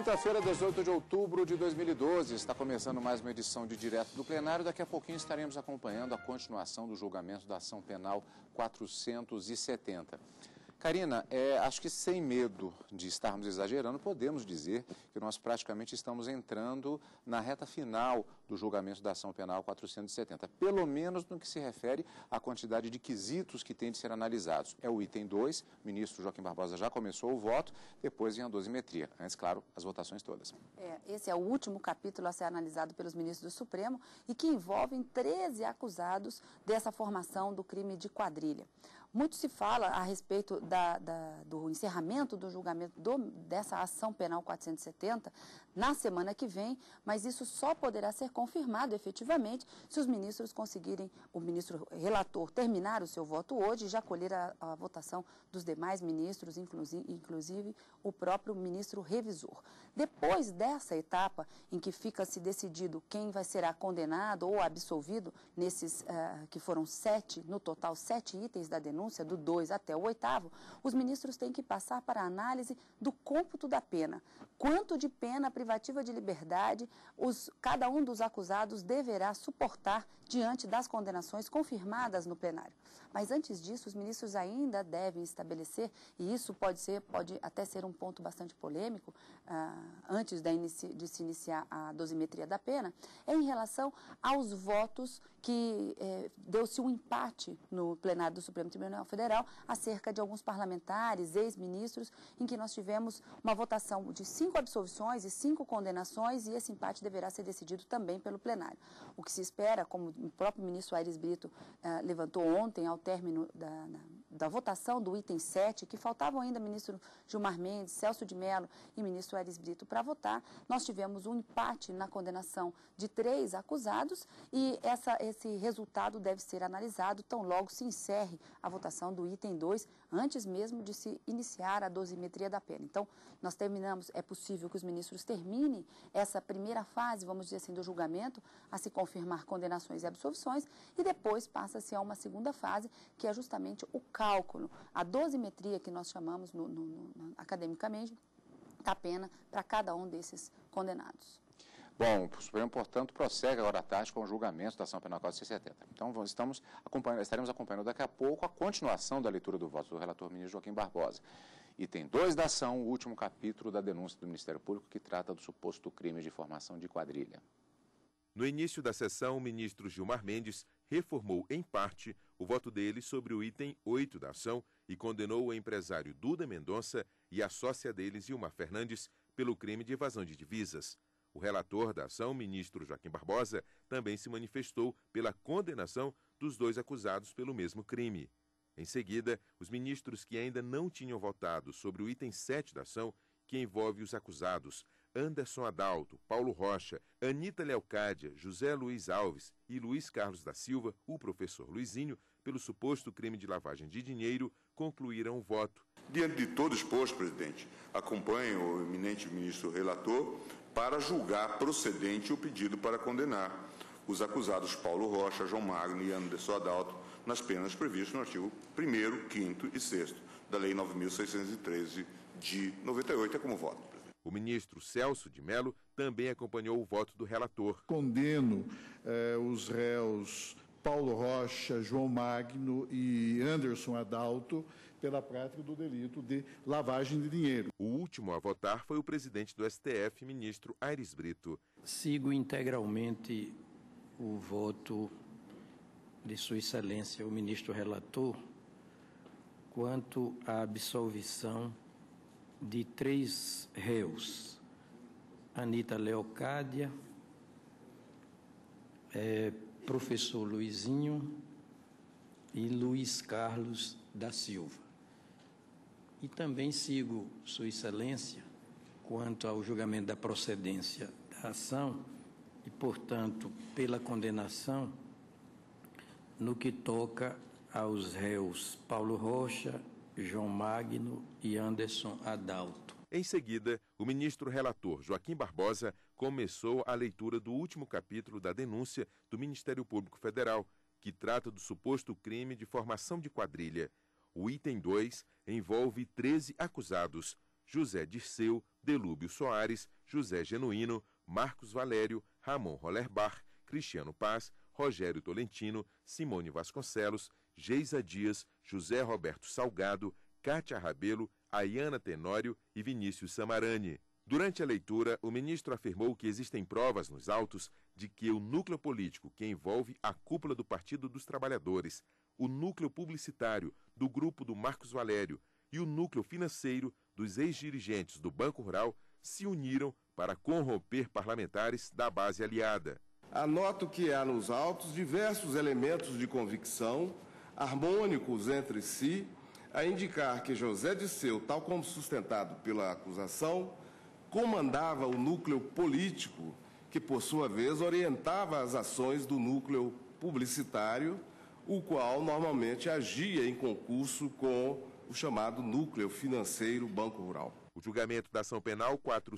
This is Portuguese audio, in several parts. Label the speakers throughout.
Speaker 1: Quinta-feira, 18 de outubro de 2012, está começando mais uma edição de Direto do Plenário. Daqui a pouquinho estaremos acompanhando a continuação do julgamento da ação penal 470. Karina, acho que sem medo de estarmos exagerando, podemos dizer que nós praticamente estamos entrando na reta final do julgamento da ação penal 470, pelo menos no que se refere à quantidade de quesitos que tem de ser analisados. É o item 2, o ministro Joaquim Barbosa já começou o voto, depois vem a dosimetria. Antes, claro, as votações todas.
Speaker 2: Esse é o último capítulo a ser analisado pelos ministros do Supremo e que envolve 13 acusados dessa formação do crime de quadrilha. Muito se fala a respeito do encerramento do julgamento dessa ação penal 470 na semana que vem, mas isso só poderá ser confirmado efetivamente se os ministros conseguirem, o ministro relator, terminar o seu voto hoje e já colher a votação dos demais ministros, inclusive o próprio ministro revisor. Depois dessa etapa em que fica-se decidido quem será condenado ou absolvido nesses que foram 7, no total 7 itens da denúncia, do 2 até o 8º, os ministros têm que passar para a análise do cômputo da pena. Quanto de pena privativa de liberdade cada um dos acusados deverá suportar diante das condenações confirmadas no plenário. Mas antes disso, os ministros ainda devem estabelecer, e isso pode até ser um ponto bastante polêmico, antes de se iniciar a dosimetria da pena, em relação aos votos que deu-se um empate no plenário do Supremo Tribunal Federal acerca de alguns parlamentares, ex-ministros, em que nós tivemos uma votação de 5 absolvições e 5 condenações, e esse empate deverá ser decidido também pelo plenário. O que se espera, como o próprio ministro Aires Brito levantou ontem, ao término da votação do item 7, que faltavam ainda ministro Gilmar Mendes, Celso de Mello e ministro Aires Brito para votar, nós tivemos um empate na condenação de 3 acusados e esse resultado deve ser analisado tão logo se encerre a votação do item 2, antes mesmo de se iniciar a dosimetria da pena. Então, nós terminamos, é possível que os ministros terminem essa primeira fase, vamos dizer assim, do julgamento, a se confirmar condenações e absolvições, e depois passa-se a uma segunda fase, que é justamente o cálculo, a dosimetria que nós chamamos academicamente, da pena para cada um desses condenados.
Speaker 1: Bom, o Supremo, portanto, prossegue agora à tarde com o julgamento da ação penal 470. Então, estaremos acompanhando daqui a pouco a continuação da leitura do voto do relator ministro Joaquim Barbosa. Item 2 da ação, o último capítulo da denúncia do Ministério Público, que trata do suposto crime de formação de quadrilha.
Speaker 3: No início da sessão, o ministro Gilmar Mendes reformou, em parte, o voto dele sobre o item 8 da ação e condenou o empresário Duda Mendonça e a sócia deles, Ilma Fernandes, pelo crime de evasão de divisas. O relator da ação, ministro Joaquim Barbosa, também se manifestou pela condenação dos 2 acusados pelo mesmo crime. Em seguida, os ministros que ainda não tinham votado sobre o item 7 da ação, que envolve os acusados Anderson Adalto, Paulo Rocha, Anita Leocádia, José Luiz Alves e Luiz Carlos da Silva, o professor Luizinho, pelo suposto crime de lavagem de dinheiro, concluíram o voto.
Speaker 4: Diante de todo exposto, presidente, acompanho o eminente ministro relator para julgar procedente o pedido para condenar os acusados Paulo Rocha, João Magno e Anderson Adalto nas penas previstas no artigo 1º, 5º e 6º da Lei 9.613 de 98. É como voto, presidente.
Speaker 3: O ministro Celso de Mello também acompanhou o voto do relator.
Speaker 5: Condeno os réus Paulo Rocha, João Magno e Anderson Adalto pela prática do delito de lavagem de dinheiro.
Speaker 3: O último a votar foi o presidente do STF, ministro Aires Brito.
Speaker 6: Sigo integralmente o voto de Sua Excelência, o ministro relator, quanto à absolvição de 3 réus: Anita Leocádia, professor Luizinho e Luiz Carlos da Silva. E também sigo Sua Excelência quanto ao julgamento da procedência da ação e, portanto, pela condenação no que toca aos réus Paulo Rocha, João Magno e Anderson Adalto.
Speaker 3: Em seguida, o ministro relator Joaquim Barbosa começou a leitura do último capítulo da denúncia do Ministério Público Federal, que trata do suposto crime de formação de quadrilha. O item 2 envolve 13 acusados: José Dirceu, Delúbio Soares, José Genuíno, Marcos Valério, Ramon Rollerbach, Cristiano Paz, Rogério Tolentino, Simone Vasconcelos, Geisa Dias, José Roberto Salgado, Cátia Rabelo, Ayana Tenório e Vinícius Samarani. Durante a leitura, o ministro afirmou que existem provas nos autos de que o núcleo político que envolve a cúpula do Partido dos Trabalhadores, o núcleo publicitário do grupo do Marcos Valério e o núcleo financeiro dos ex-dirigentes do Banco Rural se uniram para corromper parlamentares da base aliada.
Speaker 7: Anoto que há nos autos diversos elementos de convicção, harmônicos entre si, a indicar que José Dirceu, tal como sustentado pela acusação, comandava o núcleo político, que, por sua vez, orientava as ações do núcleo publicitário, o qual normalmente agia em concurso com o chamado núcleo financeiro Banco Rural.
Speaker 3: O julgamento da ação penal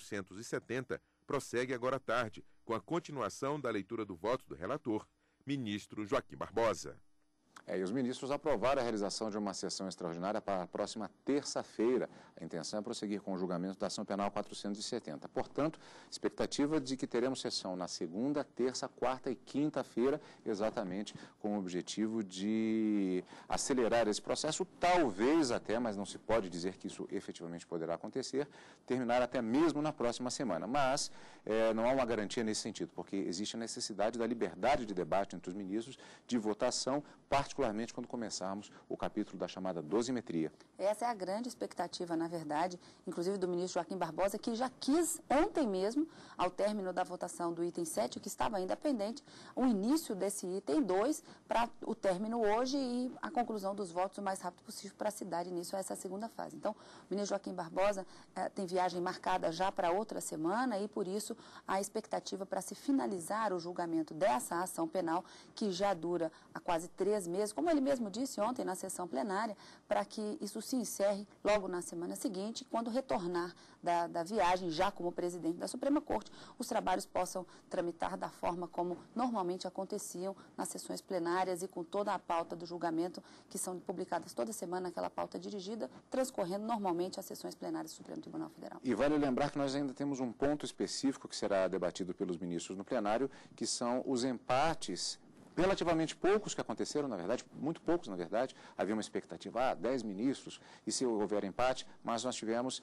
Speaker 3: 470 prossegue agora à tarde, com a continuação da leitura do voto do relator, ministro Joaquim Barbosa.
Speaker 1: E os ministros aprovaram a realização de uma sessão extraordinária para a próxima terça-feira. A intenção é prosseguir com o julgamento da ação penal 470. Portanto, expectativa de que teremos sessão na segunda, terça, quarta e quinta-feira, exatamente com o objetivo de acelerar esse processo, talvez até, mas não se pode dizer que isso efetivamente poderá acontecer, terminar até mesmo na próxima semana. Mas não há uma garantia nesse sentido, porque existe a necessidade da liberdade de debate entre os ministros, de votação, particularmente quando começarmos o capítulo da chamada dosimetria.
Speaker 2: Essa é a grande expectativa, na verdade, inclusive do ministro Joaquim Barbosa, que já quis ontem mesmo, ao término da votação do item 7, que estava ainda pendente, o início desse item 2 para o término hoje e a conclusão dos votos o mais rápido possível para se dar início a essa segunda fase. Então, o ministro Joaquim Barbosa tem viagem marcada já para outra semana e, por isso, a expectativa para se finalizar o julgamento dessa ação penal, que já dura há quase 3 meses, como ele mesmo disse ontem na sessão plenária, para que isso se encerre logo na semana seguinte, quando retornar da viagem, já como presidente da Suprema Corte, os trabalhos possam tramitar da forma como normalmente aconteciam nas sessões plenárias e com toda a pauta do julgamento, que são publicadas toda semana, aquela pauta dirigida, transcorrendo normalmente as sessões plenárias do Supremo Tribunal Federal.
Speaker 1: E vale lembrar que nós ainda temos um ponto específico que será debatido pelos ministros no plenário, que são os empates relativamente poucos que aconteceram, na verdade, muito poucos, na verdade. Havia uma expectativa, 10 ministros, e se houver empate, mas nós tivemos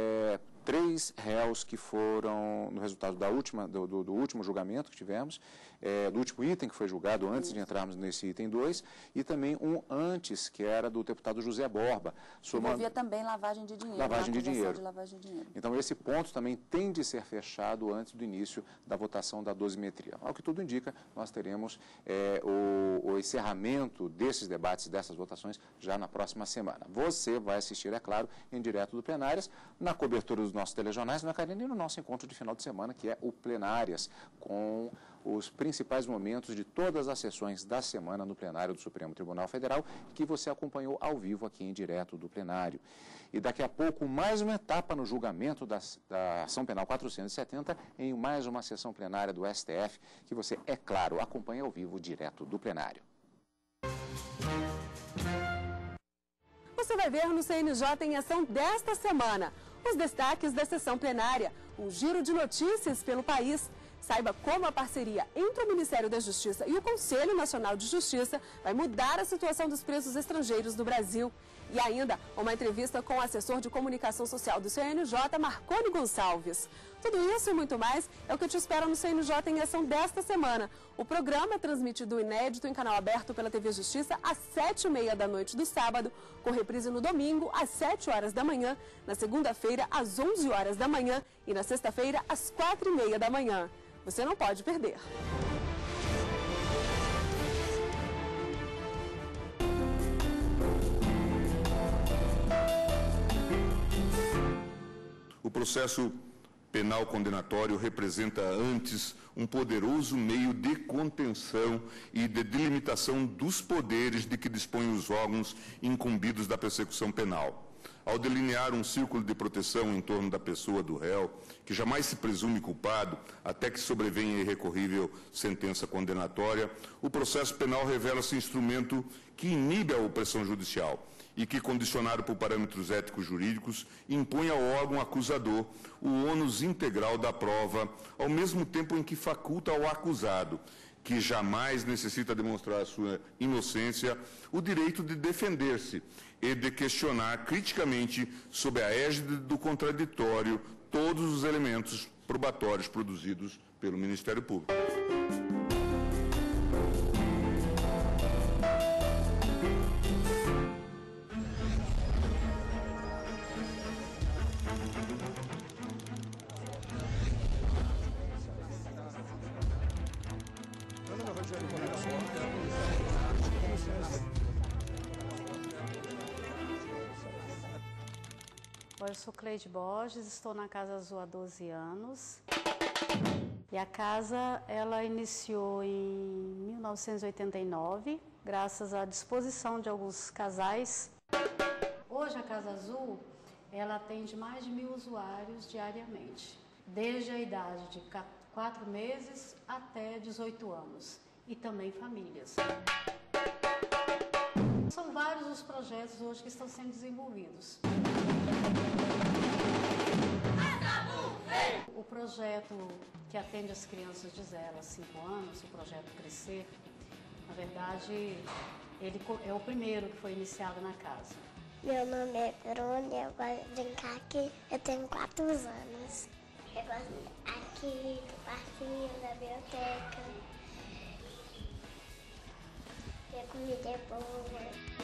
Speaker 1: 3 réus que foram, no resultado do último julgamento que tivemos, do último item que foi julgado antes de entrarmos nesse item 2, e também um antes, que era do deputado José Borba.
Speaker 2: Envolvia também lavagem de dinheiro.
Speaker 1: Lavagem de dinheiro.
Speaker 2: Lavagem de dinheiro.
Speaker 1: Então, esse ponto também tem de ser fechado antes do início da votação da dosimetria. Ao que tudo indica, nós teremos o encerramento desses debates, dessas votações, já na próxima semana. Você vai assistir, é claro, em direto do Plenárias, na cobertura dos nossos telejornais, na Karine, e no nosso encontro de final de semana, que é o Plenárias, com os principais momentos de todas as sessões da semana no plenário do Supremo Tribunal Federal, que você acompanhou ao vivo aqui em direto do plenário. E daqui a pouco, mais uma etapa no julgamento da ação penal 470, em mais uma sessão plenária do STF, que você, é claro, acompanha ao vivo direto do plenário.
Speaker 8: Você vai ver no CNJ em ação desta semana os destaques da sessão plenária, um giro de notícias pelo país. Saiba como a parceria entre o Ministério da Justiça e o Conselho Nacional de Justiça vai mudar a situação dos presos estrangeiros do Brasil. E ainda, uma entrevista com o assessor de comunicação social do CNJ, Marconi Gonçalves. Tudo isso e muito mais é o que te espera no CNJ em ação desta semana. O programa é transmitido inédito em canal aberto pela TV Justiça às 7h30 da noite do sábado, com reprise no domingo às 7 horas da manhã, na segunda-feira às 11 horas da manhã e na sexta-feira às 4h30 da manhã. Você não pode perder.
Speaker 4: O processo penal condenatório representa antes um poderoso meio de contenção e de delimitação dos poderes de que dispõem os órgãos incumbidos da persecução penal. ao delinear um círculo de proteção em torno da pessoa do réu, que jamais se presume culpado até que sobrevenha a irrecorrível sentença condenatória, o processo penal revela-se instrumento que inibe a opressão judicial e que, condicionado por parâmetros éticos jurídicos, impõe ao órgão acusador o ônus integral da prova, ao mesmo tempo em que faculta ao acusado, que jamais necessita demonstrar a sua inocência, o direito de defender-se e de questionar criticamente, sob a égide do contraditório, todos os elementos probatórios produzidos pelo Ministério Público.
Speaker 9: Eu sou Cleide Borges, estou na Casa Azul há 12 anos. E a casa, ela iniciou em 1989, graças à disposição de alguns casais. Hoje a Casa Azul, ela atende mais de 1.000 usuários diariamente, desde a idade de 4 meses até 18 anos, e também famílias. São vários os projetos hoje que estão sendo desenvolvidos. O projeto que atende as crianças de 0 a 5 anos, o projeto Crescer, na verdade, ele é o primeiro que foi iniciado na casa.
Speaker 10: Meu nome é Verônica, eu gosto de brincar aqui, eu tenho 4 anos. Eu gosto aqui do parquinho, da biblioteca. E a comida é boa.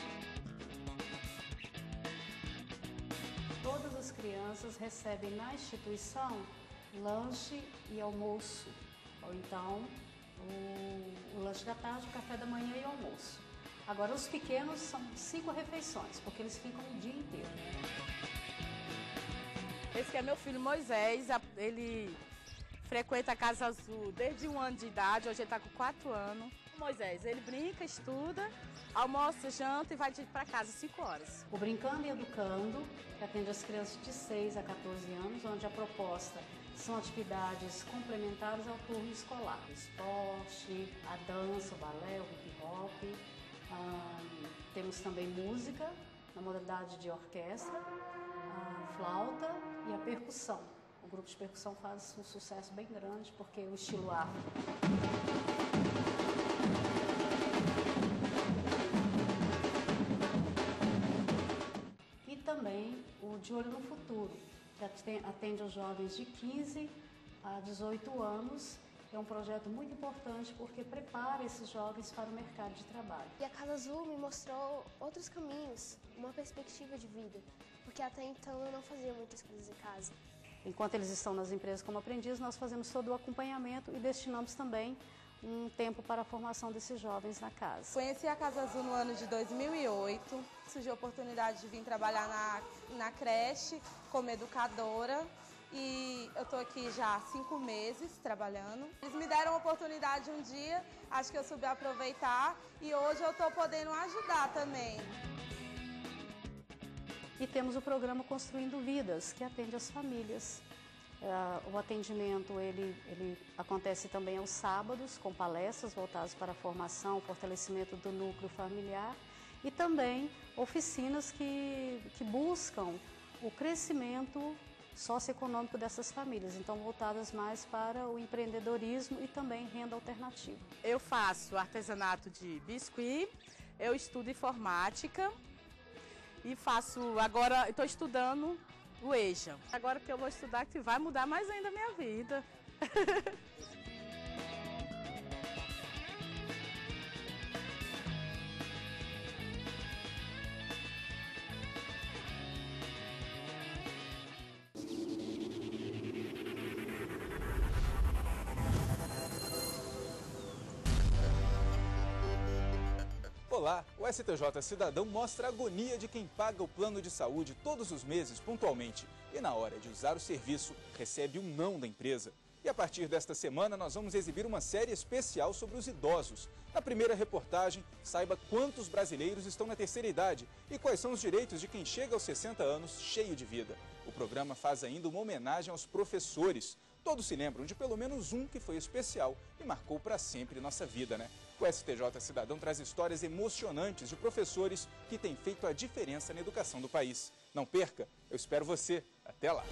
Speaker 9: Todas as crianças recebem na instituição lanche e almoço, ou então o lanche da tarde, o café da manhã e o almoço. Agora, os pequenos são 5 refeições, porque eles ficam o dia inteiro.
Speaker 11: Esse que é meu filho Moisés, ele frequenta a Casa Azul desde 1 ano de idade, hoje ele está com 4 anos. Moisés, ele brinca, estuda, almoça, janta e vai para casa às 5 horas.
Speaker 9: O Brincando e Educando, que atende as crianças de 6 a 14 anos, onde a proposta são atividades complementares ao turno escolar. O esporte, a dança, o balé, o hip hop. Temos também música, na modalidade de orquestra, a flauta e a percussão. O grupo de percussão faz um sucesso bem grande, porque o estilo afro. E também o De Olho no Futuro, que atende os jovens de 15 a 18 anos. É um projeto muito importante porque prepara esses jovens para o mercado de trabalho.
Speaker 10: E a Casa Azul me mostrou outros caminhos, uma perspectiva de vida, porque até então eu não fazia muitas coisas em casa.
Speaker 9: Enquanto eles estão nas empresas como aprendizes, nós fazemos todo o acompanhamento e destinamos também um tempo para a formação desses jovens na casa.
Speaker 11: Conheci a Casa Azul no ano de 2008, surgiu a oportunidade de vir trabalhar na creche como educadora. E eu estou aqui já há 5 meses trabalhando. Eles me deram a oportunidade um dia, acho que eu soube aproveitar e hoje eu estou podendo ajudar também.
Speaker 9: E temos o programa Construindo Vidas, que atende as famílias. O atendimento ele acontece também aos sábados, com palestras voltadas para a formação, fortalecimento do núcleo familiar e também oficinas que buscam o crescimento socioeconômico dessas famílias, então voltadas mais para o empreendedorismo e também renda alternativa.
Speaker 11: Eu faço artesanato de biscuit, eu estudo informática e agora estou estudando o EJA. Agora que eu vou estudar, que vai mudar mais ainda a minha vida.
Speaker 12: Olá, o STJ Cidadão mostra a agonia de quem paga o plano de saúde todos os meses pontualmente e na hora de usar o serviço recebe um não da empresa. E a partir desta semana, nós vamos exibir uma série especial sobre os idosos. Na primeira reportagem, saiba quantos brasileiros estão na terceira idade e quais são os direitos de quem chega aos 60 anos cheio de vida. O programa faz ainda uma homenagem aos professores. Todos se lembram de pelo menos um que foi especial e marcou para sempre nossa vida, né? O STJ Cidadão traz histórias emocionantes de professores que têm feito a diferença na educação do país. Não perca, eu espero você. Até lá!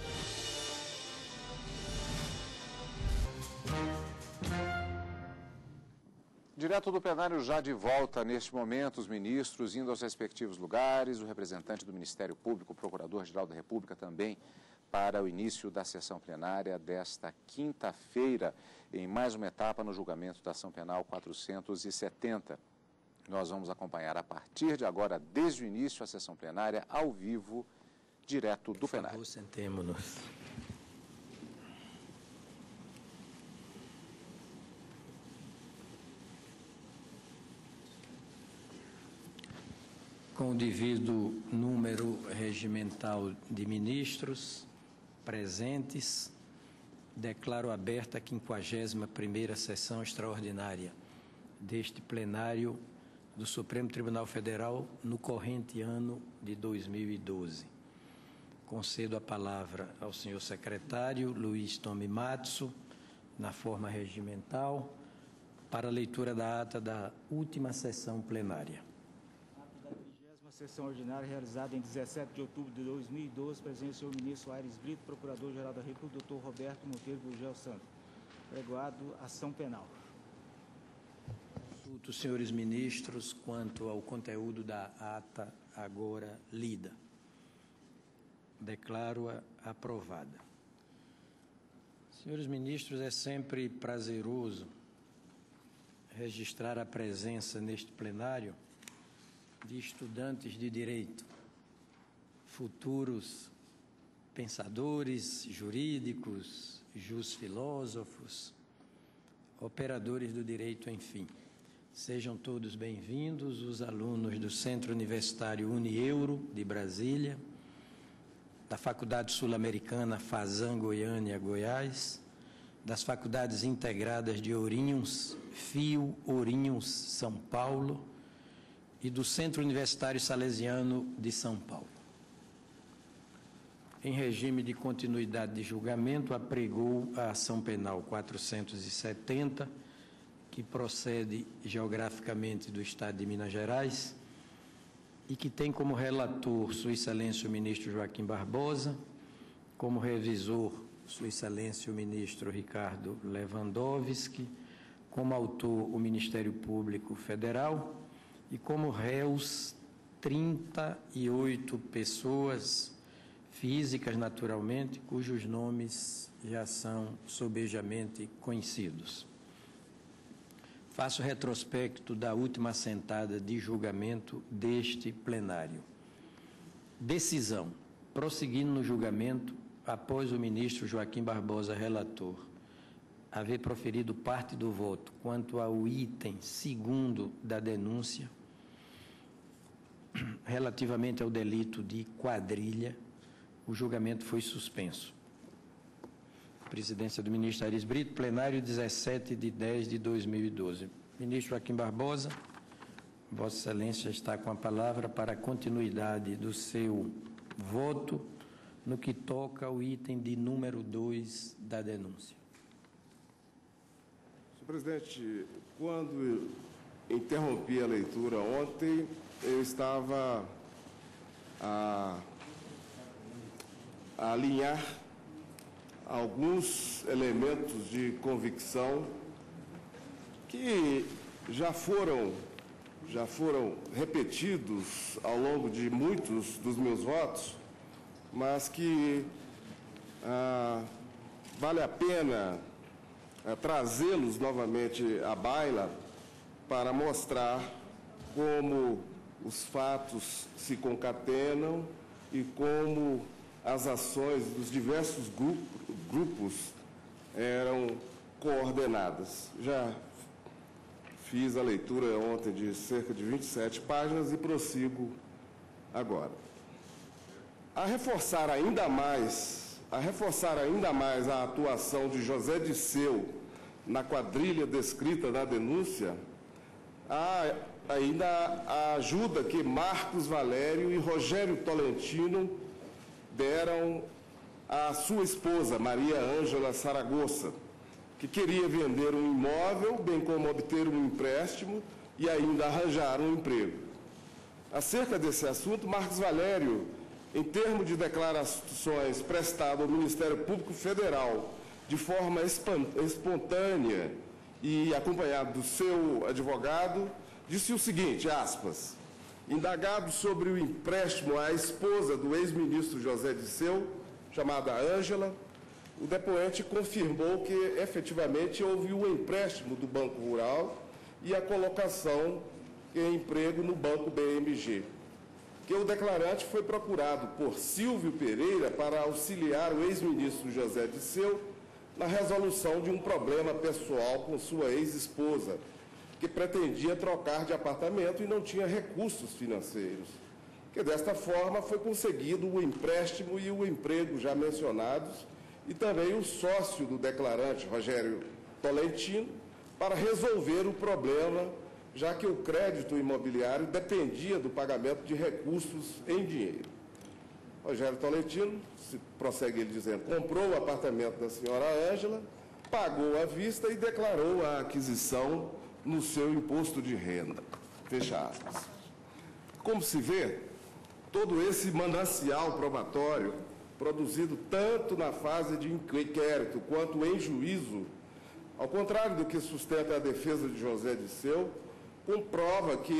Speaker 1: Direto do plenário, já de volta neste momento, os ministros indo aos respectivos lugares, o representante do Ministério Público, o Procurador-Geral da República também, para o início da sessão plenária desta quinta-feira, em mais uma etapa no julgamento da ação penal 470. Nós vamos acompanhar a partir de agora, desde o início, a sessão plenária ao vivo, direto do plenário.
Speaker 6: Por favor, sentemo-nos. Com o devido número regimental de ministros presentes, declaro aberta a 51ª sessão extraordinária deste plenário do Supremo Tribunal Federal no corrente ano de 2012. Concedo a palavra ao senhor secretário Luiz Tomimatsu, na forma regimental, para a leitura da ata da última sessão plenária.
Speaker 13: Sessão ordinária realizada em 17 de outubro de 2012, presente o senhor ministro Aires Brito, Procurador-Geral da República, doutor Roberto Monteiro Gurgel Santos. Pregoado, ação penal.
Speaker 6: Consulto os senhores ministros quanto ao conteúdo da ata agora lida. Declaro-a aprovada. Senhores ministros, é sempre prazeroso registrar a presença neste plenário de estudantes de direito, futuros pensadores jurídicos, jusfilósofos, operadores do direito, enfim. Sejam todos bem-vindos os alunos do Centro Universitário Unieuro de Brasília, da Faculdade Sul-Americana Fazan Goiânia, Goiás, das Faculdades Integradas de Ourinhos, FIO Ourinhos, São Paulo, e do Centro Universitário Salesiano de São Paulo. Em regime de continuidade de julgamento, apregou a ação penal 470, que procede geograficamente do Estado de Minas Gerais e que tem como relator Sua Excelência o Ministro Joaquim Barbosa, como revisor Sua Excelência o Ministro Ricardo Lewandowski, como autor o Ministério Público Federal, e como réus 38 pessoas físicas, naturalmente, cujos nomes já são sobejamente conhecidos. Faço retrospecto da última assentada de julgamento deste plenário. Decisão. Prosseguindo no julgamento, após o ministro Joaquim Barbosa, relator, haver proferido parte do voto quanto ao item 2º da denúncia, relativamente ao delito de quadrilha, o julgamento foi suspenso. Presidência do ministro Aires Brito, plenário 17/10/2012. Ministro Joaquim Barbosa, Vossa Excelência está com a palavra para a continuidade do seu voto no que toca ao item de número 2 da denúncia.
Speaker 7: Senhor presidente, quando interrompi a leitura ontem, eu estava a alinhar alguns elementos de convicção que já foram repetidos ao longo de muitos dos meus votos, mas que vale a pena trazê-los novamente à baila para mostrar como os fatos se concatenam e como as ações dos diversos grupos eram coordenadas. Já fiz a leitura ontem de cerca de 27 páginas e prossigo agora. A reforçar ainda mais a reforçar ainda mais a atuação de José Disseu na quadrilha descrita na denúncia, há ainda a ajuda que Marcos Valério e Rogério Tolentino deram à sua esposa, Maria Ângela Saragossa, que queria vender um imóvel, bem como obter um empréstimo e ainda arranjar um emprego. Acerca desse assunto, Marcos Valério, em termos de declarações prestadas ao Ministério Público Federal de forma espontânea e acompanhado do seu advogado, disse o seguinte, aspas, indagado sobre o empréstimo à esposa do ex-ministro José Disseu, chamada Ângela, o depoente confirmou que efetivamente houve o empréstimo do Banco Rural e a colocação em emprego no Banco BMG, que o declarante foi procurado por Silvio Pereira para auxiliar o ex-ministro José Disseu na resolução de um problema pessoal com sua ex-esposa, que pretendia trocar de apartamento e não tinha recursos financeiros. Que desta forma foi conseguido o empréstimo e o emprego já mencionados e também o sócio do declarante, Rogério Tolentino, para resolver o problema, já que o crédito imobiliário dependia do pagamento de recursos em dinheiro. Rogério Tolentino, prossegue ele dizendo, comprou o apartamento da senhora Ângela, pagou à vista e declarou a aquisição no seu imposto de renda. Fecha aspas. Como se vê, todo esse manancial probatório, produzido tanto na fase de inquérito quanto em juízo, ao contrário do que sustenta a defesa de José Disseu, comprova que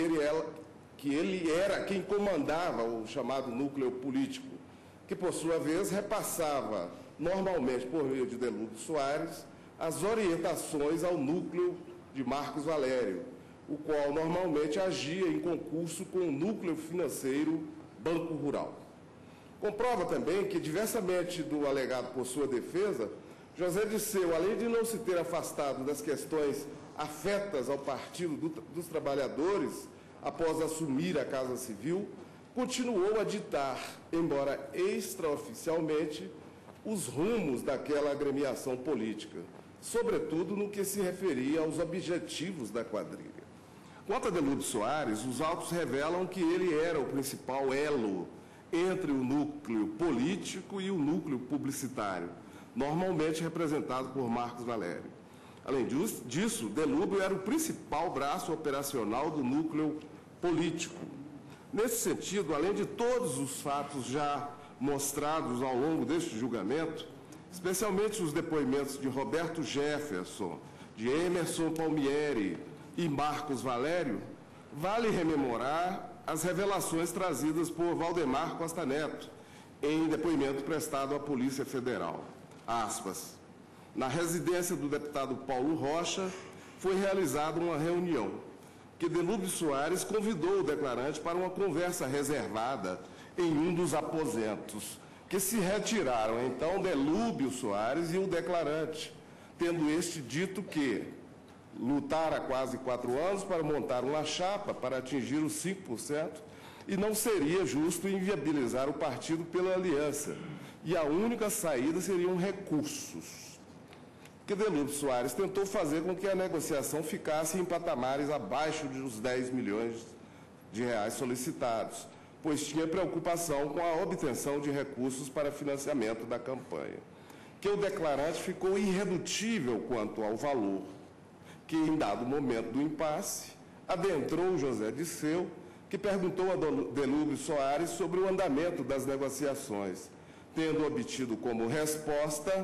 Speaker 7: ele era quem comandava o chamado núcleo político, que, por sua vez, repassava, normalmente por meio de Delúbio Soares, as orientações ao núcleo de Marcos Valério, o qual normalmente agia em concurso com o núcleo financeiro Banco Rural. Comprova também que, diversamente do alegado por sua defesa, José Disseu, além de não se ter afastado das questões afetas ao Partido dos Trabalhadores após assumir a Casa Civil, continuou a ditar, embora extraoficialmente, os rumos daquela agremiação política, sobretudo no que se referia aos objetivos da quadrilha. Quanto a Delúbio Soares, os autos revelam que ele era o principal elo entre o núcleo político e o núcleo publicitário, normalmente representado por Marcos Valério. Além disso, Delúbio era o principal braço operacional do núcleo político. Nesse sentido, além de todos os fatos já mostrados ao longo deste julgamento, especialmente os depoimentos de Roberto Jefferson, de Emerson Palmieri e Marcos Valério, vale rememorar as revelações trazidas por Valdemar Costa Neto, em depoimento prestado à Polícia Federal. Aspas. Na residência do deputado Paulo Rocha, foi realizada uma reunião, que Delúbio Soares convidou o declarante para uma conversa reservada em um dos aposentos, que se retiraram, então, Delúbio Soares e o declarante, tendo este dito que lutara há quase 4 anos para montar uma chapa para atingir os 5% e não seria justo inviabilizar o partido pela aliança, e a única saída seriam recursos. Que Delúbio Soares tentou fazer com que a negociação ficasse em patamares abaixo dos 10 milhões de reais solicitados, pois tinha preocupação com a obtenção de recursos para financiamento da campanha. Que o declarante ficou irredutível quanto ao valor, que, em dado momento do impasse, adentrou José Disseu, que perguntou a Delúbio Soares sobre o andamento das negociações, tendo obtido como resposta,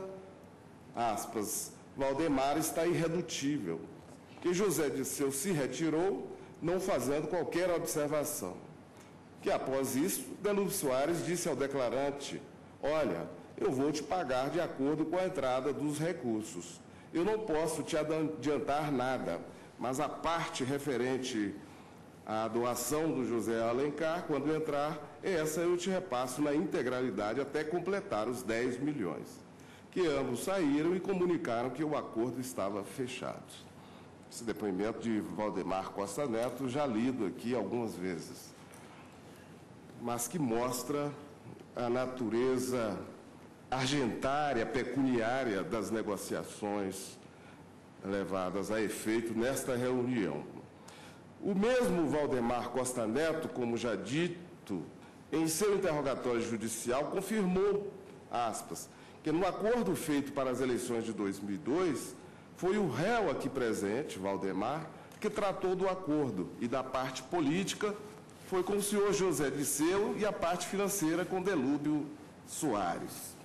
Speaker 7: aspas, Valdemar está irredutível, que José Disseu se retirou, não fazendo qualquer observação. Que, após isso, Delúbio Soares disse ao declarante, olha, eu vou te pagar de acordo com a entrada dos recursos. Eu não posso te adiantar nada, mas a parte referente à doação do José Alencar, quando entrar, essa eu te repasso na integralidade até completar os 10 milhões. Que ambos saíram e comunicaram que o acordo estava fechado. Esse depoimento de Valdemar Costa Neto, já lido aqui algumas vezes, mas que mostra a natureza argentária, pecuniária das negociações levadas a efeito nesta reunião. O mesmo Valdemar Costa Neto, como já dito, em seu interrogatório judicial, confirmou, aspas, que no acordo feito para as eleições de 2002, foi o réu aqui presente, Valdemar, que tratou do acordo, e da parte política foi com o senhor José Disseu e a parte financeira com Delúbio Soares.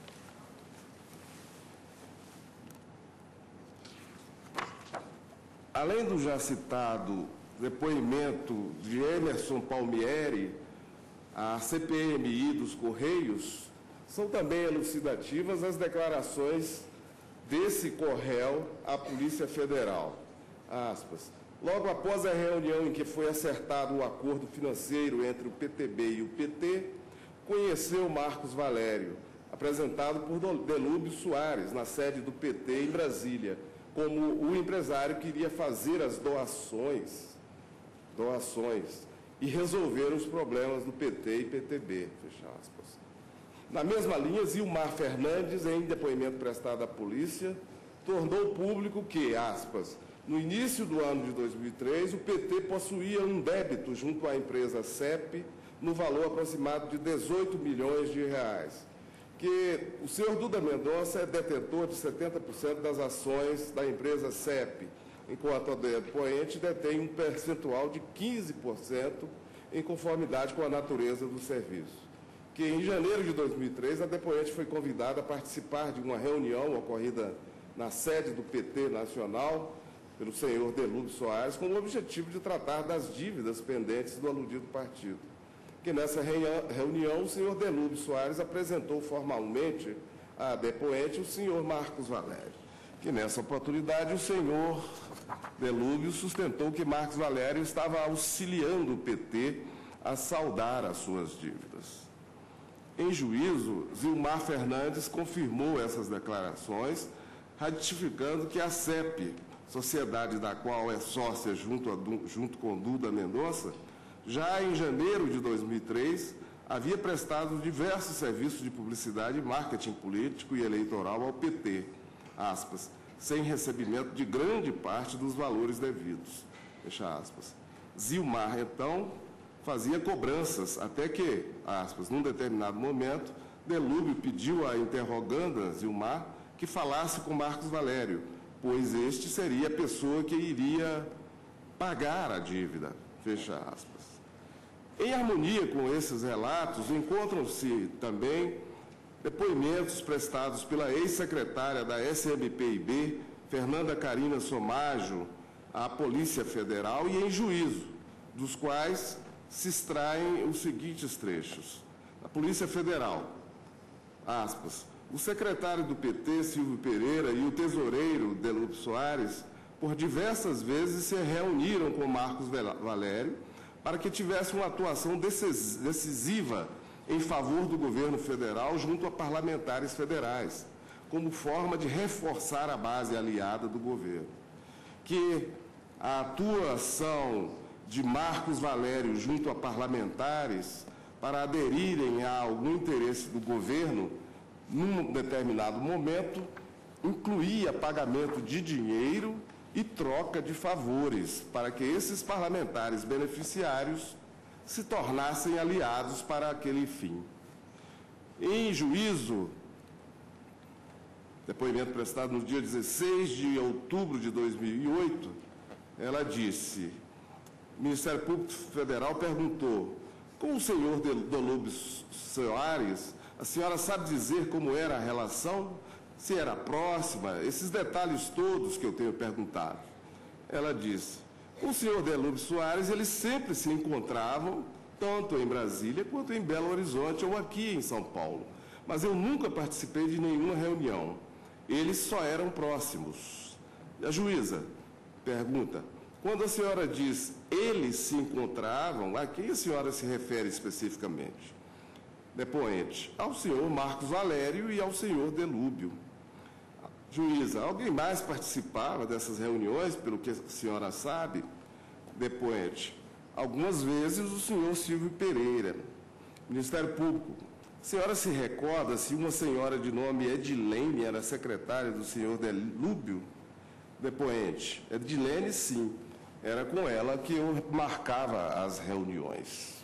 Speaker 7: Além do já citado depoimento de Emerson Palmieri, a CPMI dos Correios, são também elucidativas as declarações desse corréu à Polícia Federal. Aspas. Logo após a reunião em que foi acertado o acordo financeiro entre o PTB e o PT, conheceu Marcos Valério, apresentado por Delúbio Soares, na sede do PT em Brasília, como o empresário que iria fazer as doações e resolver os problemas do PT e PTB, fecha aspas. Na mesma linha, Zilmar Fernandes, em depoimento prestado à polícia, tornou público que, aspas, no início do ano de 2003, o PT possuía um débito junto à empresa CEP no valor aproximado de 18 milhões de reais, que o senhor Duda Mendonça é detentor de 70% das ações da empresa CEP, enquanto a depoente detém um percentual de 15% em conformidade com a natureza do serviço. Que em janeiro de 2003, a depoente foi convidada a participar de uma reunião ocorrida na sede do PT nacional, pelo senhor Delúbio Soares, com o objetivo de tratar das dívidas pendentes do aludido partido. Que nessa reunião, o senhor Delúbio Soares apresentou formalmente à depoente o senhor Marcos Valério. Que nessa oportunidade, o senhor Delúbio sustentou que Marcos Valério estava auxiliando o PT a saldar as suas dívidas. Em juízo, Zilmar Fernandes confirmou essas declarações, ratificando que a CEP, sociedade da qual é sócia junto com Duda Mendonça, já em janeiro de 2003, havia prestado diversos serviços de publicidade, marketing político e eleitoral ao PT, aspas, sem recebimento de grande parte dos valores devidos, fecha aspas. Zilmar, então, fazia cobranças, até que, aspas, num determinado momento, Delúbio pediu à interroganda Zilmar que falasse com Marcos Valério, pois este seria a pessoa que iria pagar a dívida, fecha aspas. Em harmonia com esses relatos, encontram-se também depoimentos prestados pela ex-secretária da SMPIB, Fernanda Carina Somaggio, à Polícia Federal e em juízo, dos quais se extraem os seguintes trechos. A Polícia Federal, aspas, o secretário do PT, Silvio Pereira, e o tesoureiro, Delúbio Soares, por diversas vezes se reuniram com Marcos Valério para que tivesse uma atuação decisiva em favor do governo federal junto a parlamentares federais, como forma de reforçar a base aliada do governo. Que a atuação de Marcos Valério junto a parlamentares para aderirem a algum interesse do governo, num determinado momento, incluía pagamento de dinheiro e troca de favores para que esses parlamentares beneficiários se tornassem aliados para aquele fim. Em juízo, depoimento prestado no dia 16 de outubro de 2008, ela disse, o Ministério Público Federal perguntou, com o senhor Delúbio Soares, a senhora sabe dizer como era a relação? Se era próxima? Esses detalhes todos que eu tenho perguntado. Ela disse, com o senhor Delúbio Soares, eles sempre se encontravam, tanto em Brasília quanto em Belo Horizonte ou aqui em São Paulo. Mas eu nunca participei de nenhuma reunião. Eles só eram próximos. E a juíza pergunta, quando a senhora diz eles se encontravam, a quem a senhora se refere especificamente? Depoente, ao senhor Marcos Valério e ao senhor Delúbio. Juíza, alguém mais participava dessas reuniões, pelo que a senhora sabe? Depoente, algumas vezes o senhor Silvio Pereira. Ministério Público, A senhora se recorda se uma senhora de nome Edilene era secretária do senhor Delúbio? Depoente. Edilene, sim. Era com ela que eu marcava as reuniões.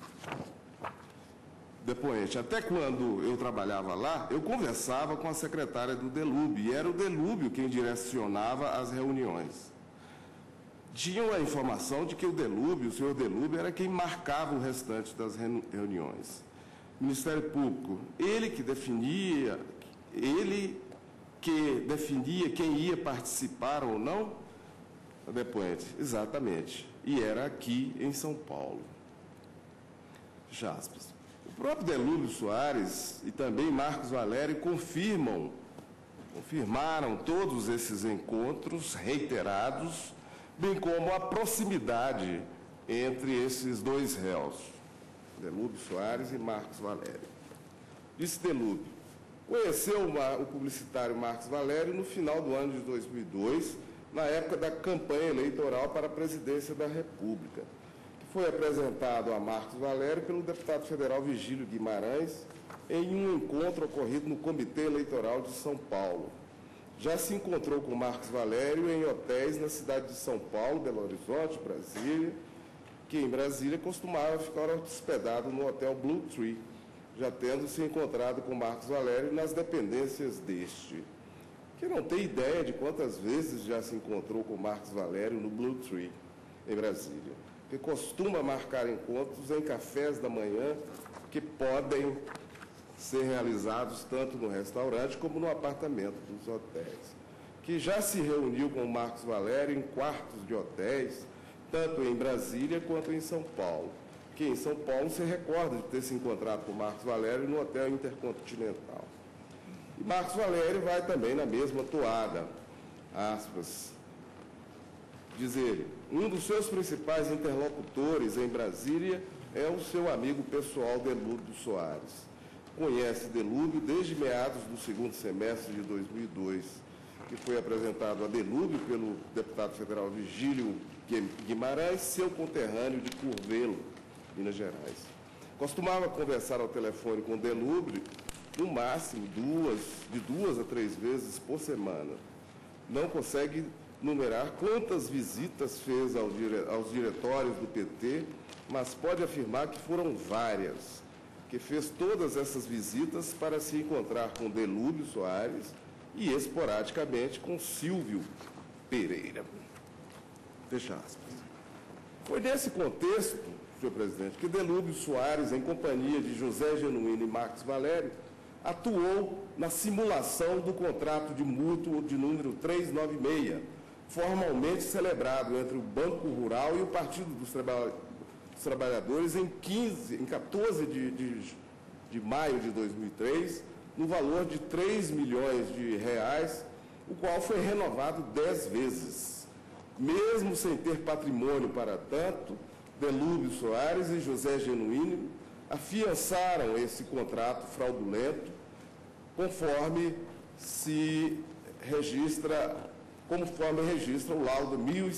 Speaker 7: Depoente. Até quando eu trabalhava lá, eu conversava com a secretária do Delúbio, e era o Delúbio quem direcionava as reuniões. Tinham a informação de que o senhor Delúbio, era quem marcava o restante das reuniões. Ministério Público, ele que definia quem ia participar ou não? Depoente, exatamente. E era aqui em São Paulo. Fecha aspas. O próprio Delúbio Soares e também Marcos Valério confirmaram todos esses encontros reiterados, bem como a proximidade entre esses dois réus, Delúbio Soares e Marcos Valério. Disse Delúbio, conheceu o publicitário Marcos Valério no final do ano de 2002, na época da campanha eleitoral para a presidência da República, que foi apresentado a Marcos Valério pelo deputado federal Vigílio Guimarães em um encontro ocorrido no Comitê Eleitoral de São Paulo. Já se encontrou com Marcos Valério em hotéis na cidade de São Paulo, Belo Horizonte, Brasília, que em Brasília costumava ficar hospedado no Hotel Blue Tree, já tendo se encontrado com Marcos Valério nas dependências deste. Que não tem ideia de quantas vezes já se encontrou com Marcos Valério no Blue Tree, em Brasília, que costuma marcar encontros em cafés da manhã que podem ser realizados tanto no restaurante como no apartamento dos hotéis. Que já se reuniu com Marcos Valério em quartos de hotéis, tanto em Brasília quanto em São Paulo. Que em São Paulo se recorda de ter se encontrado com Marcos Valério no Hotel Intercontinental. E Marcos Valério vai também na mesma toada, aspas, diz ele, um dos seus principais interlocutores em Brasília é o seu amigo pessoal Delúbio Soares. Conhece Delúbio desde meados do segundo semestre de 2002, que foi apresentado a Delúbio pelo deputado federal Vigílio Guimarães, seu conterrâneo de Curvelo, Minas Gerais. Costumava conversar ao telefone com Delúbio, no máximo de duas a três vezes por semana. Não consegue numerar quantas visitas fez aos diretórios do PT, mas pode afirmar que foram várias, que fez todas essas visitas para se encontrar com Delúbio Soares e, esporadicamente, com Silvio Pereira. Fecha aspas. Foi nesse contexto, senhor presidente, que Delúbio Soares, em companhia de José Genuíno e Marcos Valério, atuou na simulação do contrato de mútuo de número 396, formalmente celebrado entre o Banco Rural e o Partido dos Trabalhadores em 14 de maio de 2003, no valor de 3 milhões de reais, o qual foi renovado 10 vezes. Mesmo sem ter patrimônio para tanto, Delúbio Soares e José Genuíno afiançaram esse contrato fraudulento, conforme registra o laudo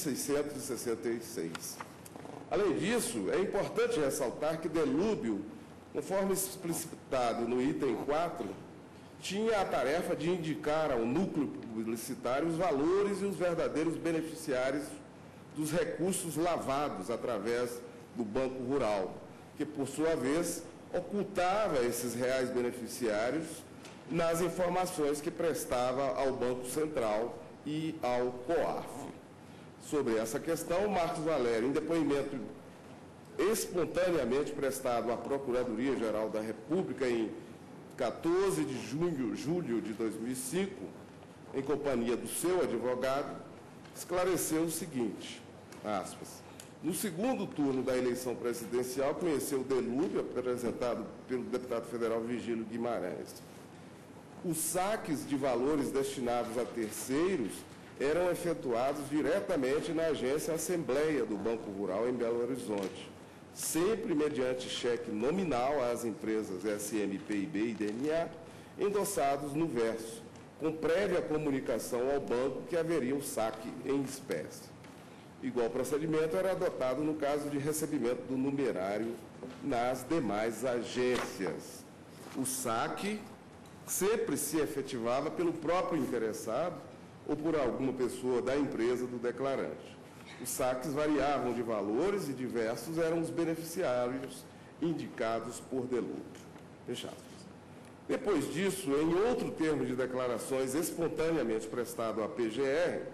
Speaker 7: 1666. Além disso, é importante ressaltar que Delúbio, conforme explicitado no item 4, tinha a tarefa de indicar ao núcleo publicitário os valores e os verdadeiros beneficiários dos recursos lavados através do Banco Rural, que, por sua vez, ocultava esses reais beneficiários nas informações que prestava ao Banco Central e ao COAF. Sobre essa questão, Marcos Valério, em depoimento espontaneamente prestado à Procuradoria-Geral da República em 14 de julho de 2005, em companhia do seu advogado, esclareceu o seguinte, aspas, no segundo turno da eleição presidencial, conheceu Delúbio, apresentado pelo deputado federal Vigílio Guimarães. Os saques de valores destinados a terceiros eram efetuados diretamente na agência Assembleia do Banco Rural em Belo Horizonte, sempre mediante cheque nominal às empresas SMPIB e DNA, endossados no verso, com prévia comunicação ao banco que haveria um saque em espécie. Igual procedimento era adotado no caso de recebimento do numerário nas demais agências. O saque sempre se efetivava pelo próprio interessado ou por alguma pessoa da empresa do declarante. Os saques variavam de valores e diversos eram os beneficiários indicados por delúbio. Fechado. Depois disso, em outro termo de declarações espontaneamente prestado à PGR,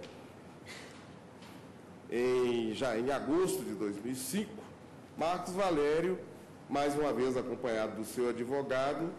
Speaker 7: já em agosto de 2005, Marcos Valério, mais uma vez acompanhado do seu advogado,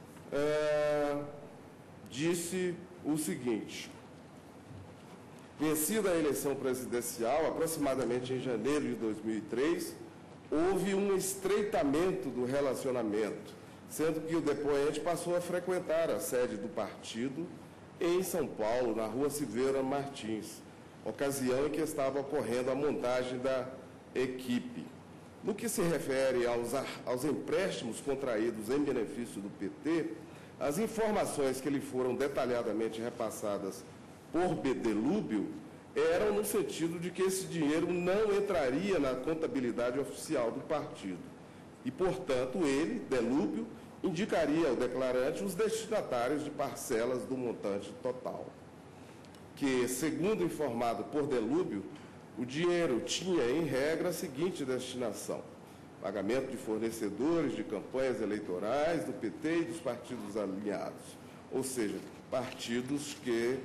Speaker 7: disse o seguinte: vencida a eleição presidencial, aproximadamente em janeiro de 2003, houve um estreitamento do relacionamento, sendo que o depoente passou a frequentar a sede do partido em São Paulo, na Rua Silveira Martins, ocasião em que estava ocorrendo a montagem da equipe. No que se refere aos empréstimos contraídos em benefício do PT, as informações que lhe foram detalhadamente repassadas por Delúbio eram no sentido de que esse dinheiro não entraria na contabilidade oficial do partido. E, portanto, ele, Delúbio, indicaria ao declarante os destinatários de parcelas do montante total. Que, segundo informado por Delúbio, o dinheiro tinha, em regra, a seguinte destinação: pagamento de fornecedores de campanhas eleitorais do PT e dos partidos alinhados, ou seja, partidos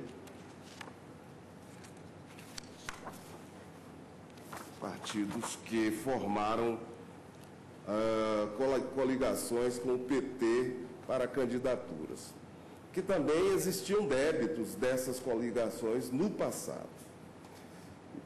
Speaker 7: que formaram coligações com o PT para candidaturas, que também existiam débitos dessas coligações no passado. E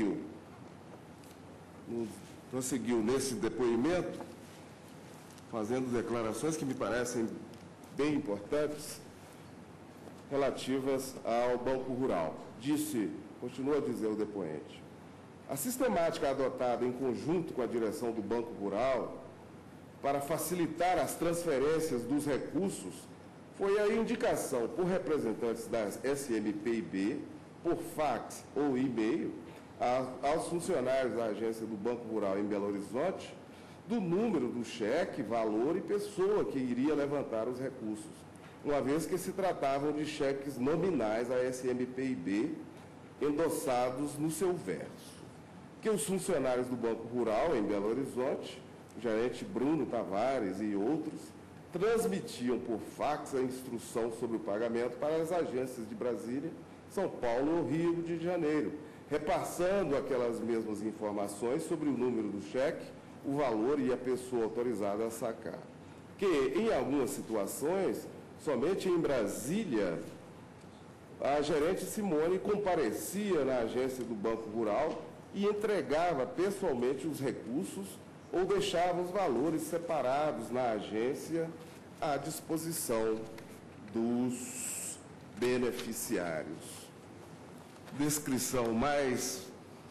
Speaker 7: prosseguiu nesse depoimento, fazendo declarações que me parecem bem importantes, relativas ao Banco Rural. Continua a dizer o depoente: a sistemática adotada em conjunto com a direção do Banco Rural para facilitar as transferências dos recursos foi a indicação por representantes das SMPIB, por fax ou e-mail, aos funcionários da agência do Banco Rural em Belo Horizonte, do número do cheque, valor e pessoa que iria levantar os recursos, uma vez que se tratavam de cheques nominais à SMPIB, endossados no seu verso. Que os funcionários do Banco Rural em Belo Horizonte, o gerente Bruno Tavares e outros, transmitiam por fax a instrução sobre o pagamento para as agências de Brasília, São Paulo ou Rio de Janeiro, repassando aquelas mesmas informações sobre o número do cheque, o valor e a pessoa autorizada a sacar. Que, em algumas situações, somente em Brasília, a gerente Simone comparecia na agência do Banco Rural e entregava pessoalmente os recursos ou deixava os valores separados na agência à disposição dos beneficiários. Descrição mais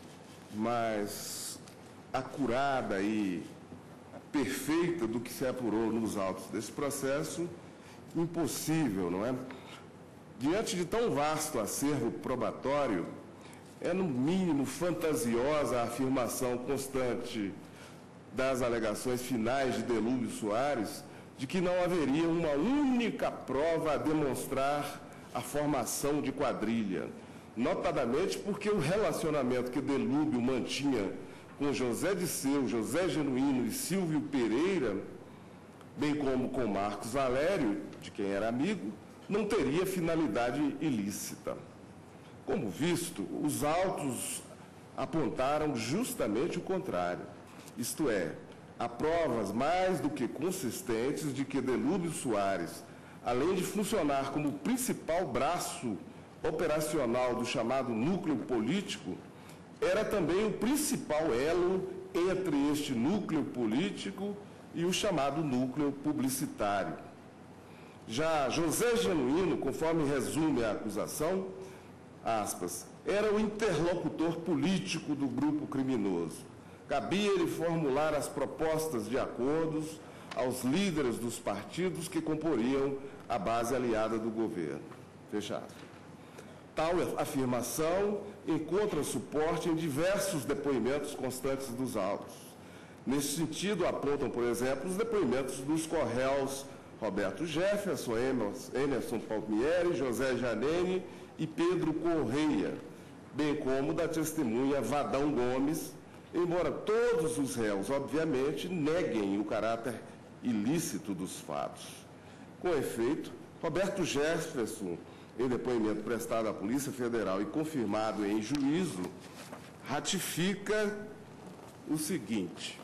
Speaker 7: acurada e perfeita do que se apurou nos autos desse processo, impossível, não é? Diante de tão vasto acervo probatório, é no mínimo fantasiosa a afirmação constante das alegações finais de Delúbio Soares de que não haveria uma única prova a demonstrar a formação de quadrilha, notadamente porque o relacionamento que Delúbio mantinha com José Disseu, José Genuíno e Silvio Pereira, bem como com Marcos Valério, de quem era amigo, não teria finalidade ilícita. Como visto, os autos apontaram justamente o contrário, isto é, há provas mais do que consistentes de que Delúbio Soares, além de funcionar como principal braço operacional do chamado núcleo político, era também o principal elo entre este núcleo político e o chamado núcleo publicitário. Já José Genuíno, conforme resume a acusação, aspas, era o interlocutor político do grupo criminoso. Cabia-lhe formular as propostas de acordos aos líderes dos partidos que comporiam a base aliada do governo. Fechado. Tal afirmação encontra suporte em diversos depoimentos constantes dos autos. Nesse sentido, apontam, por exemplo, os depoimentos dos corréus Roberto Jefferson, Emerson Palmieri, José Janene e Pedro Correia, bem como da testemunha Vadão Gomes, embora todos os réus, obviamente, neguem o caráter ilícito dos fatos. Com efeito, Roberto Jefferson, em depoimento prestado à Polícia Federal e confirmado em juízo, ratifica o seguinte,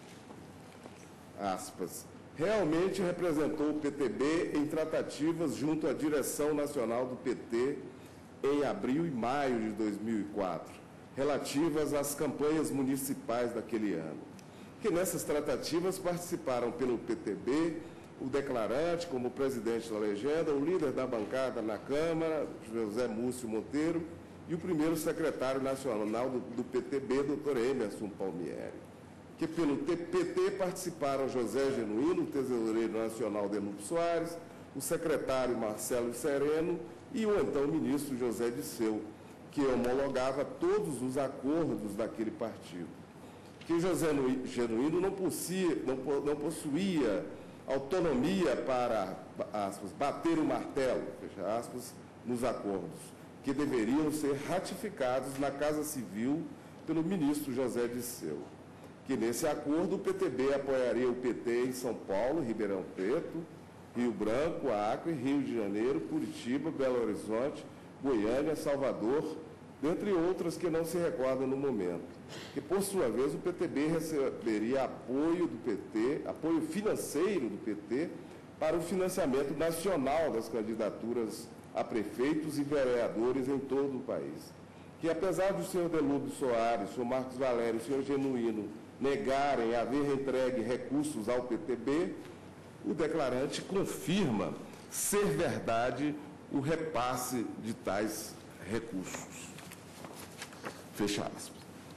Speaker 7: aspas, realmente representou o PTB em tratativas junto à direção nacional do PT em abril e maio de 2004, relativas às campanhas municipais daquele ano, que nessas tratativas participaram pelo PTB o declarante como presidente da legenda, o líder da bancada na Câmara, José Múcio Monteiro, e o primeiro secretário nacional do PTB, doutor Emerson Palmieri, que pelo PT participaram José Genuíno, tesoureiro nacional Delúbio Soares, o secretário Marcelo Sereno e o então ministro José Disseu, que homologava todos os acordos daquele partido. Que José Genuíno não possuía autonomia para, aspas, bater o martelo, fecha aspas, nos acordos, que deveriam ser ratificados na Casa Civil pelo ministro José Disseu. Que nesse acordo o PTB apoiaria o PT em São Paulo, Ribeirão Preto, Rio Branco, Acre, Rio de Janeiro, Curitiba, Belo Horizonte, Goiânia, Salvador, dentre outras que não se recordam no momento. Que, por sua vez, o PTB receberia apoio do PT, apoio financeiro do PT, para o financiamento nacional das candidaturas a prefeitos e vereadores em todo o país. Que, apesar do senhor Delúbio Soares, o senhor Marcos Valério e o senhor Genuíno negarem haver entregue recursos ao PTB, o declarante confirma ser verdade o repasse de tais recursos. Fecha aspas.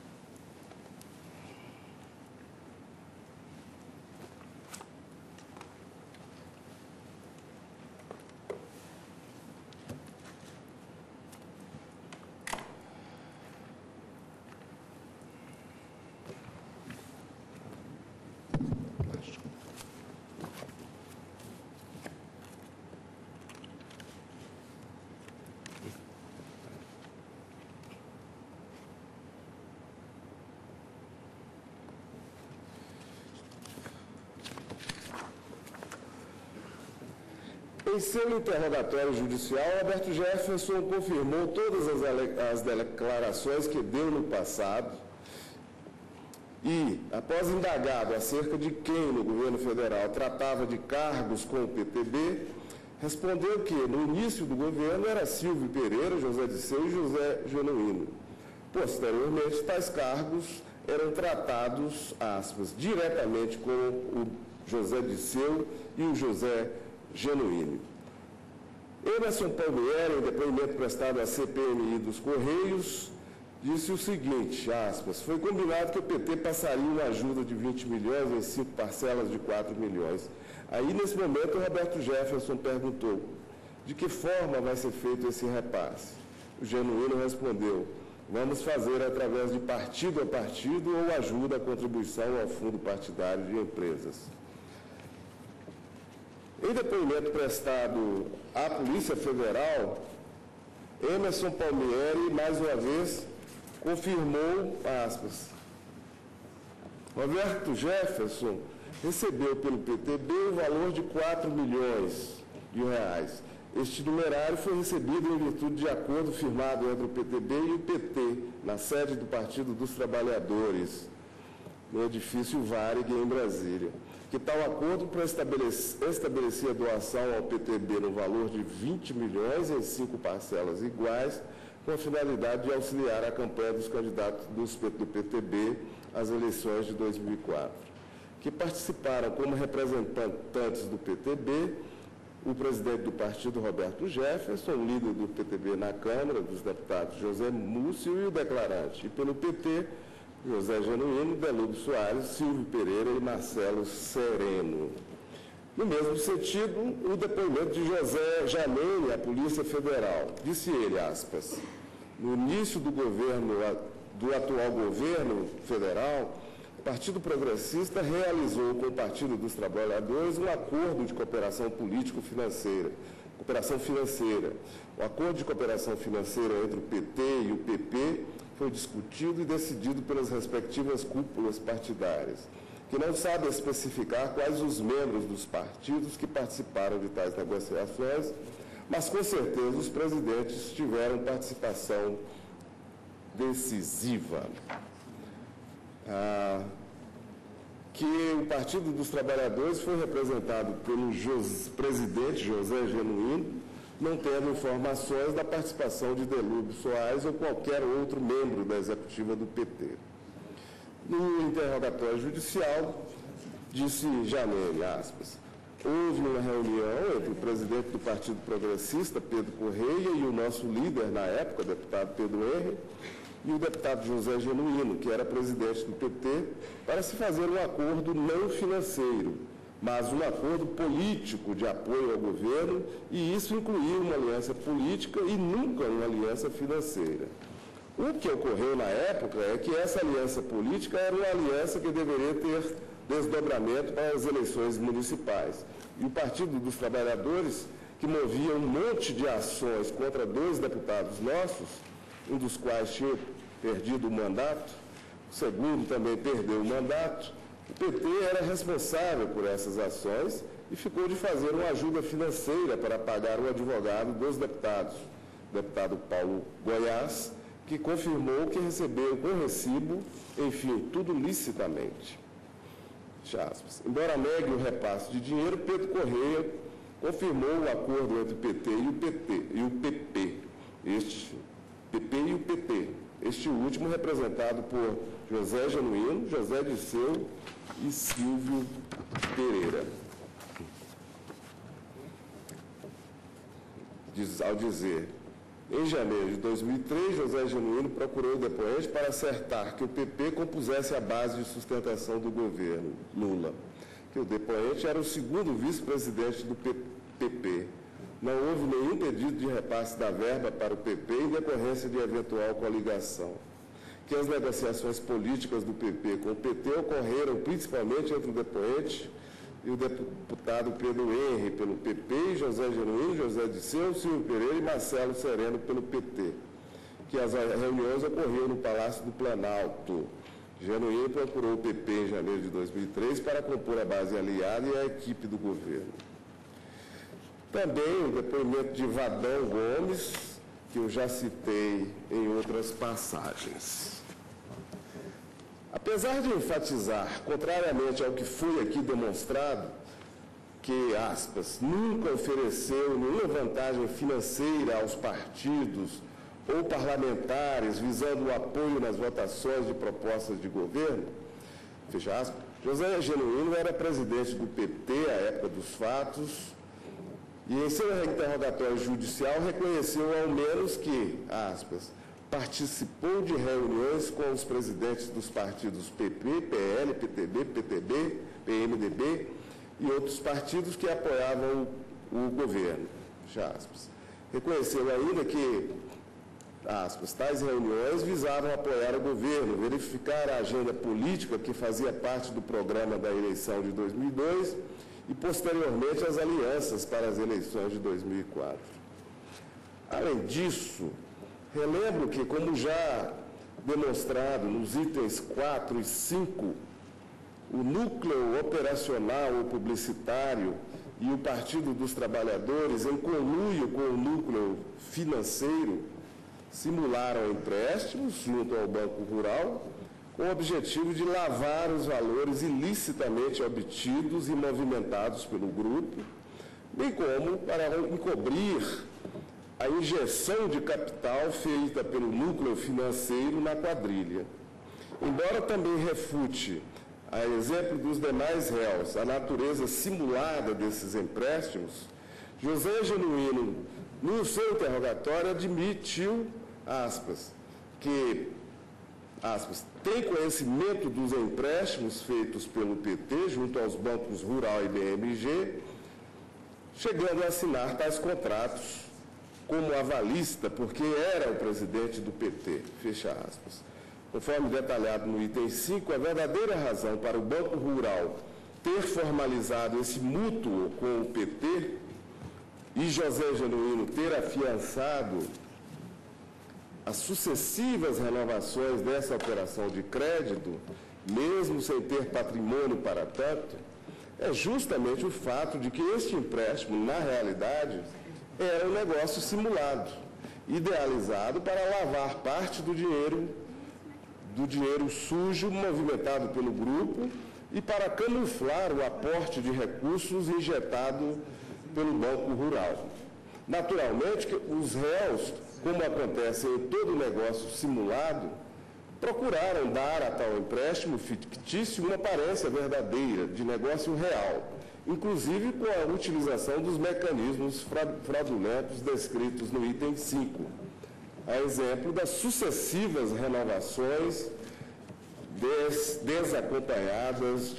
Speaker 7: Em seu interrogatório judicial, Roberto Jefferson confirmou todas as declarações que deu no passado e, após indagado acerca de quem no governo federal tratava de cargos com o PTB, respondeu que, no início do governo, era Silvio Pereira, José Disseu e José Genuíno. Posteriormente, tais cargos eram tratados, aspas, diretamente com o José Disseu e o José Genuíno. Emerson Palmieri, em depoimento prestado à CPMI dos Correios, disse o seguinte, aspas, foi combinado que o PT passaria uma ajuda de 20 milhões em 5 parcelas de 4 milhões. Aí, nesse momento, o Roberto Jefferson perguntou, de que forma vai ser feito esse repasse? O Genuíno respondeu, vamos fazer através de partido a partido ou ajuda a contribuição ao fundo partidário de empresas. Em depoimento prestado à Polícia Federal, Emerson Palmieri, mais uma vez, confirmou, aspas, Roberto Jefferson recebeu pelo PTB o valor de 4 milhões de reais. Este numerário foi recebido em virtude de acordo firmado entre o PTB e o PT, na sede do Partido dos Trabalhadores, no edifício Varig, em Brasília. Que tal acordo estabelecia doação ao PTB no valor de 20 milhões em 5 parcelas iguais, com a finalidade de auxiliar a campanha dos candidatos do PTB às eleições de 2004. Que participaram como representantes do PTB, o presidente do partido, Roberto Jefferson, o líder do PTB na Câmara dos Deputados, José Múcio, e o declarante. E pelo PT, José Genuíno, Delúbio Soares, Silvio Pereira e Marcelo Sereno. No mesmo sentido, o depoimento de José Janene à Polícia Federal. Disse ele, aspas, no início do atual governo federal, Partido Progressista realizou com o Partido dos Trabalhadores um acordo de cooperação político-financeira. O acordo de cooperação financeira entre o PT e o PP foi discutido e decidido pelas respectivas cúpulas partidárias, que não sabem especificar quais os membros dos partidos que participaram de tais negociações, mas com certeza os presidentes tiveram participação decisiva. Que o Partido dos Trabalhadores foi representado pelo presidente José Genuíno, não tendo informações da participação de Delúbio Soares ou qualquer outro membro da executiva do PT. No interrogatório judicial, disse Janene, aspas, houve uma reunião entre o presidente do Partido Progressista, Pedro Correia, e o nosso líder na época, deputado Pedro Henry, e o deputado José Genuíno, que era presidente do PT, para se fazer um acordo não financeiro, mas um acordo político de apoio ao governo, e isso incluía uma aliança política e nunca uma aliança financeira. O que ocorreu na época é que essa aliança política era uma aliança que deveria ter desdobramento para as eleições municipais. E o Partido dos Trabalhadores, que movia um monte de ações contra 2 deputados nossos, um dos quais tinha perdido o mandato, o segundo também perdeu o mandato, o PT era responsável por essas ações e ficou de fazer uma ajuda financeira para pagar o advogado dos deputados, o deputado Paulo Goiás, que confirmou que recebeu com recibo, enfim, tudo licitamente. Embora negue o repasse de dinheiro, Pedro Correia confirmou o acordo entre o PT e o PP. Este último representado por José Genuíno, José Disseu e Silvio Pereira. Ao dizer, em janeiro de 2003, José Genuíno procurou o depoente para acertar que o PP compusesse a base de sustentação do governo Lula, que o depoente era o segundo vice-presidente do PP. Não houve nenhum pedido de repasse da verba para o PP em decorrência de eventual coligação. Que as negociações políticas do PP com o PT ocorreram principalmente entre o depoente e o deputado Pedro Henry pelo PP, e José Genuíno, José Disseu, Silvio Pereira e Marcelo Sereno pelo PT. Que as reuniões ocorriam no Palácio do Planalto. Genuíno procurou o PP em janeiro de 2003 para compor a base aliada e a equipe do governo. Também o depoimento de Vadão Gomes, que eu já citei em outras passagens. Apesar de enfatizar, contrariamente ao que foi aqui demonstrado, que, aspas, nunca ofereceu nenhuma vantagem financeira aos partidos ou parlamentares visando o apoio nas votações de propostas de governo, fecha aspas, José Genuíno era presidente do PT à época dos fatos, e em seu interrogatório judicial reconheceu ao menos que, aspas, participou de reuniões com os presidentes dos partidos PP, PL, PTB, PTB, PMDB e outros partidos que apoiavam o governo, fecha aspas. Reconheceu ainda que, aspas, tais reuniões visavam apoiar o governo, verificar a agenda política que fazia parte do programa da eleição de 2002 e, posteriormente, as alianças para as eleições de 2004. Além disso, relembro que, como já demonstrado nos itens 4 e 5, o núcleo operacional ou publicitário e o Partido dos Trabalhadores, em conluio com o núcleo financeiro, simularam empréstimos junto ao Banco Rural, com o objetivo de lavar os valores ilicitamente obtidos e movimentados pelo grupo, bem como para encobrir a injeção de capital feita pelo núcleo financeiro na quadrilha. Embora também refute, a exemplo dos demais réus, a natureza simulada desses empréstimos, José Genuíno, no seu interrogatório, admitiu, aspas, que, aspas, tem conhecimento dos empréstimos feitos pelo PT junto aos bancos Rural e BMG, chegando a assinar tais contratos como avalista, porque era o presidente do PT, fecha aspas. Conforme detalhado no item 5, a verdadeira razão para o Banco Rural ter formalizado esse mútuo com o PT e José Genuíno ter afiançado as sucessivas renovações dessa operação de crédito, mesmo sem ter patrimônio para tanto, é justamente o fato de que este empréstimo, na realidade, era um negócio simulado, idealizado para lavar parte do dinheiro sujo movimentado pelo grupo e para camuflar o aporte de recursos injetado pelo Banco Rural. Naturalmente, os réus, como acontece em todo negócio simulado, procuraram dar a tal empréstimo fictício uma aparência verdadeira, de negócio real, inclusive com a utilização dos mecanismos fraudulentos descritos no item 5, a exemplo das sucessivas renovações desacompanhadas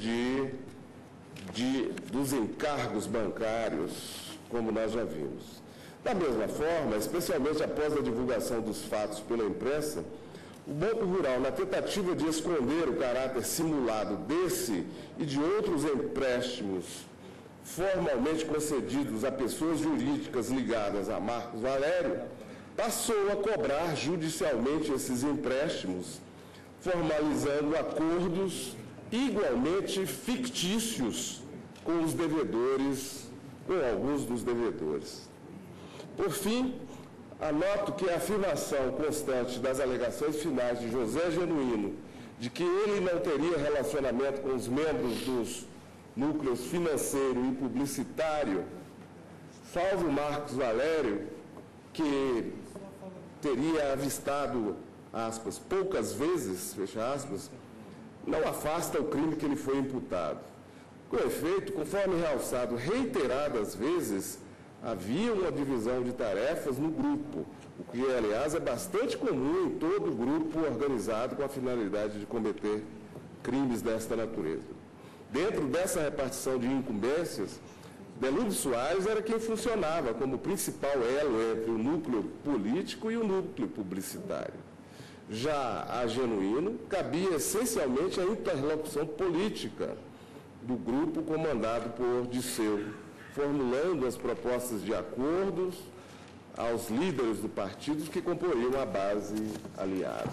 Speaker 7: dos encargos bancários, como nós já vimos. Da mesma forma, especialmente após a divulgação dos fatos pela imprensa, o Banco Rural, na tentativa de esconder o caráter simulado desse e de outros empréstimos formalmente concedidos a pessoas jurídicas ligadas a Marcos Valério, passou a cobrar judicialmente esses empréstimos, formalizando acordos igualmente fictícios com os devedores, com alguns dos devedores. Por fim, anoto que a afirmação constante das alegações finais de José Genuíno de que ele não teria relacionamento com os membros dos núcleos financeiro e publicitário, salvo Marcos Valério, que teria avistado, aspas, poucas vezes, fecha aspas, não afasta o crime que lhe foi imputado. Com efeito, conforme realçado reiteradas vezes, havia uma divisão de tarefas no grupo, o que, aliás, é bastante comum em todo grupo organizado com a finalidade de cometer crimes desta natureza. Dentro dessa repartição de incumbências, Delúbio Soares era quem funcionava como principal elo entre o núcleo político e o núcleo publicitário. Já a Genuíno cabia essencialmente a interlocução política do grupo comandado por Disseu, formulando as propostas de acordos aos líderes do partido que comporiam a base aliada.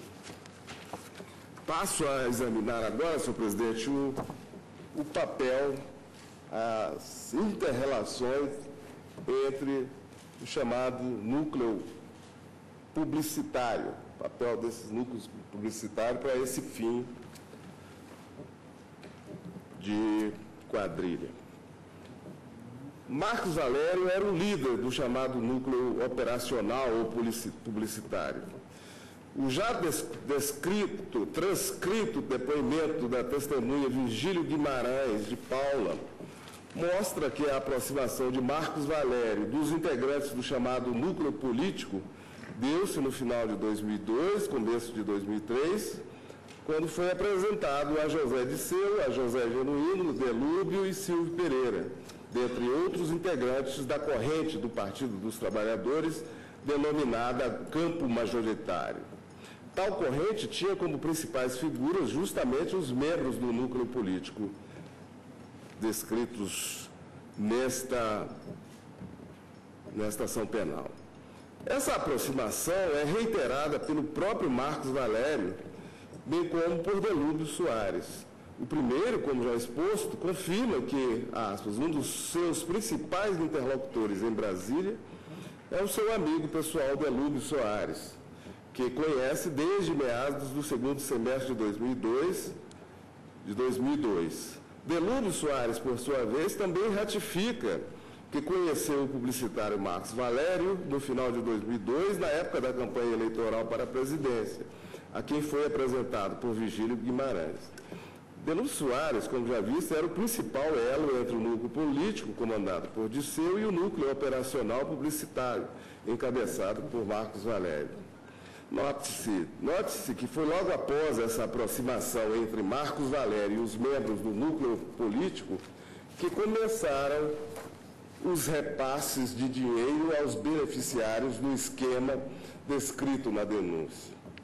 Speaker 7: Passo a examinar agora, senhor presidente, o papel, as inter-relações entre o chamado núcleo publicitário, o papel desses núcleos publicitários para esse fim de quadrilha. Marcos Valério era o líder do chamado núcleo operacional ou publicitário. O já transcrito depoimento da testemunha Virgílio Guimarães de Paula mostra que a aproximação de Marcos Valério dos integrantes do chamado núcleo político deu-se no final de 2002, começo de 2003, quando foi apresentado a José Disseu, a José Genuíno, Delúbio e Silvio Pereira, dentre outros integrantes da corrente do Partido dos Trabalhadores, denominada Campo Majoritário. Tal corrente tinha como principais figuras justamente os membros do núcleo político descritos nesta ação penal. Essa aproximação é reiterada pelo próprio Marcos Valério, bem como por Delúbio Soares. O primeiro, como já exposto, confirma que, aspas, um dos seus principais interlocutores em Brasília é o seu amigo pessoal Delúbio Soares, que conhece desde meados do segundo semestre de 2002. Delúbio Soares, por sua vez, também ratifica que conheceu o publicitário Marcos Valério no final de 2002, na época da campanha eleitoral para a presidência, a quem foi apresentado por Virgílio Guimarães. Delúbio Soares, como já visto, era o principal elo entre o núcleo político, comandado por Disseu, e o núcleo operacional publicitário, encabeçado por Marcos Valério. Note-se que foi logo após essa aproximação entre Marcos Valério e os membros do núcleo político que começaram os repasses de dinheiro aos beneficiários do esquema descrito na denúncia.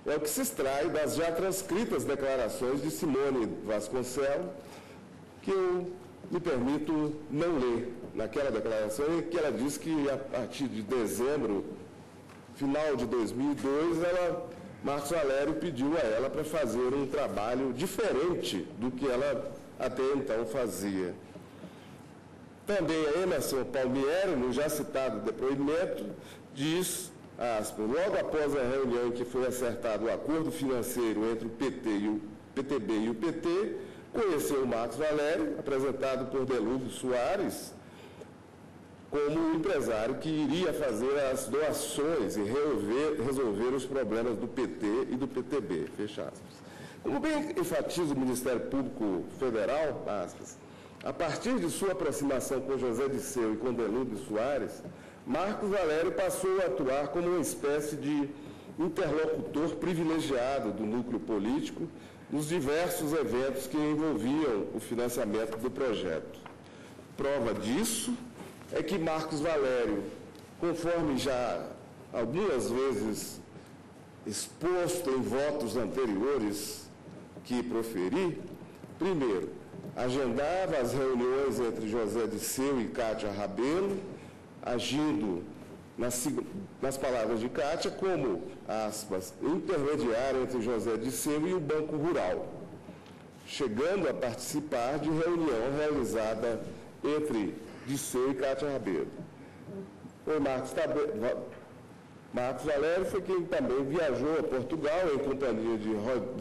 Speaker 7: é o que se extrai das já transcritas declarações de Simone Vasconcelos, que eu me permito não ler. Naquela declaração em que ela diz que a partir de dezembro, final de 2002, Marcos Valério pediu a ela para fazer um trabalho diferente do que ela até então fazia. Também a Emerson Palmieri, no já citado depoimento, diz, aspas, logo após a reunião em que foi acertado o acordo financeiro entre o PTB e o PT, conheceu o Marcos Valério, apresentado por Delúvio Soares, como um empresário que iria fazer as doações e resolver os problemas do PT e do PTB, fecha aspas. Como bem enfatiza o Ministério Público Federal, aspas, a partir de sua aproximação com José Disseu e com Delúvio Soares, Marcos Valério passou a atuar como uma espécie de interlocutor privilegiado do núcleo político nos diversos eventos que envolviam o financiamento do projeto. Prova disso é que Marcos Valério, conforme já algumas vezes exposto em votos anteriores que proferi, primeiro, agendava as reuniões entre José Disseu e Cátia Rabelo, agindo, nas palavras de Cátia, como, aspas, intermediário entre José Disseu e o Banco Rural, chegando a participar de reunião realizada entre Disseu e Cátia Rabelo. O Marcos Valério foi quem também viajou a Portugal em companhia de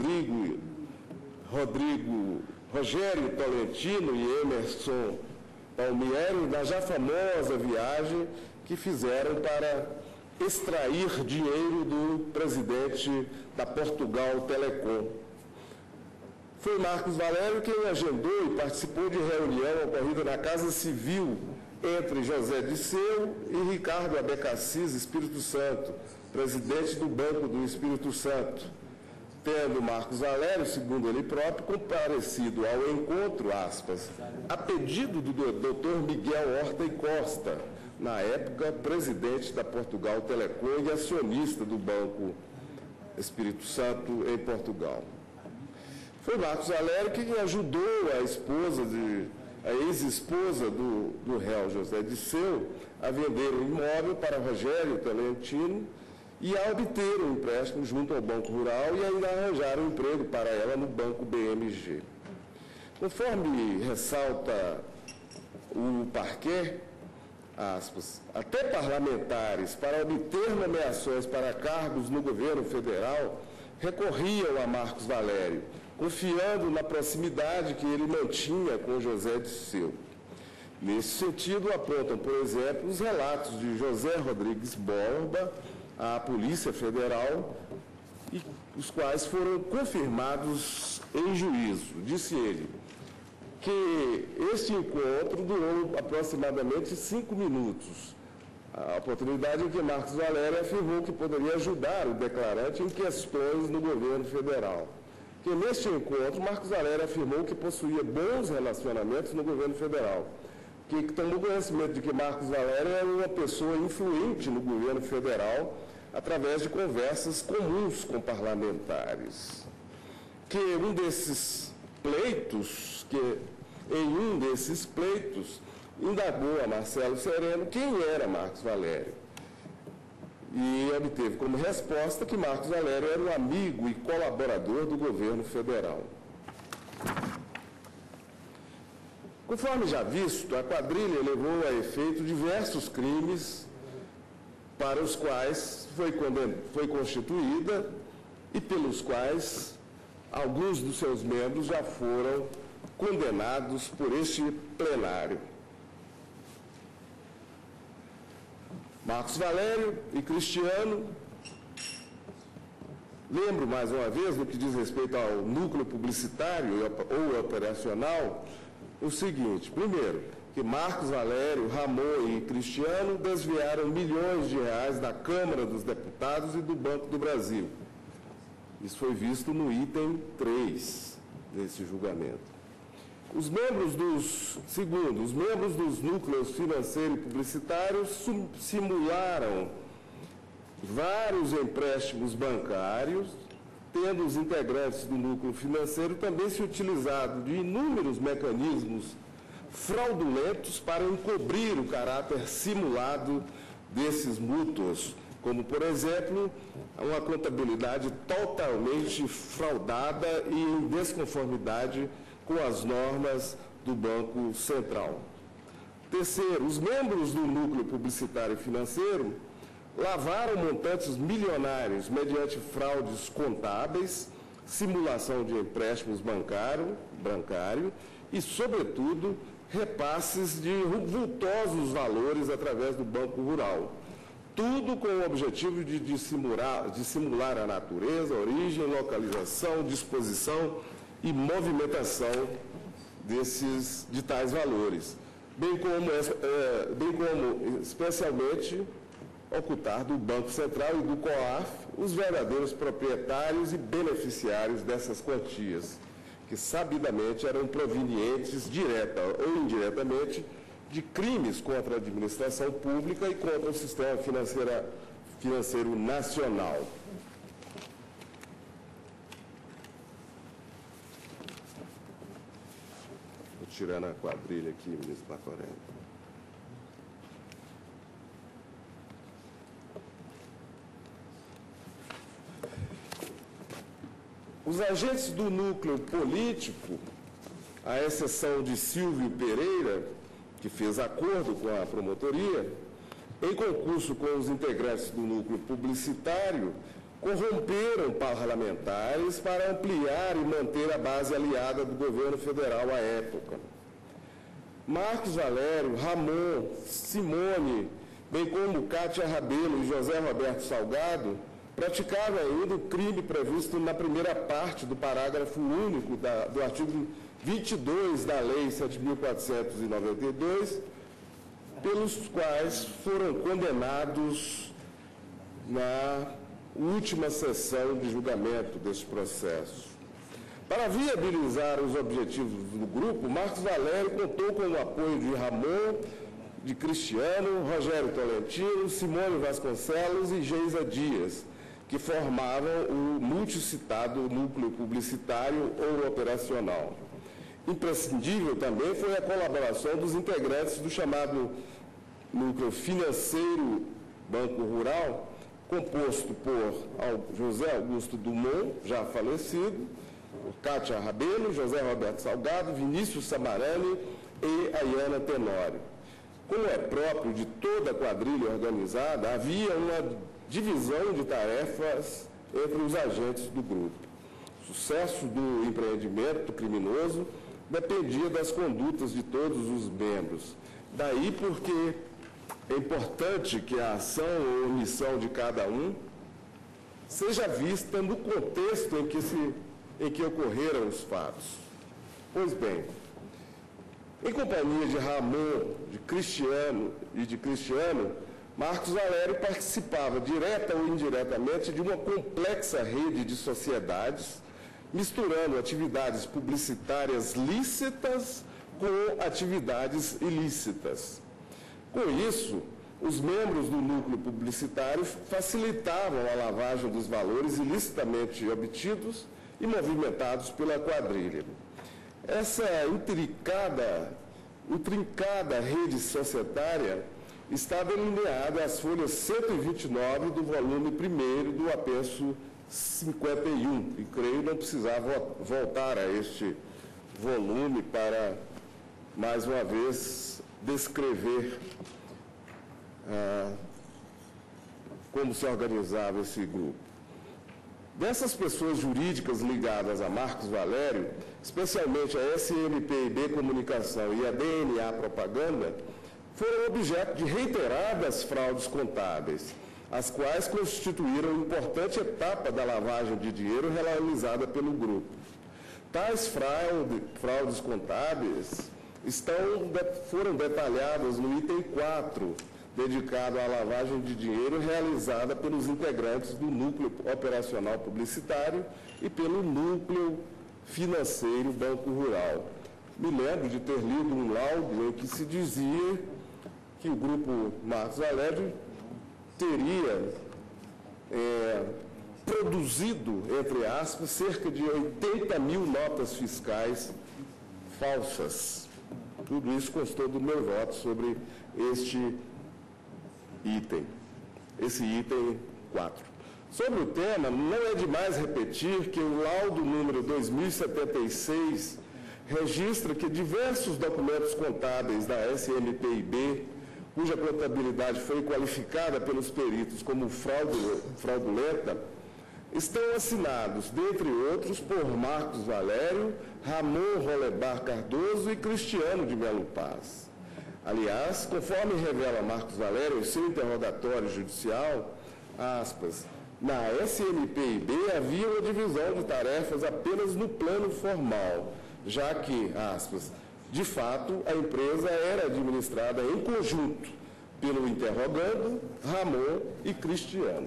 Speaker 7: Rogério Tolentino e Emerson Palmieri, na já famosa viagem que fizeram para extrair dinheiro do presidente da Portugal Telecom. Foi Marcos Valério quem agendou e participou de reunião ocorrida na Casa Civil entre José Disseu e Ricardo Abecassis Espírito Santo, presidente do Banco do Espírito Santo, tendo Marcos Valério, segundo ele próprio, comparecido ao encontro, aspas, a pedido do Dr. Miguel Horta e Costa, na época presidente da Portugal Telecom e acionista do Banco Espírito Santo em Portugal. Foi Marcos Valério quem ajudou a ex-esposa do réu José Disseu a vender um imóvel para Rogério Tolentino e a obter um empréstimo junto ao Banco Rural e ainda arranjar um emprego para ela no Banco BMG. Conforme ressalta o parquet, aspas, até parlamentares, para obter nomeações para cargos no governo federal, recorriam a Marcos Valério, confiando na proximidade que ele mantinha com José Disseu. Nesse sentido, apontam, por exemplo, os relatos de José Rodrigues Borba à Polícia Federal, e os quais foram confirmados em juízo. Disse ele que este encontro durou aproximadamente 5 minutos, a oportunidade em que Marcos Valério afirmou que poderia ajudar o declarante em questões no governo federal. Que neste encontro, Marcos Valério afirmou que possuía bons relacionamentos no governo federal, que tomou conhecimento de que Marcos Valério era uma pessoa influente no governo federal através de conversas comuns com parlamentares. Que em um desses pleitos, indagou a Marcelo Sereno quem era Marcos Valério. E obteve como resposta que Marcos Valério era um amigo e colaborador do governo federal. Conforme já visto, a quadrilha levou a efeito diversos crimes para os quais foi constituída e pelos quais alguns dos seus membros já foram condenados por este plenário. Marcos Valério e Cristiano, lembro mais uma vez, no que diz respeito ao núcleo publicitário ou operacional, o seguinte: primeiro, que Marcos Valério, Ramon e Cristiano desviaram milhões de reais da Câmara dos Deputados e do Banco do Brasil. Isso foi visto no item 3 desse julgamento. Os membros dos núcleos financeiro e publicitários simularam vários empréstimos bancários tendo os integrantes do núcleo financeiro também se utilizado de inúmeros mecanismos fraudulentos para encobrir o caráter simulado desses mútuos, como, por exemplo, uma contabilidade totalmente fraudada e em desconformidade com as normas do Banco Central. Terceiro, os membros do núcleo publicitário e financeiro lavaram montantes milionários mediante fraudes contábeis, simulação de empréstimos bancário e, sobretudo, repasses de vultosos valores através do Banco Rural. Tudo com o objetivo de simular a natureza, origem, localização, disposição e movimentação de tais valores, bem como especialmente ocultar do Banco Central e do COAF os verdadeiros proprietários e beneficiários dessas quantias, que sabidamente eram provenientes, direta ou indiretamente, de crimes contra a administração pública e contra o sistema financeiro nacional. Estou tirando a quadrilha aqui, ministro Batorelli. Os agentes do núcleo político, à exceção de Silvio Pereira, que fez acordo com a promotoria, em concurso com os integrantes do núcleo publicitário, corromperam parlamentares para ampliar e manter a base aliada do governo federal à época. Marcos Valério, Ramon, Simone, bem como Cátia Rabelo e José Roberto Salgado, praticaram ainda o crime previsto na primeira parte do parágrafo único do artigo 22 da Lei 7.492, pelos quais foram condenados na última sessão de julgamento deste processo. Para viabilizar os objetivos do grupo, Marcos Valério contou com o apoio de Ramon, de Cristiano, Rogério Tolentino, Simone Vasconcelos e Geisa Dias, que formavam o multicitado núcleo publicitário ou operacional. Imprescindível também foi a colaboração dos integrantes do chamado núcleo financeiro Banco Rural, composto por José Augusto Dumont, já falecido, Cátia Rabelo, José Roberto Salgado, Vinícius Samarani e Ayana Tenório. Como é próprio de toda a quadrilha organizada, havia uma divisão de tarefas entre os agentes do grupo. O sucesso do empreendimento criminoso dependia das condutas de todos os membros. Daí porque é importante que a ação ou omissão de cada um seja vista no contexto em que ocorreram os fatos. Pois bem, em companhia de Ramon, de Cristiano, Marcos Valério participava, direta ou indiretamente, de uma complexa rede de sociedades, misturando atividades publicitárias lícitas com atividades ilícitas. Com isso, os membros do núcleo publicitário facilitavam a lavagem dos valores ilicitamente obtidos e movimentados pela quadrilha. Essa intrincada rede societária está delineada às folhas 129 do volume 1º do apenso 51, e creio não precisar voltar a este volume para, mais uma vez, descrever como se organizava esse grupo. Dessas pessoas jurídicas ligadas a Marcos Valério, especialmente a SMPIB Comunicação e a DNA Propaganda, foram objeto de reiteradas fraudes contábeis, as quais constituíram importante etapa da lavagem de dinheiro realizada pelo grupo. Tais fraudes contábeis foram detalhadas no item 4, dedicado à lavagem de dinheiro realizada pelos integrantes do Núcleo Operacional Publicitário e pelo Núcleo Financeiro Banco Rural. Me lembro de ter lido um laudo em que se dizia que o grupo Marcos Valério teria produzido, entre aspas, cerca de 80 mil notas fiscais falsas. Tudo isso constou do meu voto sobre este item, esse item 4. Sobre o tema, não é demais repetir que o laudo número 2076 registra que diversos documentos contábeis da SMPIB, cuja contabilidade foi qualificada pelos peritos como fraudulenta, estão assinados, dentre outros, por Marcos Valério, Ramon Rolebar Cardoso e Cristiano de Melo Paz. Aliás, conforme revela Marcos Valério em seu interrogatório judicial, aspas, na SMPIB havia uma divisão de tarefas apenas no plano formal, já que, aspas, de fato, a empresa era administrada em conjunto pelo interrogando, Ramon e Cristiano.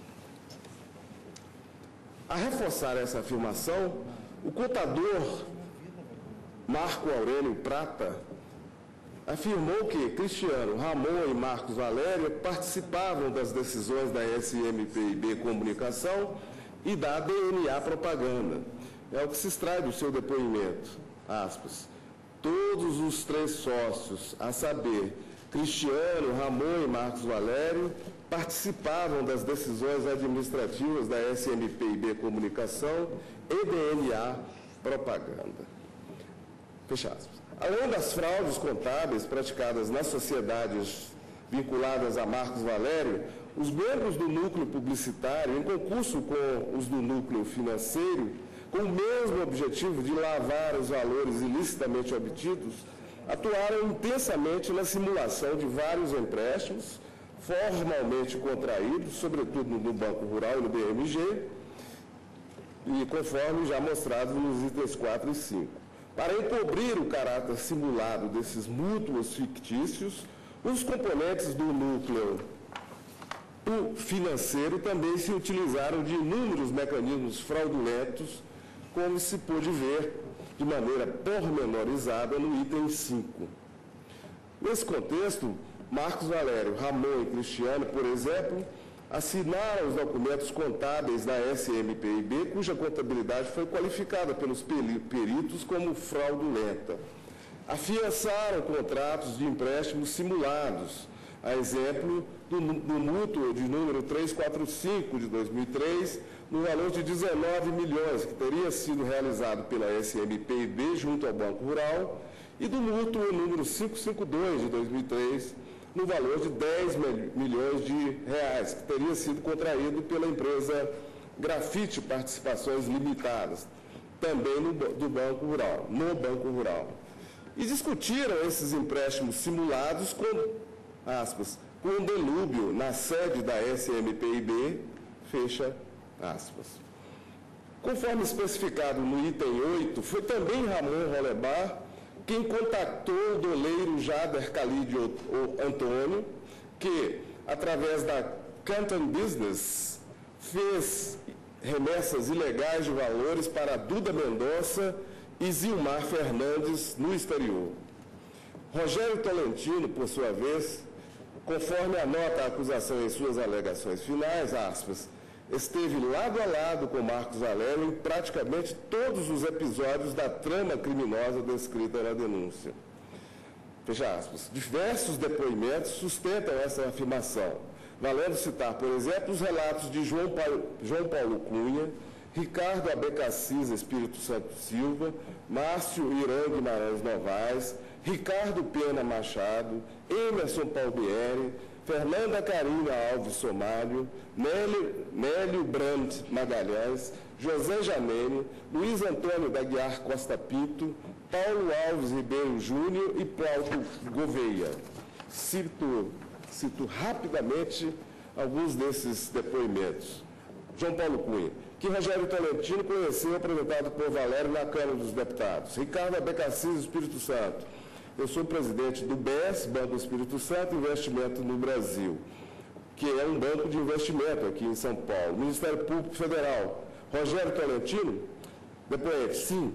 Speaker 7: A reforçar essa afirmação, o contador Marco Aurélio Prata afirmou que Cristiano, Ramon e Marcos Valério participavam das decisões da SMPIB Comunicação e da DNA Propaganda. É o que se extrai do seu depoimento. Aspas. Todos os 3 sócios, a saber, Cristiano, Ramon e Marcos Valério, participavam das decisões administrativas da SMPIB Comunicação e DNA Propaganda. Fecha aspas. Além das fraudes contábeis praticadas nas sociedades vinculadas a Marcos Valério, os membros do núcleo publicitário, em concurso com os do núcleo financeiro, com o mesmo objetivo de lavar os valores ilicitamente obtidos, atuaram intensamente na simulação de vários empréstimos, formalmente contraídos, sobretudo no Banco Rural e no BMG, e conforme já mostrado nos itens 4 e 5. Para encobrir o caráter simulado desses mútuos fictícios, os componentes do núcleo financeiro também se utilizaram de inúmeros mecanismos fraudulentos, como se pôde ver de maneira pormenorizada no item 5. Nesse contexto, Marcos Valério, Ramon e Cristiano, por exemplo, assinaram os documentos contábeis da SMPIB, cuja contabilidade foi qualificada pelos peritos como fraudulenta. Afiançaram contratos de empréstimos simulados, a exemplo do mútuo de número 345 de 2003, no valor de 19 milhões, que teria sido realizado pela SMPIB junto ao Banco Rural, e do mútuo número 552 de 2003, no valor de 10 milhões de reais, que teria sido contraído pela empresa Grafite Participações Limitadas, também do Banco Rural, no Banco Rural. E discutiram esses empréstimos simulados com, aspas, com um delúbio na sede da SMPIB, fecha aspas. Conforme especificado no item 8, foi também Ramon Rolebar quem contactou o doleiro Jader Khalid Antônio, que, através da Canton Business, fez remessas ilegais de valores para Duda Mendonça e Zilmar Fernandes no exterior. Rogério Tolentino, por sua vez, conforme anota a acusação em suas alegações finais, aspas, esteve lado a lado com Marcos Valério em praticamente todos os episódios da trama criminosa descrita na denúncia. Fecha aspas. Diversos depoimentos sustentam essa afirmação, valendo citar, por exemplo, os relatos de João Paulo Cunha, Ricardo Abecassis Espírito Santo Silva, Márcio Irã Guimarães Novaes, Ricardo Pena Machado, Emerson Palmieri, Fernanda Carina Alves Somário, Nélio Brandt Magalhães, José Janene, Luiz Antônio da Guiar Costa Pinto, Paulo Alves Ribeiro Júnior e Plauto Gouveia. Cito rapidamente alguns desses depoimentos. João Paulo Cunha, que Rogério Tolentino conheceu, apresentado por Valério na Câmara dos Deputados. Ricardo Abecassis Espírito Santo. Eu sou presidente do BES, Banco do Espírito Santo, Investimento no Brasil, que é um banco de investimento aqui em São Paulo. Ministério Público Federal. Rogério Tolentino, depoente, sim.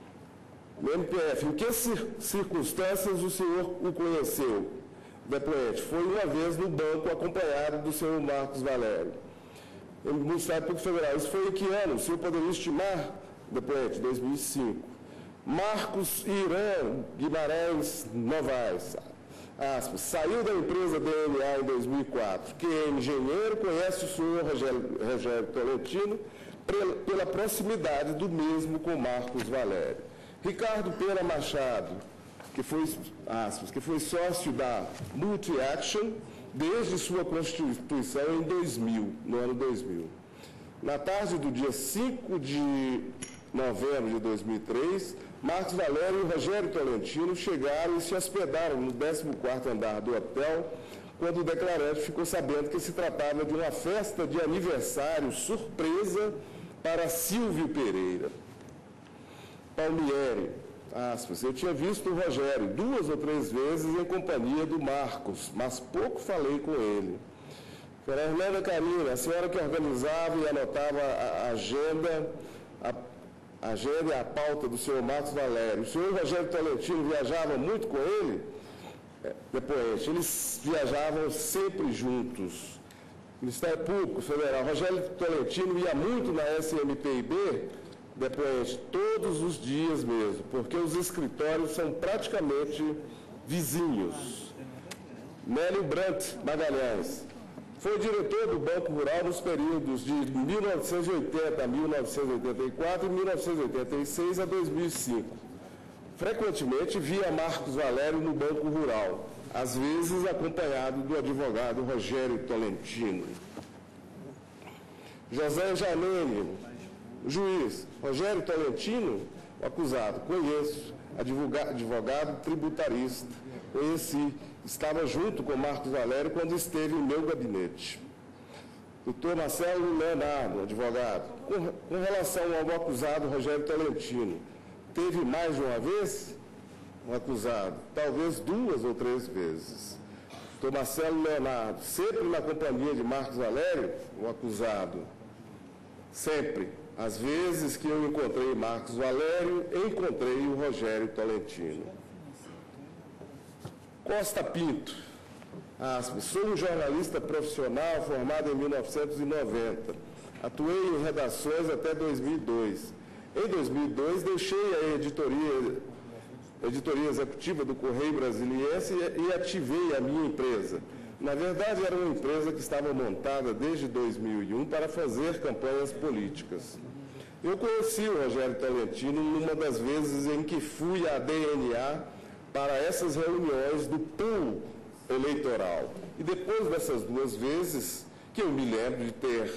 Speaker 7: No MPF, em que circunstâncias o senhor o conheceu? Depoente, foi uma vez no banco acompanhado do senhor Marcos Valério. no Ministério Público Federal. Isso foi em que ano? O senhor poderia estimar, depoente, 2005. Marcos Irã Guimarães Novaes, aspas, saiu da empresa DNA em 2004, que é engenheiro, conhece o senhor Rogério Tolentino pela proximidade do mesmo com Marcos Valério. Ricardo Pena Machado, que foi sócio da Multi-Action desde sua constituição em 2000, no ano 2000. Na tarde do dia 5 de novembro de 2003, Marcos Valério e Rogério Tolentino chegaram e se hospedaram no 14º andar do hotel, quando o declarante ficou sabendo que se tratava de uma festa de aniversário surpresa para Silvio Pereira. Palmieri, aspas, eu tinha visto o Rogério 2 ou 3 vezes em companhia do Marcos, mas pouco falei com ele. Fernanda Carina, a senhora que organizava e anotava a agenda e a pauta do senhor Marcos Valério. O senhor Rogério Tolentino viajava muito com ele? Depois, eles viajavam sempre juntos. Ministério Público Federal, Rogério Tolentino ia muito na SMPIB, depois, todos os dias mesmo, porque os escritórios são praticamente vizinhos. Nélio Brandt Magalhães. Foi diretor do Banco Rural nos períodos de 1980 a 1984 e 1986 a 2005. Frequentemente via Marcos Valério no Banco Rural, às vezes acompanhado do advogado Rogério Tolentino. José Janene, juiz. Rogério Tolentino, o acusado, conheço, advogado tributarista, conheci. Estava junto com Marcos Valério quando esteve em meu gabinete. Doutor Marcelo Leonardo, advogado, com relação ao acusado Rogério Tolentino, teve mais de uma vez um acusado? Talvez 2 ou 3 vezes. Doutor Marcelo Leonardo, sempre na companhia de Marcos Valério, o acusado? Sempre. Às vezes que eu encontrei Marcos Valério, encontrei o Rogério Tolentino. Costa Pinto, aspas, sou um jornalista profissional formado em 1990. Atuei em redações até 2002. Em 2002, deixei a editoria executiva do Correio Brasiliense e ativei a minha empresa. Na verdade, era uma empresa que estava montada desde 2001 para fazer campanhas políticas. Eu conheci o Rogério Tolentino numa das vezes em que fui à DNA para essas reuniões do pool eleitoral. E depois dessas 2 vezes, que eu me lembro de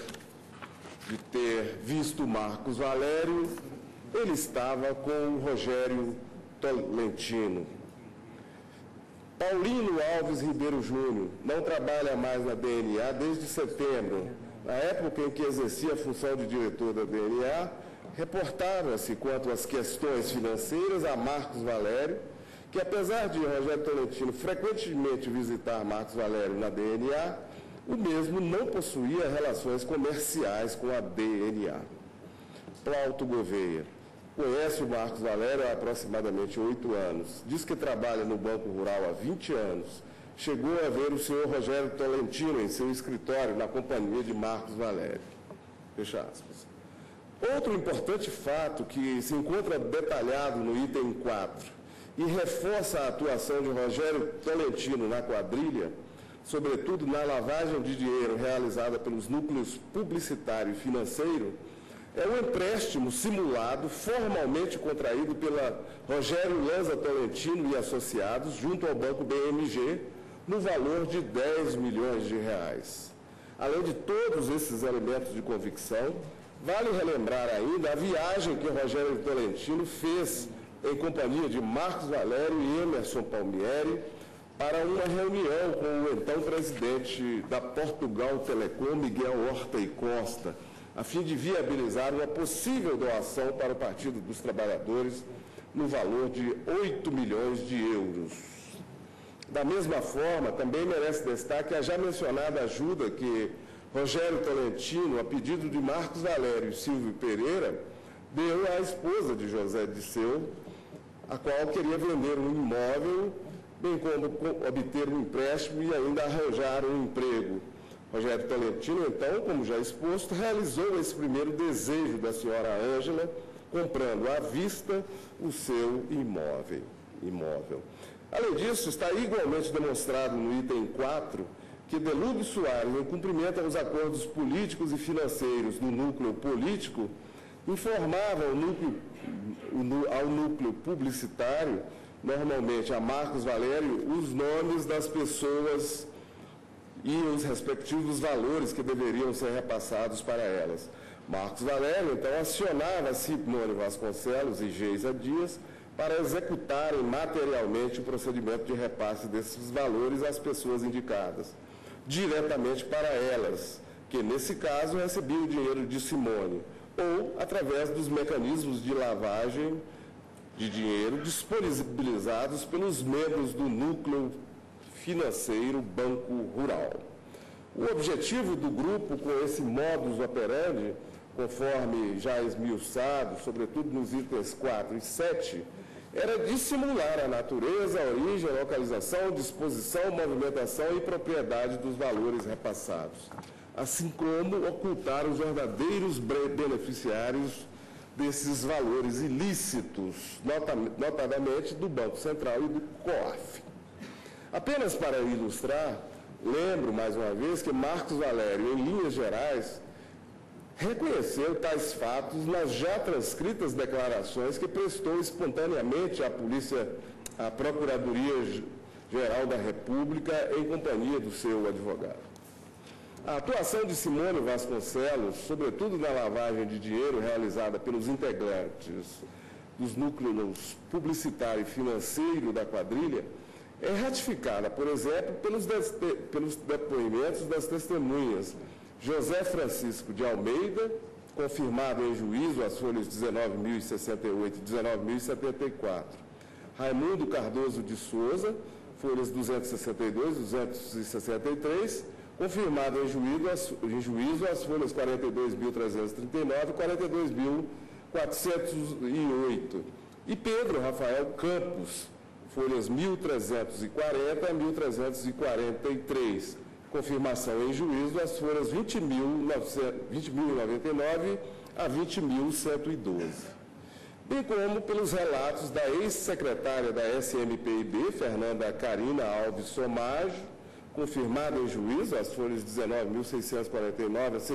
Speaker 7: ter visto o Marcos Valério, ele estava com o Rogério Tolentino. Paulino Alves Ribeiro Júnior não trabalha mais na DNA desde setembro. Na época em que exercia a função de diretor da DNA, reportava-se quanto às questões financeiras a Marcos Valério, que apesar de Rogério Tolentino frequentemente visitar Marcos Valério na DNA, o mesmo não possuía relações comerciais com a DNA. Plauto Gouveia. Conhece o Marcos Valério há aproximadamente 8 anos. Diz que trabalha no Banco Rural há 20 anos. Chegou a ver o senhor Rogério Tolentino em seu escritório na companhia de Marcos Valério. Fecha aspas. Outro importante fato que se encontra detalhado no item 4 e reforça a atuação de Rogério Tolentino na quadrilha, sobretudo na lavagem de dinheiro realizada pelos núcleos publicitário e financeiro, é um empréstimo simulado, formalmente contraído pela Rogério Lanza Tolentino e associados, junto ao Banco BMG, no valor de 10 milhões de reais. Além de todos esses elementos de convicção, vale relembrar ainda a viagem que Rogério Tolentino fez em companhia de Marcos Valério e Emerson Palmieri para uma reunião com o então presidente da Portugal Telecom, Miguel Horta e Costa, a fim de viabilizar uma possível doação para o Partido dos Trabalhadores no valor de 8 milhões de euros. Da mesma forma, também merece destaque a já mencionada ajuda que Rogério Tolentino, a pedido de Marcos Valério e Silvio Pereira, deu à esposa de José Disseu, a qual queria vender um imóvel, bem como obter um empréstimo e ainda arranjar um emprego. Rogério Tolentino, então, como já exposto, realizou esse primeiro desejo da senhora Ângela, comprando à vista o seu imóvel. Além disso, está igualmente demonstrado no item 4 que Delúbio Soares, em cumprimento aos acordos políticos e financeiros do núcleo político, informava ao núcleo publicitário, normalmente a Marcos Valério, os nomes das pessoas e os respectivos valores que deveriam ser repassados para elas. Marcos Valério, então, acionava Simone Vasconcelos e Geisa Dias para executarem materialmente o procedimento de repasse desses valores às pessoas indicadas, diretamente para elas, que, nesse caso, recebiam o dinheiro de Simone, ou através dos mecanismos de lavagem de dinheiro disponibilizados pelos membros do núcleo financeiro Banco Rural. O objetivo do grupo com esse modus operandi, conforme já esmiuçado, sobretudo nos itens 4 e 7, era dissimular a natureza, a origem, a localização, disposição, movimentação e propriedade dos valores repassados, assim como ocultar os verdadeiros beneficiários desses valores ilícitos, notadamente do Banco Central e do COAF. Apenas para ilustrar, lembro mais uma vez que Marcos Valério, em linhas gerais, reconheceu tais fatos nas já transcritas declarações que prestou espontaneamente à Procuradoria-Geral da República em companhia do seu advogado. A atuação de Simone Vasconcelos, sobretudo na lavagem de dinheiro realizada pelos integrantes dos núcleos publicitário e financeiro da quadrilha, é ratificada, por exemplo, pelos depoimentos das testemunhas José Francisco de Almeida, confirmado em juízo as folhas 19.068 e 19.074, Raimundo Cardoso de Souza, folhas 262 e 263, confirmado em juízo as folhas 42.339 e 42.408, e Pedro Rafael Campos, folhas 1.340 a 1.343, confirmação em juízo as folhas 20.099 a 20.112. Bem como pelos relatos da ex-secretária da SMPIB, Fernanda Carina Alves Somage, confirmado em juízo as folhas 19.649 a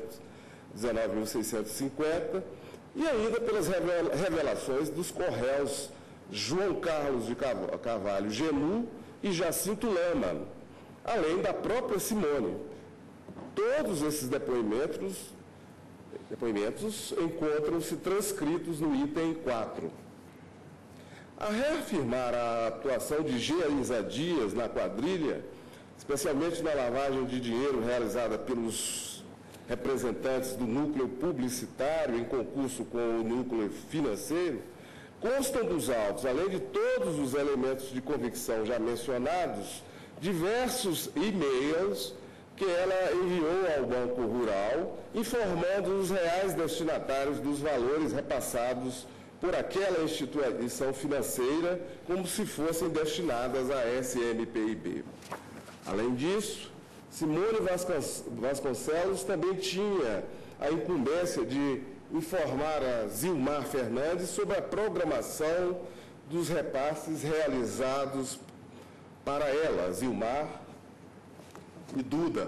Speaker 7: 19.650, e ainda pelas revelações dos corréus João Carlos de Carvalho Genu e Jacinto Lama, além da própria Simone. Todos esses depoimentos encontram-se transcritos no item 4. A reafirmar a atuação de Geisa Dias na quadrilha, especialmente na lavagem de dinheiro realizada pelos representantes do núcleo publicitário em concurso com o núcleo financeiro, constam dos autos, além de todos os elementos de convicção já mencionados, diversos e-mails que ela enviou ao Banco Rural, informando os reais destinatários dos valores repassados por aquela instituição financeira como se fossem destinadas à SMPIB. Além disso, Simone Vasconcelos também tinha a incumbência de informar a Zilmar Fernandes sobre a programação dos repasses realizados para ela, Zilmar e Duda.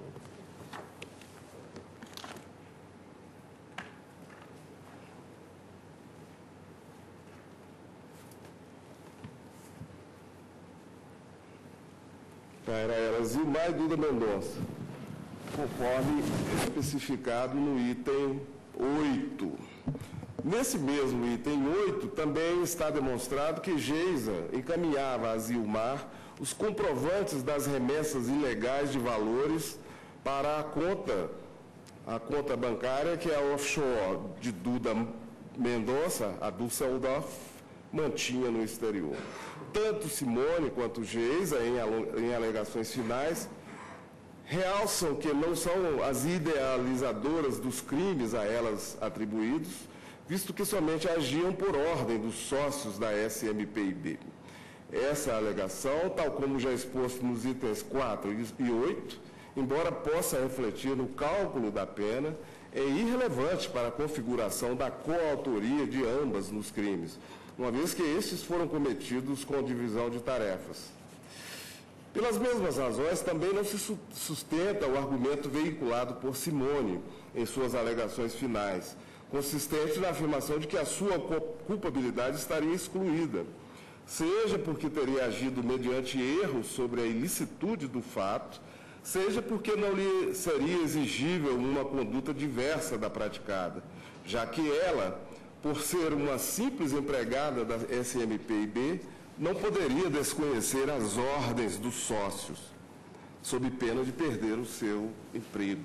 Speaker 7: Para ela, Zilmar e Duda Mendonça, conforme especificado no item 8. Nesse mesmo item 8, também está demonstrado que Geisa encaminhava a Zilmar os comprovantes das remessas ilegais de valores para a conta bancária que a offshore de Duda Mendonça, a Dusseldorf, mantinha no exterior. Tanto Simone quanto Geisa, em alegações finais, realçam que não são as idealizadoras dos crimes a elas atribuídos, visto que somente agiam por ordem dos sócios da SMPIB. Essa alegação, tal como já exposto nos itens 4 e 8, embora possa refletir no cálculo da pena, é irrelevante para a configuração da coautoria de ambas nos crimes, uma vez que estes foram cometidos com divisão de tarefas. Pelas mesmas razões, também não se sustenta o argumento veiculado por Simone em suas alegações finais, consistente na afirmação de que a sua culpabilidade estaria excluída, seja porque teria agido mediante erros sobre a ilicitude do fato, seja porque não lhe seria exigível uma conduta diversa da praticada, já que ela, por ser uma simples empregada da SMPIB, não poderia desconhecer as ordens dos sócios, sob pena de perder o seu emprego.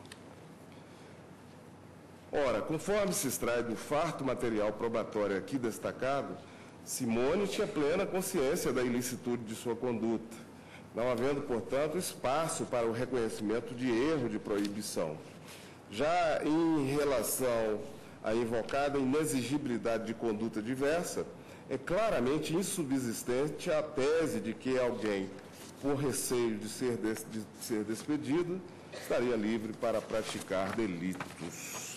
Speaker 7: Ora, conforme se extrai do farto material probatório aqui destacado, Simone tinha plena consciência da ilicitude de sua conduta, não havendo, portanto, espaço para o reconhecimento de erro de proibição. Já em relação à invocada inexigibilidade de conduta diversa, é claramente insubsistente a tese de que alguém, por receio de ser despedido, estaria livre para praticar delitos.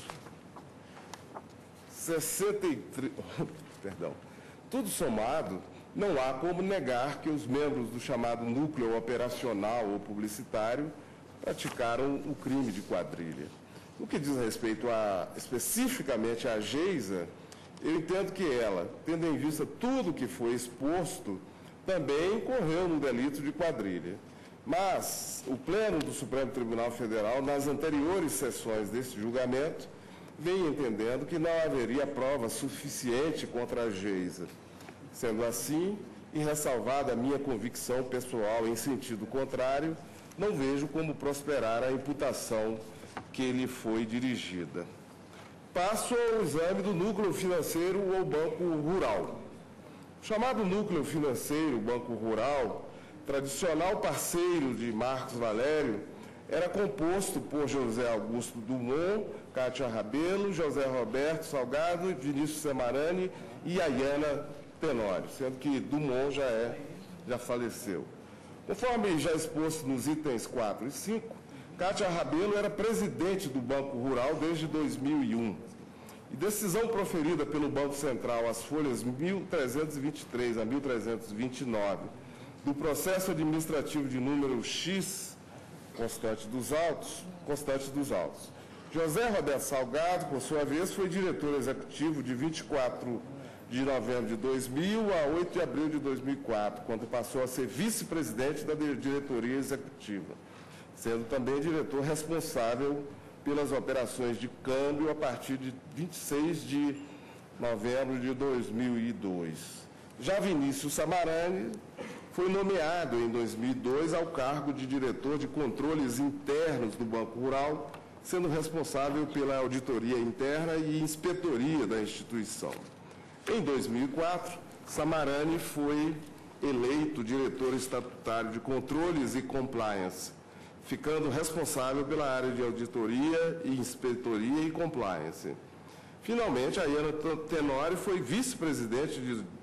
Speaker 7: 63. Perdão. Tudo somado, não há como negar que os membros do chamado núcleo operacional ou publicitário praticaram o crime de quadrilha. No que diz respeito especificamente à Geisa, eu entendo que ela, tendo em vista tudo o que foi exposto, também incorreu no delito de quadrilha. Mas o Pleno do Supremo Tribunal Federal, nas anteriores sessões desse julgamento, vem entendendo que não haveria prova suficiente contra a Geisa. Sendo assim, e ressalvada a minha convicção pessoal em sentido contrário, não vejo como prosperar a imputação que lhe foi dirigida. Passo ao exame do núcleo financeiro ou Banco Rural. O chamado núcleo financeiro, Banco Rural, tradicional parceiro de Marcos Valério, era composto por José Augusto Dumont, Cátia Rabelo, José Roberto Salgado, Vinícius Semarani e Ayana Tenório, sendo que Dumont já faleceu. Conforme já exposto nos itens 4 e 5, Cátia Rabelo era presidente do Banco Rural desde 2001. E decisão proferida pelo Banco Central, as folhas 1323 a 1329, do processo administrativo de número X, constante dos autos. José Roberto Salgado, por sua vez, foi diretor executivo de 24 de novembro de 2000 a 8 de abril de 2004, quando passou a ser vice-presidente da diretoria executiva, sendo também diretor responsável pelas operações de câmbio a partir de 26 de novembro de 2002. Já Vinícius Samarani foi nomeado em 2002 ao cargo de diretor de controles internos do Banco Rural, sendo responsável pela auditoria interna e inspetoria da instituição. Em 2004, Samarani foi eleito diretor estatutário de controles e compliance, ficando responsável pela área de auditoria e inspetoria e compliance. Finalmente, Ayana Tenório foi vice-presidente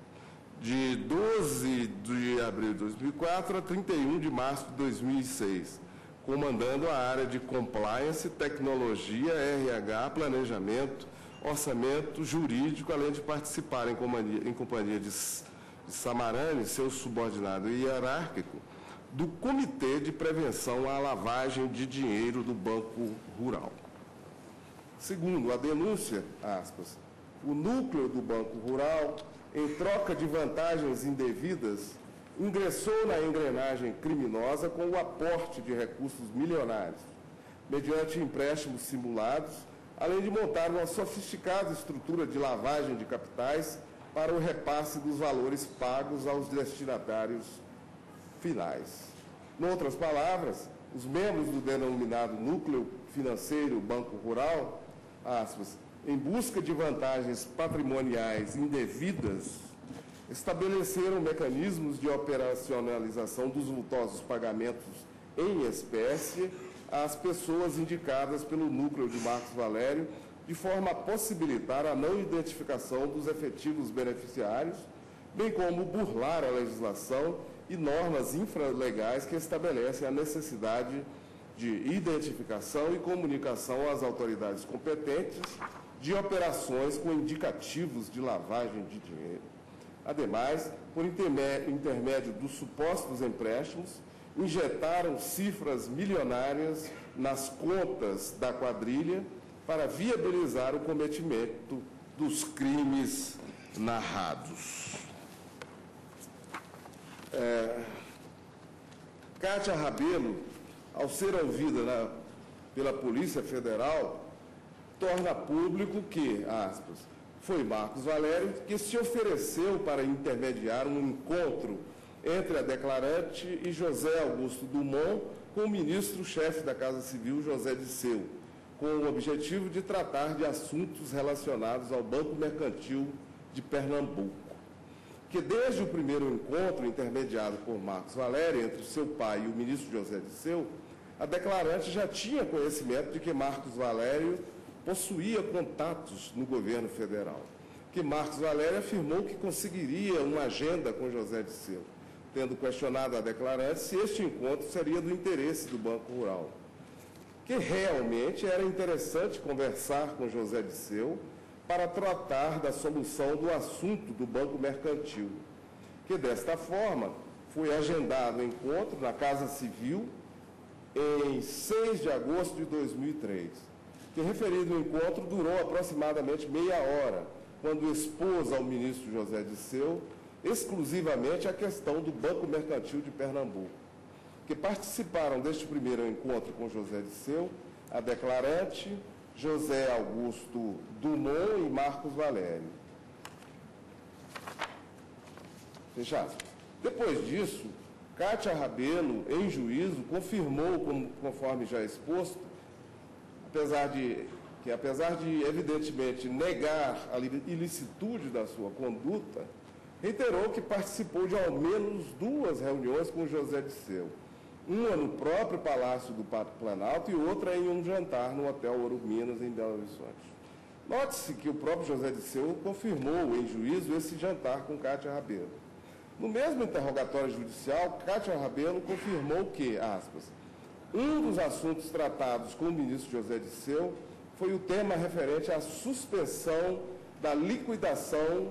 Speaker 7: de 12 de abril de 2004 a 31 de março de 2006, comandando a área de compliance, tecnologia, RH, planejamento, orçamento jurídico, além de participar em companhia de Samarani, seu subordinado hierárquico, do Comitê de Prevenção à Lavagem de Dinheiro do Banco Rural. Segundo a denúncia, aspas, o núcleo do Banco Rural, em troca de vantagens indevidas, ingressou na engrenagem criminosa com o aporte de recursos milionários, mediante empréstimos simulados, além de montar uma sofisticada estrutura de lavagem de capitais para o repasse dos valores pagos aos destinatários finais. Em outras palavras, os membros do denominado Núcleo Financeiro Banco Rural, aspas, em busca de vantagens patrimoniais indevidas, estabeleceram mecanismos de operacionalização dos vultosos pagamentos em espécie às pessoas indicadas pelo núcleo de Marcos Valério, de forma a possibilitar a não identificação dos efetivos beneficiários, bem como burlar a legislação e normas infralegais que estabelecem a necessidade de identificação e comunicação às autoridades competentes de operações com indicativos de lavagem de dinheiro. Ademais, por intermédio dos supostos empréstimos, injetaram cifras milionárias nas contas da quadrilha para viabilizar o cometimento dos crimes narrados. Kátia Rabelo, ao ser ouvida pela Polícia Federal, torna público que, aspas, foi Marcos Valério que se ofereceu para intermediar um encontro entre a declarante e José Augusto Dumont com o ministro-chefe da Casa Civil, José Disseu, com o objetivo de tratar de assuntos relacionados ao Banco Mercantil de Pernambuco. Que desde o primeiro encontro intermediado por Marcos Valério entre seu pai e o ministro José Disseu, a declarante já tinha conhecimento de que Marcos Valério possuía contatos no governo federal. Que Marcos Valério afirmou que conseguiria uma agenda com José Disseu, tendo questionado a declarante se este encontro seria do interesse do Banco Rural. Que realmente era interessante conversar com José Disseu para tratar da solução do assunto do Banco Mercantil. Que desta forma foi agendado o encontro na Casa Civil em 6 de agosto de 2003. Que referido encontro durou aproximadamente meia hora, quando expôs ao ministro José Disseu exclusivamente a questão do Banco Mercantil de Pernambuco. Que participaram deste primeiro encontro com José Disseu, a declarante, José Augusto Dumont e Marcos Valério. Fechado. Depois disso, Kátia Rabelo, em juízo, confirmou, conforme já exposto, apesar de evidentemente negar a ilicitude da sua conduta, reiterou que participou de ao menos 2 reuniões com José Disseu, uma no próprio Palácio do Planalto e outra em um jantar no Hotel Ouro Minas, em Belo Horizonte. Note-se que o próprio José Disseu confirmou em juízo esse jantar com Kátia Rabelo. No mesmo interrogatório judicial, Kátia Rabelo confirmou que, aspas, um dos assuntos tratados com o ministro José Disseu foi o tema referente à suspensão da liquidação,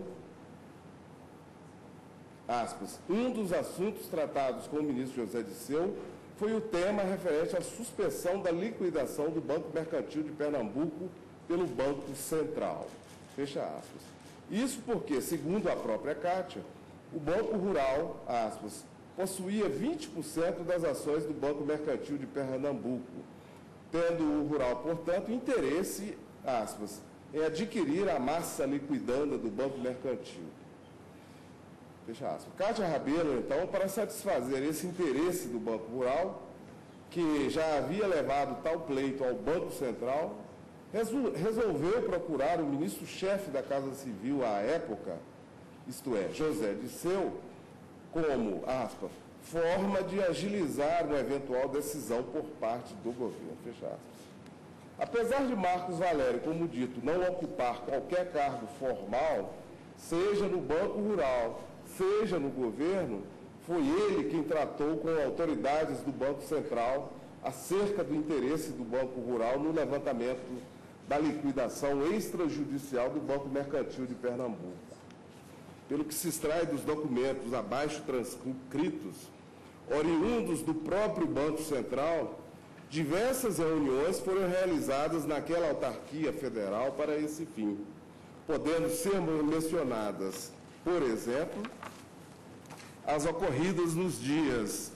Speaker 7: aspas, um dos assuntos tratados com o ministro José Disseu foi o tema referente à suspensão da liquidação do Banco Mercantil de Pernambuco pelo Banco Central. Fecha aspas. Isso porque, segundo a própria Kátia, o Banco Rural, aspas, possuía 20% das ações do Banco Mercantil de Pernambuco, tendo o Rural, portanto, interesse, aspas, em adquirir a massa liquidanda do Banco Mercantil. Fecha aspas. Kátia Rabelo, então, para satisfazer esse interesse do Banco Rural, que já havia levado tal pleito ao Banco Central, resolveu procurar o ministro-chefe da Casa Civil à época, isto é, José Disseu, como, aspas, forma de agilizar uma eventual decisão por parte do governo, fecha aspas. Apesar de Marcos Valério, como dito, não ocupar qualquer cargo formal, seja no Banco Rural, seja no governo, foi ele quem tratou com autoridades do Banco Central acerca do interesse do Banco Rural no levantamento da liquidação extrajudicial do Banco Mercantil de Pernambuco. Pelo que se extrai dos documentos abaixo transcritos, oriundos do próprio Banco Central, diversas reuniões foram realizadas naquela autarquia federal para esse fim, podendo ser mencionadas, por exemplo, as ocorridas nos dias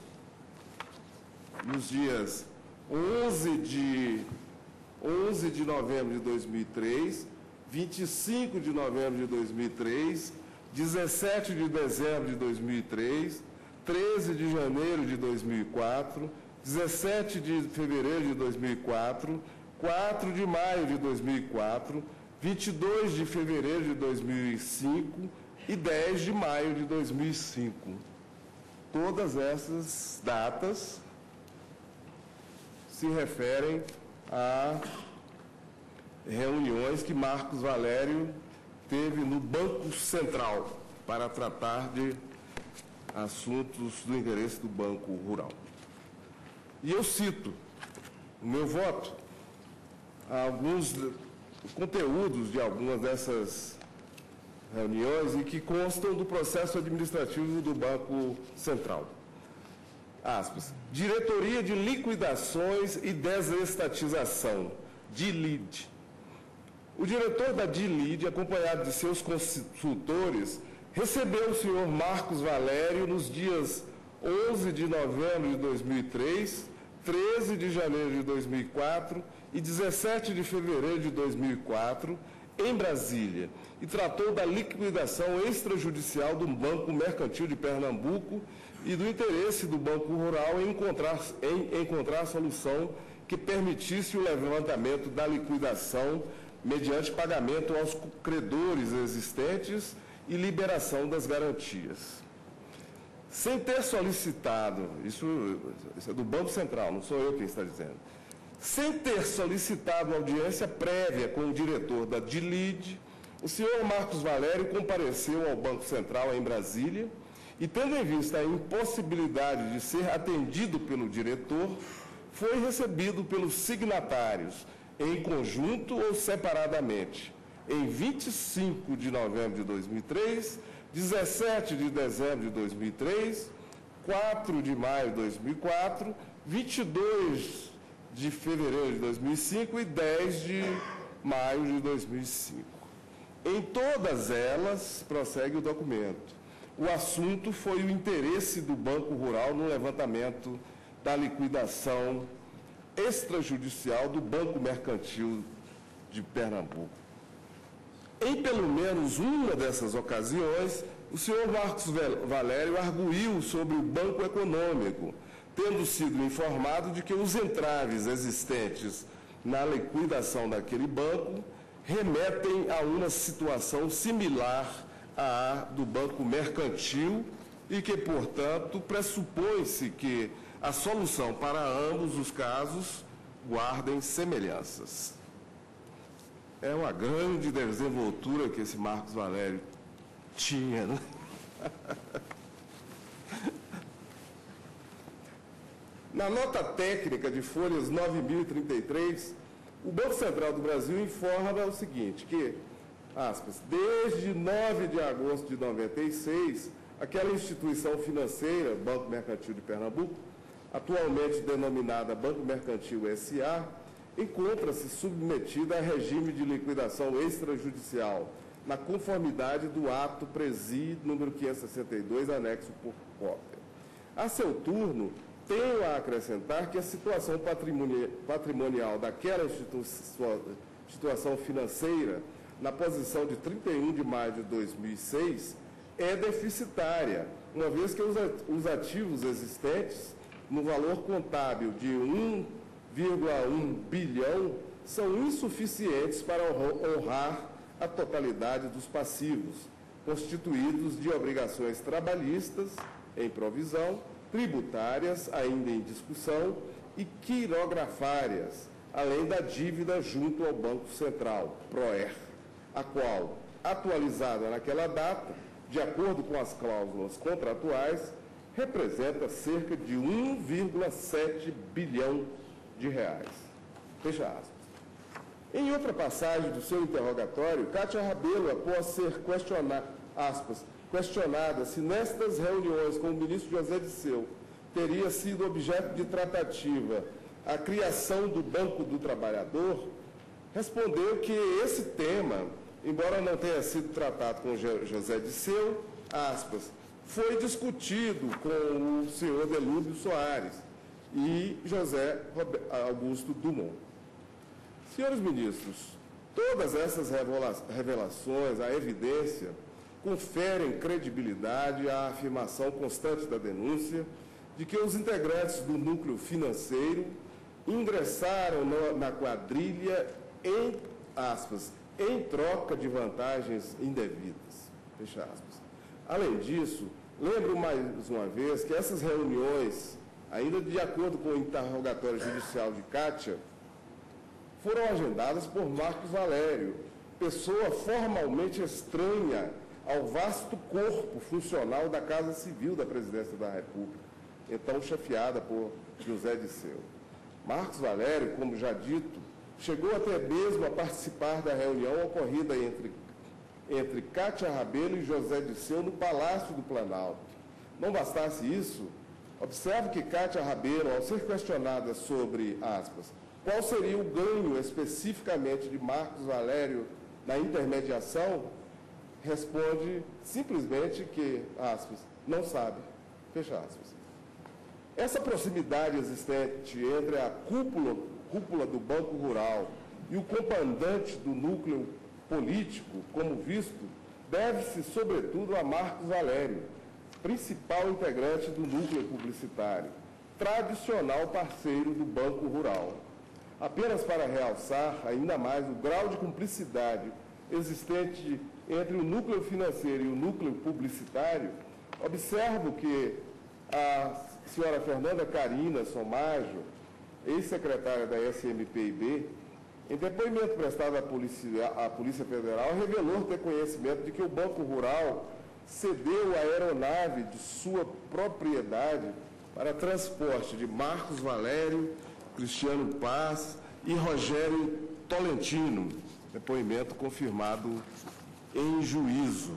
Speaker 7: 11 de novembro de 2003, 25 de novembro de 2003, 17 de dezembro de 2003, 13 de janeiro de 2004, 17 de fevereiro de 2004, 4 de maio de 2004, 22 de fevereiro de 2005 e 10 de maio de 2005. Todas essas datas se referem a reuniões que Marcos Valério teve no Banco Central para tratar de assuntos do interesse do Banco Rural. E eu cito o meu voto a alguns conteúdos de algumas dessas reuniões e que constam do processo administrativo do Banco Central. Aspas. Diretoria de Liquidações e Desestatização, DILID. O diretor da DILID, acompanhado de seus consultores, recebeu o senhor Marcos Valério nos dias 11 de novembro de 2003, 13 de janeiro de 2004 e 17 de fevereiro de 2004, em Brasília, e tratou da liquidação extrajudicial do Banco Mercantil de Pernambuco e do interesse do Banco Rural em encontrar a solução que permitisse o levantamento da liquidação mediante pagamento aos credores existentes e liberação das garantias. Sem ter solicitado, isso é do Banco Central, não sou eu quem está dizendo, sem ter solicitado audiência prévia com o diretor da DILID, o senhor Marcos Valério compareceu ao Banco Central em Brasília e, tendo em vista a impossibilidade de ser atendido pelo diretor, foi recebido pelos signatários, em conjunto ou separadamente, em 25 de novembro de 2003, 17 de dezembro de 2003, 4 de maio de 2004, 22 de fevereiro de 2005 e 10 de maio de 2005. Em todas elas, prossegue o documento, o assunto foi o interesse do Banco Rural no levantamento da liquidação extrajudicial do Banco Mercantil de Pernambuco. Em pelo menos uma dessas ocasiões, o senhor Marcos Valério arguiu sobre o Banco Econômico, tendo sido informado de que os entraves existentes na liquidação daquele banco remetem a uma situação similar à do Banco Mercantil e que, portanto, pressupõe-se que a solução para ambos os casos guardem semelhanças. É uma grande desenvoltura que esse Marcos Valério tinha, né? Na nota técnica de folhas 9.033, o Banco Central do Brasil informa o seguinte, que, aspas, desde 9 de agosto de 96, aquela instituição financeira, Banco Mercantil de Pernambuco, atualmente denominada Banco Mercantil S.A., encontra-se submetida a regime de liquidação extrajudicial, na conformidade do ato Presi número 562, anexo por cópia. A seu turno, tenho a acrescentar que a situação patrimonial daquela instituição financeira, na posição de 31 de maio de 2006, é deficitária, uma vez que os ativos existentes, no valor contábil de 1,1 bilhão, são insuficientes para honrar a totalidade dos passivos, constituídos de obrigações trabalhistas em provisão, tributárias ainda em discussão e quirografárias, além da dívida junto ao Banco Central, PROER, a qual, atualizada naquela data, de acordo com as cláusulas contratuais, representa cerca de 1,7 bilhão de reais. Fecha aspas. Em outra passagem do seu interrogatório, Cátia Rabelo, após ser questionada se nestas reuniões com o ministro José Disseu teria sido objeto de tratativa a criação do Banco do Trabalhador, respondeu que esse tema, embora não tenha sido tratado com José Disseu, aspas, foi discutido com o senhor Delúbio Soares e José Augusto Dumont. Senhores ministros, todas essas revelações, a evidência, conferem credibilidade à afirmação constante da denúncia de que os integrantes do núcleo financeiro ingressaram na quadrilha em troca de vantagens indevidas. Fecha aspas. Além disso, lembro mais uma vez que essas reuniões, ainda de acordo com o interrogatório judicial de Cátia, foram agendadas por Marcos Valério, pessoa formalmente estranha ao vasto corpo funcional da Casa Civil da Presidência da República, então chefiada por José Disseu. Marcos Valério, como já dito, chegou até mesmo a participar da reunião ocorrida entre Cátia Rabelo e José Dirceu no Palácio do Planalto. Não bastasse isso, observe que Cátia Rabelo, ao ser questionada sobre, aspas, qual seria o ganho especificamente de Marcos Valério na intermediação, responde simplesmente que, aspas, não sabe, fecha aspas. Essa proximidade existente entre a cúpula do Banco Rural e o comandante do núcleo político, como visto, deve-se, sobretudo, a Marcos Valério, principal integrante do núcleo publicitário, tradicional parceiro do Banco Rural. Apenas para realçar ainda mais o grau de cumplicidade existente entre o núcleo financeiro e o núcleo publicitário, observo que a senhora Fernanda Carina Somaggio, ex-secretária da SMPIB, em depoimento prestado à Polícia Federal, revelou ter conhecimento de que o Banco Rural cedeu a aeronave de sua propriedade para transporte de Marcos Valério, Cristiano Paz e Rogério Tolentino, depoimento confirmado em juízo.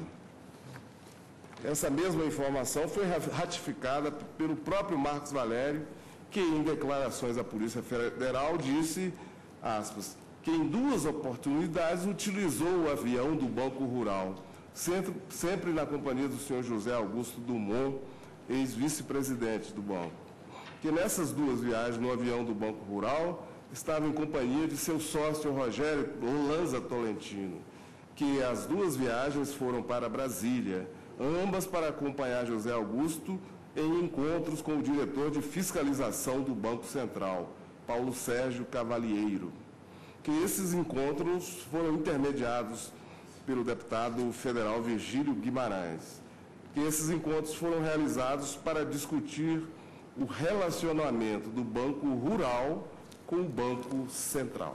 Speaker 7: Essa mesma informação foi ratificada pelo próprio Marcos Valério, que em declarações à Polícia Federal disse, aspas, que em 2 oportunidades utilizou o avião do Banco Rural, sempre na companhia do senhor José Augusto Dumont, ex-vice-presidente do banco, que nessas 2 viagens no avião do Banco Rural estava em companhia de seu sócio Rogério Lanza Tolentino, que as 2 viagens foram para Brasília, ambas para acompanhar José Augusto em encontros com o diretor de fiscalização do Banco Central, Paulo Sérgio Cavalieiro, que esses encontros foram intermediados pelo deputado federal Virgílio Guimarães, que esses encontros foram realizados para discutir o relacionamento do Banco Rural com o Banco Central.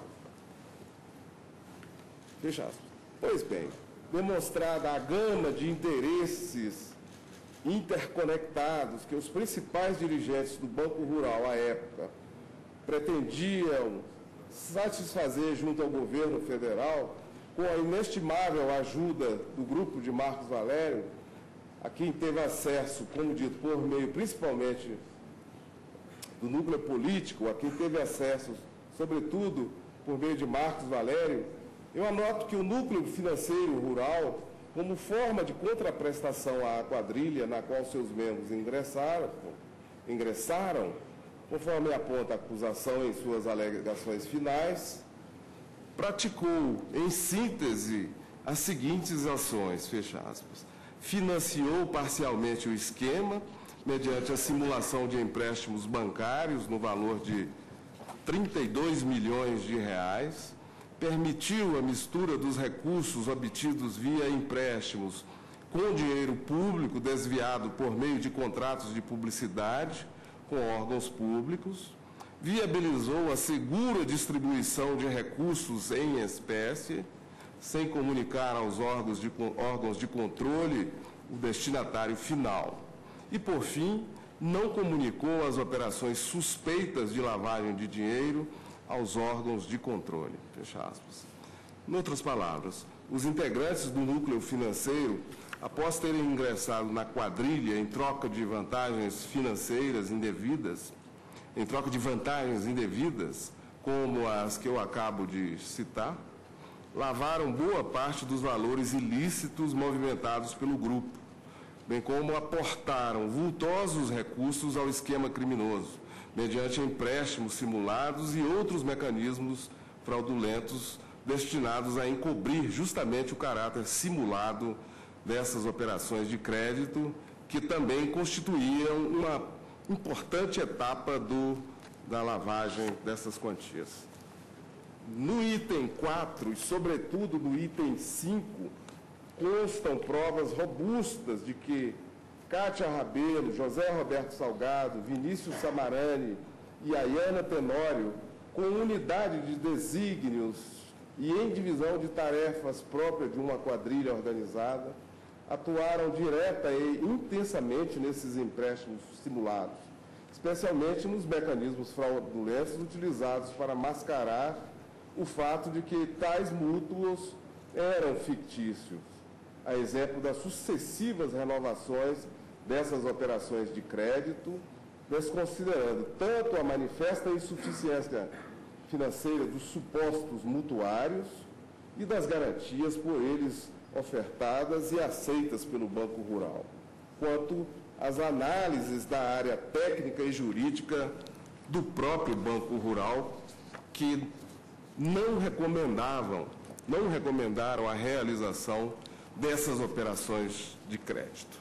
Speaker 7: Fecha aspas. Pois bem, demonstrada a gama de interesses interconectados que os principais dirigentes do Banco Rural à época pretendiam satisfazer junto ao governo federal, com a inestimável ajuda do grupo de Marcos Valério, a quem teve acesso, como dito, por meio principalmente do núcleo político, a quem teve acesso, sobretudo, por meio de Marcos Valério, eu anoto que o núcleo financeiro rural, como forma de contraprestação à quadrilha na qual seus membros ingressaram, conforme aponta a acusação em suas alegações finais, praticou, em síntese, as seguintes ações, fecha aspas. Financiou parcialmente o esquema, mediante a simulação de empréstimos bancários no valor de 32 milhões de reais, permitiu a mistura dos recursos obtidos via empréstimos com dinheiro público desviado por meio de contratos de publicidade com órgãos públicos, viabilizou a segura distribuição de recursos em espécie, sem comunicar aos órgãos de controle o destinatário final. E, por fim, não comunicou as operações suspeitas de lavagem de dinheiro aos órgãos de controle. Fecha aspas. Em outras palavras, os integrantes do núcleo financeiro, após terem ingressado na quadrilha em troca de vantagens financeiras indevidas, como as que eu acabo de citar, lavaram boa parte dos valores ilícitos movimentados pelo grupo, bem como aportaram vultosos recursos ao esquema criminoso, mediante empréstimos simulados e outros mecanismos fraudulentos destinados a encobrir justamente o caráter simulado dessas operações de crédito, que também constituíam uma importante etapa da lavagem dessas quantias. No item 4 e, sobretudo, no item 5, constam provas robustas de que Cátia Rabelo, José Roberto Salgado, Vinícius Samarani e Ayana Tenório, com unidade de desígnios e em divisão de tarefas próprias de uma quadrilha organizada, atuaram direta e intensamente nesses empréstimos simulados, especialmente nos mecanismos fraudulentos utilizados para mascarar o fato de que tais mútuos eram fictícios, a exemplo das sucessivas renovações dessas operações de crédito, desconsiderando tanto a manifesta insuficiência financeira dos supostos mutuários e das garantias por eles ofertadas e aceitas pelo Banco Rural, quanto às análises da área técnica e jurídica do próprio Banco Rural, que não recomendaram a realização dessas operações de crédito.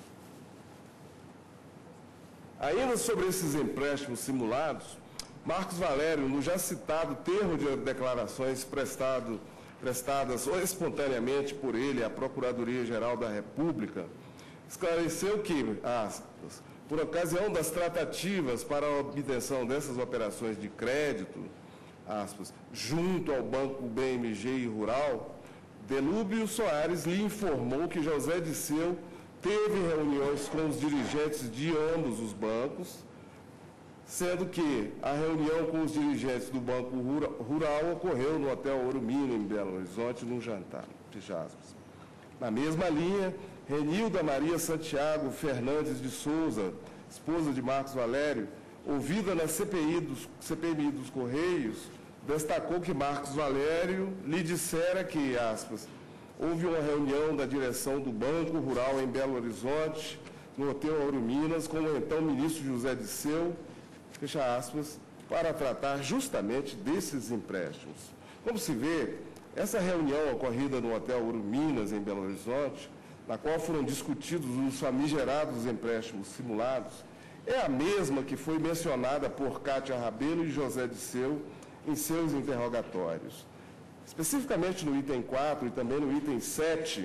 Speaker 7: Ainda sobre esses empréstimos simulados, Marcos Valério, no já citado termo de declarações prestadas espontaneamente por ele à Procuradoria-Geral da República, esclareceu que, aspas, por ocasião das tratativas para a obtenção dessas operações de crédito, aspas, junto ao Banco BMG e Rural, Delúbio Soares lhe informou que José Disseu teve reuniões com os dirigentes de ambos os bancos, sendo que a reunião com os dirigentes do Banco Rural ocorreu no Hotel Ouro Mino, em Belo Horizonte, num jantar. Na mesma linha, Renilda Maria Santiago Fernandes de Souza, esposa de Marcos Valério, ouvida na CPMI dos Correios, destacou que Marcos Valério lhe dissera que, aspas, houve uma reunião da direção do Banco Rural em Belo Horizonte, no Hotel Ouro Minas, com o então ministro José Disseu, fecha aspas, para tratar justamente desses empréstimos. Como se vê, essa reunião ocorrida no Hotel Ouro Minas, em Belo Horizonte, na qual foram discutidos os famigerados empréstimos simulados, é a mesma que foi mencionada por Cátia Rabelo e José Disseu em seus interrogatórios. Especificamente no item 4 e também no item 7,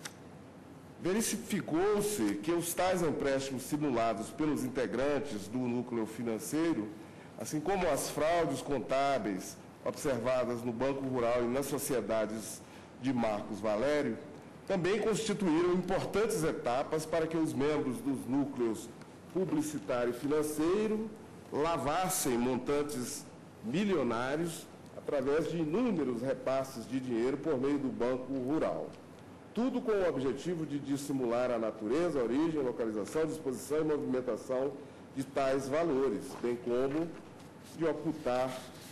Speaker 7: verificou-se que os tais empréstimos simulados pelos integrantes do núcleo financeiro, assim como as fraudes contábeis observadas no Banco Rural e nas sociedades de Marcos Valério, também constituíram importantes etapas para que os membros dos núcleos publicitário e financeiro lavassem montantes milionários através de inúmeros repasses de dinheiro por meio do Banco Rural. Tudo com o objetivo de dissimular a natureza, a origem, localização, disposição e movimentação de tais valores, bem como de ocultar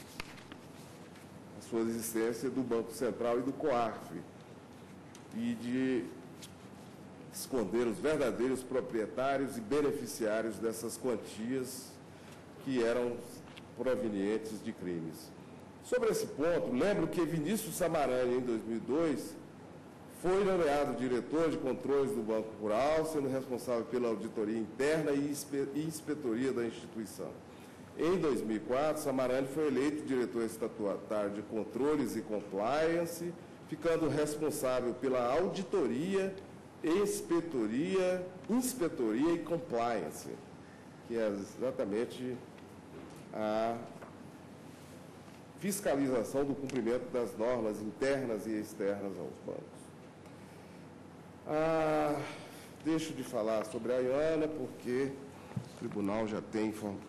Speaker 7: a sua existência do Banco Central e do COAF, e de esconder os verdadeiros proprietários e beneficiários dessas quantias que eram provenientes de crimes. Sobre esse ponto, lembro que Vinícius Samarani, em 2002, foi nomeado diretor de controles do Banco Rural, sendo responsável pela auditoria interna e inspetoria da instituição. Em 2004, Samarani foi eleito diretor estatutário de controles e compliance, ficando responsável pela auditoria, inspetoria e compliance, que é exatamente a fiscalização do cumprimento das normas internas e externas aos bancos. Deixo de falar sobre a Ayana, porque o tribunal já tem informado.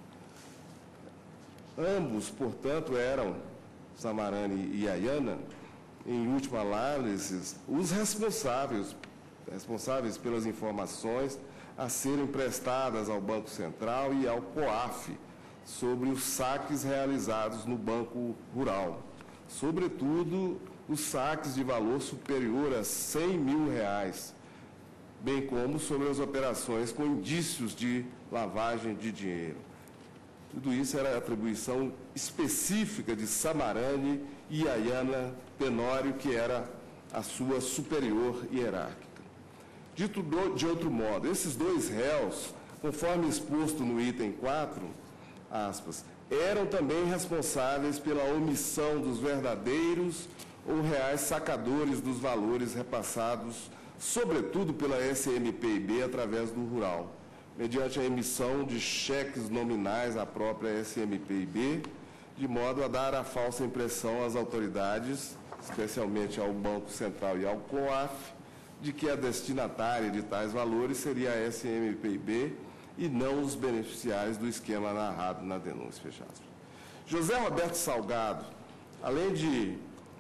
Speaker 7: Ambos, portanto, eram, Samarani e Ayana, em última análise, os responsáveis pelas informações a serem prestadas ao Banco Central e ao COAF sobre os saques realizados no Banco Rural, sobretudo os saques de valor superior a R$100 mil, bem como sobre as operações com indícios de lavagem de dinheiro. Tudo isso era atribuição específica de Samarani e Ayana Tenório, que era a sua superior hierárquica. Dito de outro modo, esses dois réus, conforme exposto no item 4, aspas, eram também responsáveis pela omissão dos verdadeiros ou reais sacadores dos valores repassados, sobretudo pela SMPIB através do Rural, mediante a emissão de cheques nominais à própria SMPIB, de modo a dar a falsa impressão às autoridades, especialmente ao Banco Central e ao COAF, de que a destinatária de tais valores seria a SMPIB, e não os beneficiários do esquema narrado na denúncia, fecha aspas. José Roberto Salgado, além de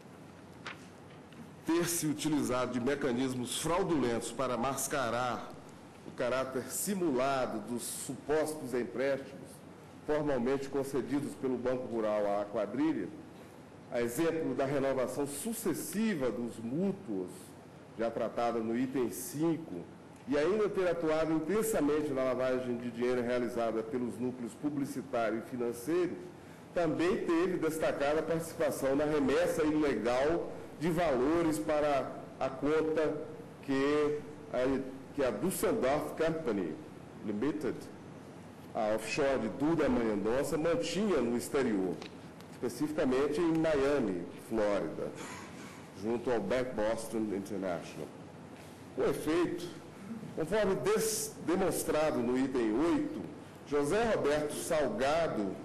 Speaker 7: ter se utilizado de mecanismos fraudulentos para mascarar o caráter simulado dos supostos empréstimos formalmente concedidos pelo Banco Rural à quadrilha, a exemplo da renovação sucessiva dos mútuos, já tratada no item 5, e ainda ter atuado intensamente na lavagem de dinheiro realizada pelos núcleos publicitário e financeiro, também teve destacada a participação na remessa ilegal de valores para a conta que a Düsseldorf Company Limited, a offshore de Duda Mendonça, mantinha no exterior, especificamente em Miami, Flórida, junto ao Bank Boston International. Com efeito, conforme demonstrado no item 8, José Roberto Salgado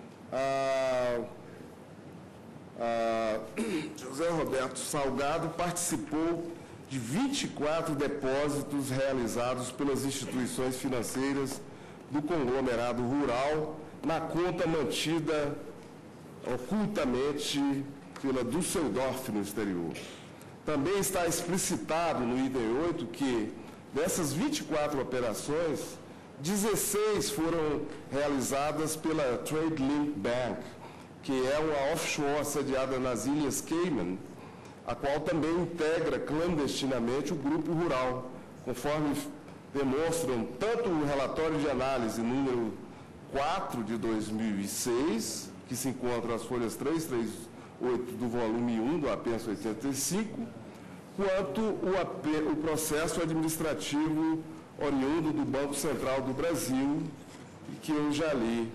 Speaker 7: participou de 24 depósitos realizados pelas instituições financeiras do conglomerado rural na conta mantida ocultamente pela Düsseldorf no exterior. Também está explicitado no item 8 que, dessas 24 operações, 16 foram realizadas pela Trade Link Bank, que é uma offshore sediada nas Ilhas Cayman, a qual também integra clandestinamente o Grupo Rural, conforme demonstram tanto o relatório de análise número 4 de 2006, que se encontra as folhas 338 do volume 1 do apenso 85, quanto o processo administrativo oriundo do Banco Central do Brasil, que eu já li.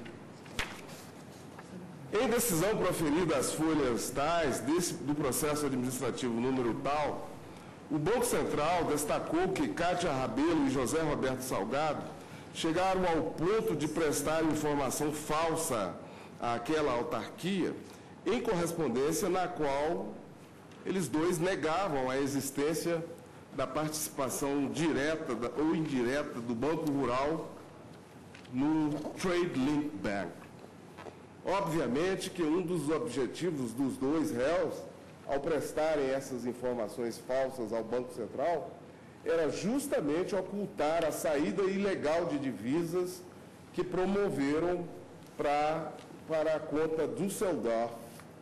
Speaker 7: Em decisão proferida às folhas tais do processo administrativo número tal, o Banco Central destacou que Cátia Rabelo e José Roberto Salgado chegaram ao ponto de prestar informação falsa àquela autarquia, em correspondência na qual eles dois negavam a existência da participação direta ou indireta do Banco Rural no Trade Link Bank. Obviamente que um dos objetivos dos dois réus, ao prestarem essas informações falsas ao Banco Central, era justamente ocultar a saída ilegal de divisas que promoveram para a conta Düsseldorf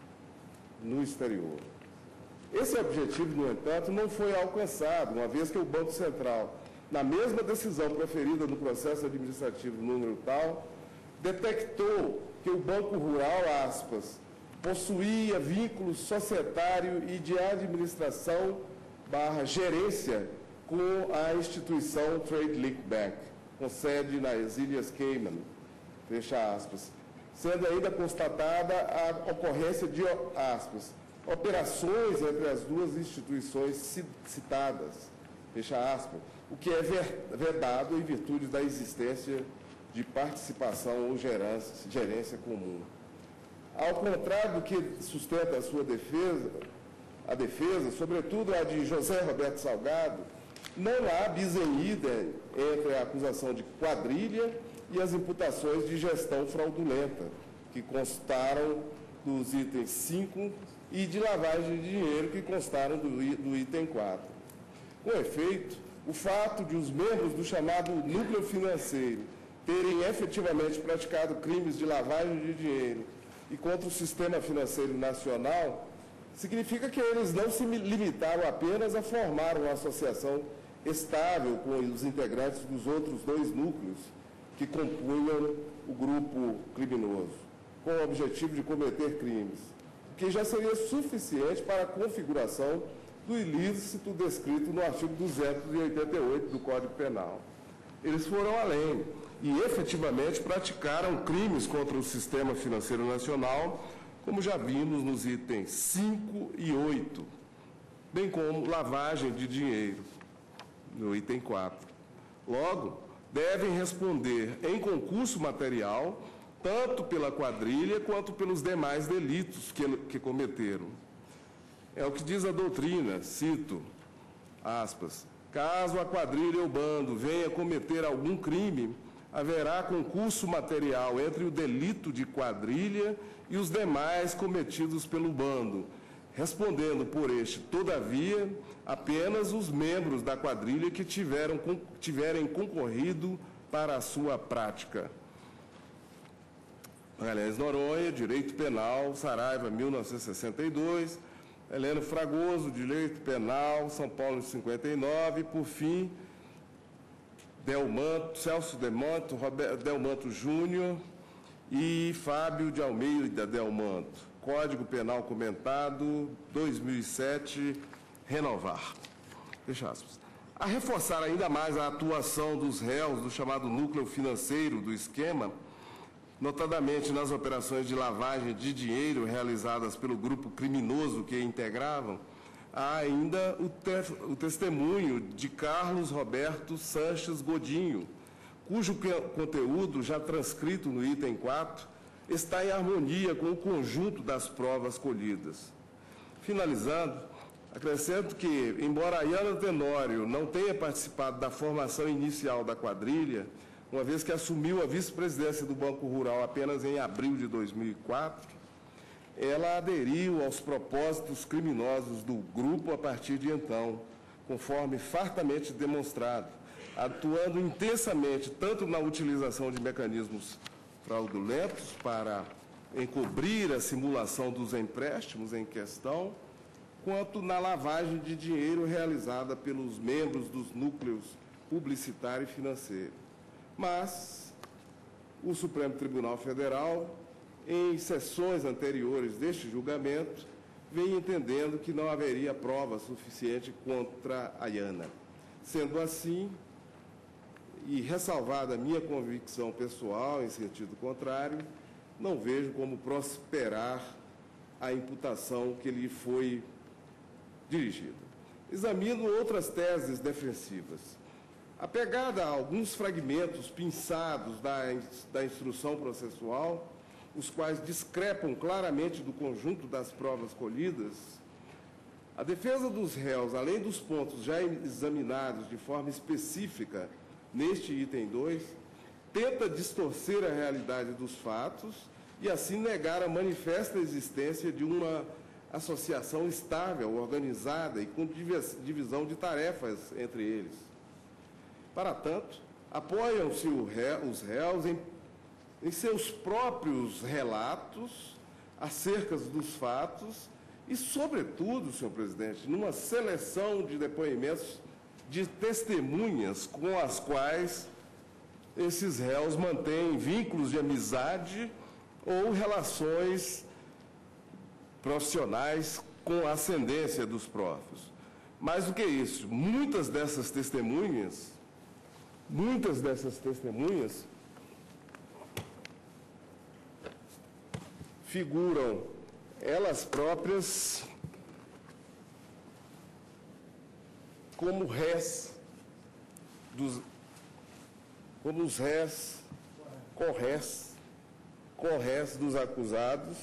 Speaker 7: no exterior. Esse objetivo, no entanto, não foi alcançado, uma vez que o Banco Central, na mesma decisão proferida no processo administrativo número tal, detectou que o Banco Rural, aspas, possuía vínculo societário e de administração / gerência com a instituição Trade Link Bank, com sede nas Ilhas Cayman, fecha aspas, sendo ainda constatada a ocorrência de, aspas, operações entre as duas instituições citadas, fecha aspas, o que é vedado em virtude da existência de participação ou gerência comum. Ao contrário do que sustenta a sua defesa, sobretudo a de José Roberto Salgado, não há bis in idem entre a acusação de quadrilha e as imputações de gestão fraudulenta, que constaram dos itens 5 e de lavagem de dinheiro, que constaram do item 4. Com efeito, o fato de os membros do chamado núcleo financeiro terem efetivamente praticado crimes de lavagem de dinheiro e contra o sistema financeiro nacional, significa que eles não se limitaram apenas a formar uma associação estável com os integrantes dos outros dois núcleos que compunham o grupo criminoso, com o objetivo de cometer crimes, o que já seria suficiente para a configuração do ilícito descrito no artigo 288 do Código Penal. Eles foram além e efetivamente praticaram crimes contra o sistema financeiro nacional, como já vimos nos itens 5 e 8, bem como lavagem de dinheiro, no item 4. Logo, devem responder em concurso material, tanto pela quadrilha quanto pelos demais delitos que cometeram. É o que diz a doutrina, cito, aspas, caso a quadrilha ou bando venha cometer algum crime, haverá concurso material entre o delito de quadrilha e os demais cometidos pelo bando, respondendo por este, todavia, apenas os membros da quadrilha que tiverem concorrido para a sua prática. Magalhães Noronha, Direito Penal, Saraiva, 1962, Heleno Fragoso, Direito Penal, São Paulo, 59, por fim, Celso Delmanto, Roberto Delmanto Júnior e Fábio de Almeida Delmanto. Código Penal comentado, 2007, renovar. Fecha aspas. A reforçar ainda mais a atuação dos réus do chamado núcleo financeiro do esquema, notadamente nas operações de lavagem de dinheiro realizadas pelo grupo criminoso que integravam, há ainda o testemunho de Carlos Roberto Sanches Godinho, cujo conteúdo, já transcrito no item 4, está em harmonia com o conjunto das provas colhidas. Finalizando, acrescento que, embora Ayana Tenório não tenha participado da formação inicial da quadrilha, uma vez que assumiu a vice-presidência do Banco Rural apenas em abril de 2004, ela aderiu aos propósitos criminosos do grupo a partir de então, conforme fartamente demonstrado, atuando intensamente tanto na utilização de mecanismos fraudulentos para encobrir a simulação dos empréstimos em questão, quanto na lavagem de dinheiro realizada pelos membros dos núcleos publicitário e financeiro. Mas o Supremo Tribunal Federal, em sessões anteriores deste julgamento, vem entendendo que não haveria prova suficiente contra Ayana. Sendo assim, e ressalvada a minha convicção pessoal em sentido contrário, não vejo como prosperar a imputação que lhe foi dirigida. Examino outras teses defensivas. Apegada a alguns fragmentos pinçados da instrução processual, os quais discrepam claramente do conjunto das provas colhidas, a defesa dos réus, além dos pontos já examinados de forma específica neste item 2, tenta distorcer a realidade dos fatos e assim negar a manifesta existência de uma associação estável, organizada e com divisão de tarefas entre eles. Para tanto, apoiam-se os réus em seus próprios relatos acerca dos fatos e, sobretudo, senhor presidente, numa seleção de depoimentos de testemunhas com as quais esses réus mantêm vínculos de amizade ou relações profissionais com a ascendência dos próprios. Mais do que isso, muitas dessas testemunhas figuram elas próprias como os réus corrés dos acusados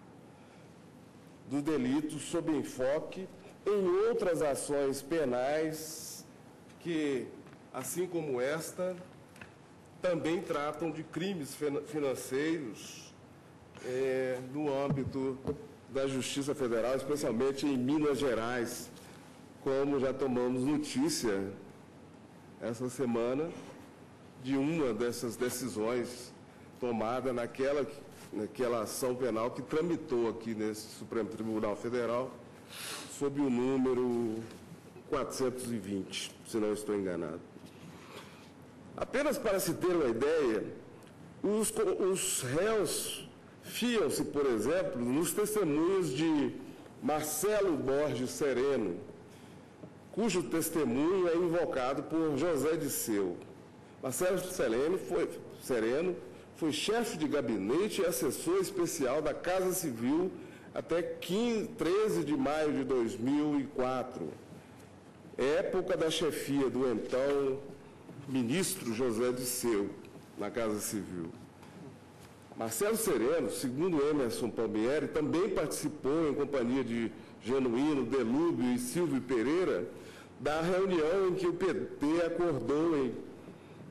Speaker 7: do delito sob enfoque em outras ações penais que, assim como esta, também tratam de crimes financeiros no âmbito da Justiça Federal, especialmente em Minas Gerais, como já tomamos notícia essa semana de uma dessas decisões tomada naquela ação penal que tramitou aqui nesse Supremo Tribunal Federal, sob o número 420, se não estou enganado. Apenas para se ter uma ideia, os réus fiam-se, por exemplo, nos testemunhos de Marcelo Borges Sereno, cujo testemunho é invocado por José Disseu. Marcelo Sereno foi chefe de gabinete e assessor especial da Casa Civil até 13 de maio de 2004, época da chefia do então ministro José Disseu, na Casa Civil. Marcelo Sereno, segundo Emerson Palmieri, também participou, em companhia de Genuíno, Delúbio e Silvio Pereira, da reunião em que o PT acordou em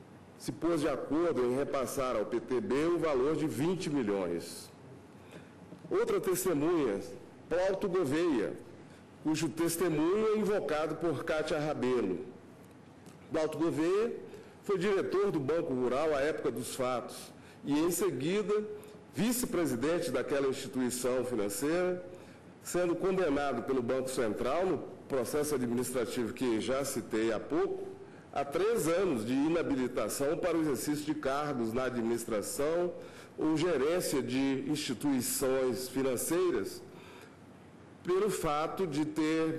Speaker 7: se pôs de acordo em repassar ao PTB o valor de 20 milhões. Outra testemunha, Plauto Gouveia, cujo testemunho é invocado por Cátia Rabelo. Plauto Gouveia foi diretor do Banco Rural à época dos fatos e, em seguida, vice-presidente daquela instituição financeira, sendo condenado pelo Banco Central, no processo administrativo que já citei há pouco, a 3 anos de inabilitação para o exercício de cargos na administração ou gerência de instituições financeiras, pelo fato de ter,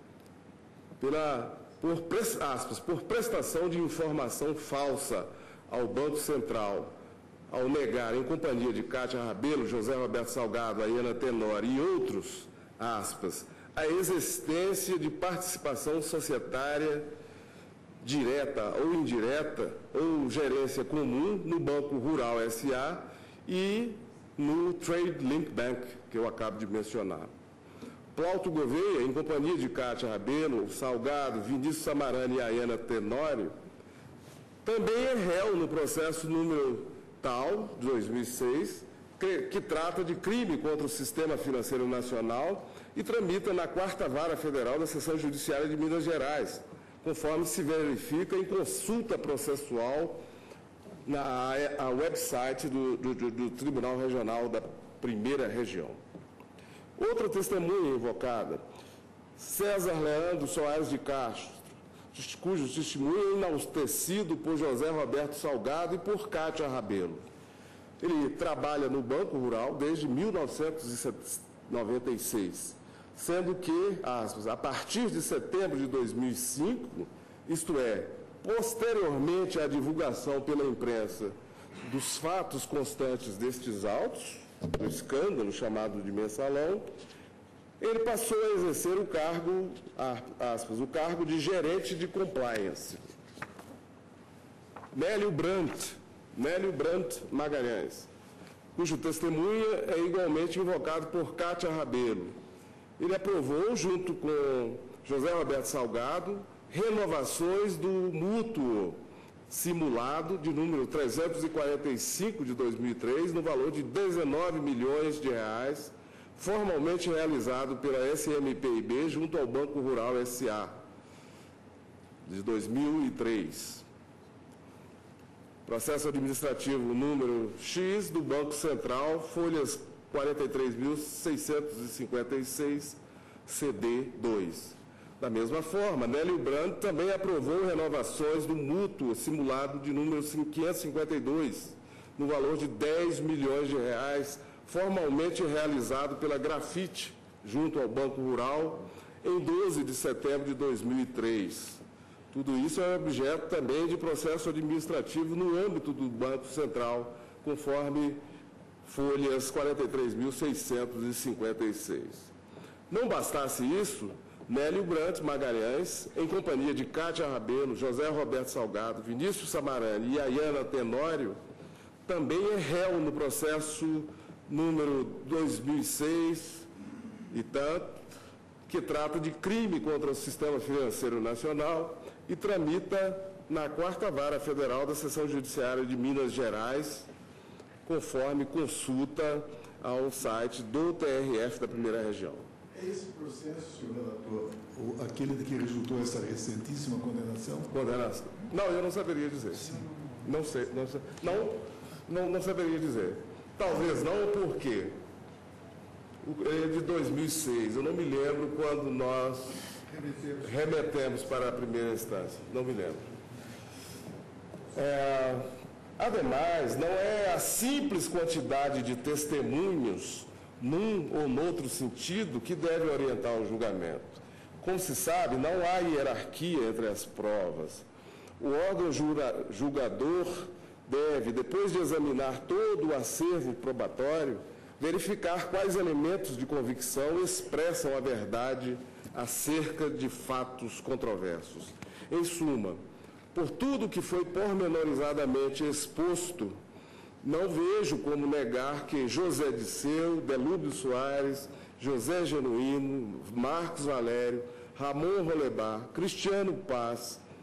Speaker 7: por prestação de informação falsa ao Banco Central, ao negar, em companhia de Cátia Rabelo, José Roberto Salgado, Aiana Tenório e outros, aspas, a existência de participação societária direta ou indireta ou gerência comum no Banco Rural S.A. e no Trade Link Bank, que eu acabo de mencionar. Plauto Gouveia, em companhia de Cátia Rabelo, Salgado, Vinícius Samarani e Aiana Tenório, também é réu no processo número tal, de 2006, que trata de crime contra o sistema financeiro nacional e tramita na 4ª Vara Federal da Seção Judiciária de Minas Gerais, conforme se verifica em consulta processual na website do Tribunal Regional da 1ª Região. Outra testemunha invocada, César Leandro Soares de Castro, cujo testemunho é enaltecido por José Roberto Salgado e por Cátia Rabelo. Ele trabalha no Banco Rural desde 1996, sendo que, aspas, a partir de setembro de 2005, isto é, posteriormente à divulgação pela imprensa dos fatos constantes destes autos, do escândalo chamado de mensalão, ele passou a exercer o cargo, aspas, o cargo de gerente de compliance. Nélio Brandt Magalhães, cujo testemunho é igualmente invocado por Cátia Rabelo. Ele aprovou, junto com José Roberto Salgado, renovações do mútuo simulado de número 345 de 2003, no valor de 19 milhões de reais, formalmente realizado pela SMPIB junto ao Banco Rural S.A., de 2003. Processo administrativo número X do Banco Central, folhas 43.656, CD2. Da mesma forma, Nélio Brandt também aprovou renovações do mútuo simulado de número 552, no valor de 10 milhões de reais, formalmente realizado pela Grafite, junto ao Banco Rural, em 12 de setembro de 2003. Tudo isso é objeto também de processo administrativo no âmbito do Banco Central, conforme folhas 43.656. Não bastasse isso, Nélio Brandt Magalhães, em companhia de Cátia Rabelo, José Roberto Salgado, Vinícius Samarani e Aiana Tenório, também é réu no processo número 2006 e tanto, que trata de crime contra o sistema financeiro nacional e tramita na 4ª Vara Federal da Seção Judiciária de Minas Gerais, conforme consulta ao site do TRF da 1ª Região.
Speaker 5: É esse processo, senhor relator, aquele de que resultou essa recentíssima condenação?
Speaker 7: Condenação? Não, eu não saberia dizer.
Speaker 5: Sim.
Speaker 7: Não saberia dizer. Talvez não, porque é de 2006, eu não me lembro quando nós remetemos para a 1ª instância, não me lembro. Ademais, não é a simples quantidade de testemunhos, num ou noutro sentido, que deve orientar o julgamento. Como se sabe, não há hierarquia entre as provas. O órgão julgador deve, depois de examinar todo o acervo probatório, verificar quais elementos de convicção expressam a verdade acerca de fatos controversos. Em suma, por tudo que foi pormenorizadamente exposto, não vejo como negar que José Disseu, Delúbio Soares, José Genuíno, Marcos Valério, Ramon Rolebar, Cristiano Paz,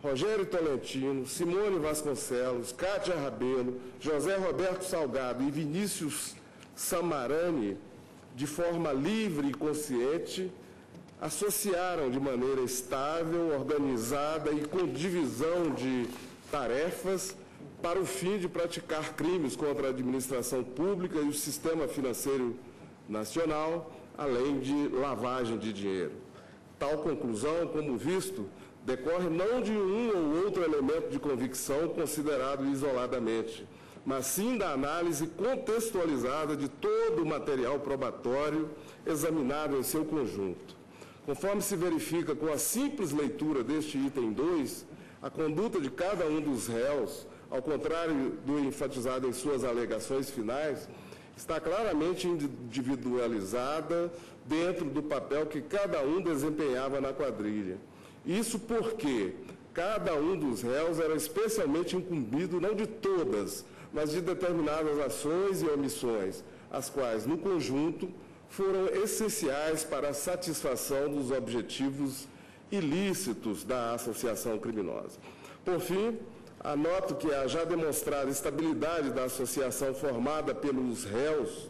Speaker 7: Rogério Tolentino, Simone Vasconcelos, Cátia Rabelo, José Roberto Salgado e Vinícius Samarani, de forma livre e consciente, associaram de maneira estável, organizada e com divisão de tarefas para o fim de praticar crimes contra a administração pública e o sistema financeiro nacional, além de lavagem de dinheiro. Tal conclusão, como visto, decorre não de um ou outro elemento de convicção considerado isoladamente, mas sim da análise contextualizada de todo o material probatório examinado em seu conjunto. Conforme se verifica com a simples leitura deste item 2, a conduta de cada um dos réus, ao contrário do enfatizado em suas alegações finais, está claramente individualizada dentro do papel que cada um desempenhava na quadrilha. Isso porque cada um dos réus era especialmente incumbido não de todas, mas de determinadas ações e omissões, as quais, no conjunto, foram essenciais para a satisfação dos objetivos ilícitos da associação criminosa. Por fim, anoto que a já demonstrada estabilidade da associação formada pelos réus,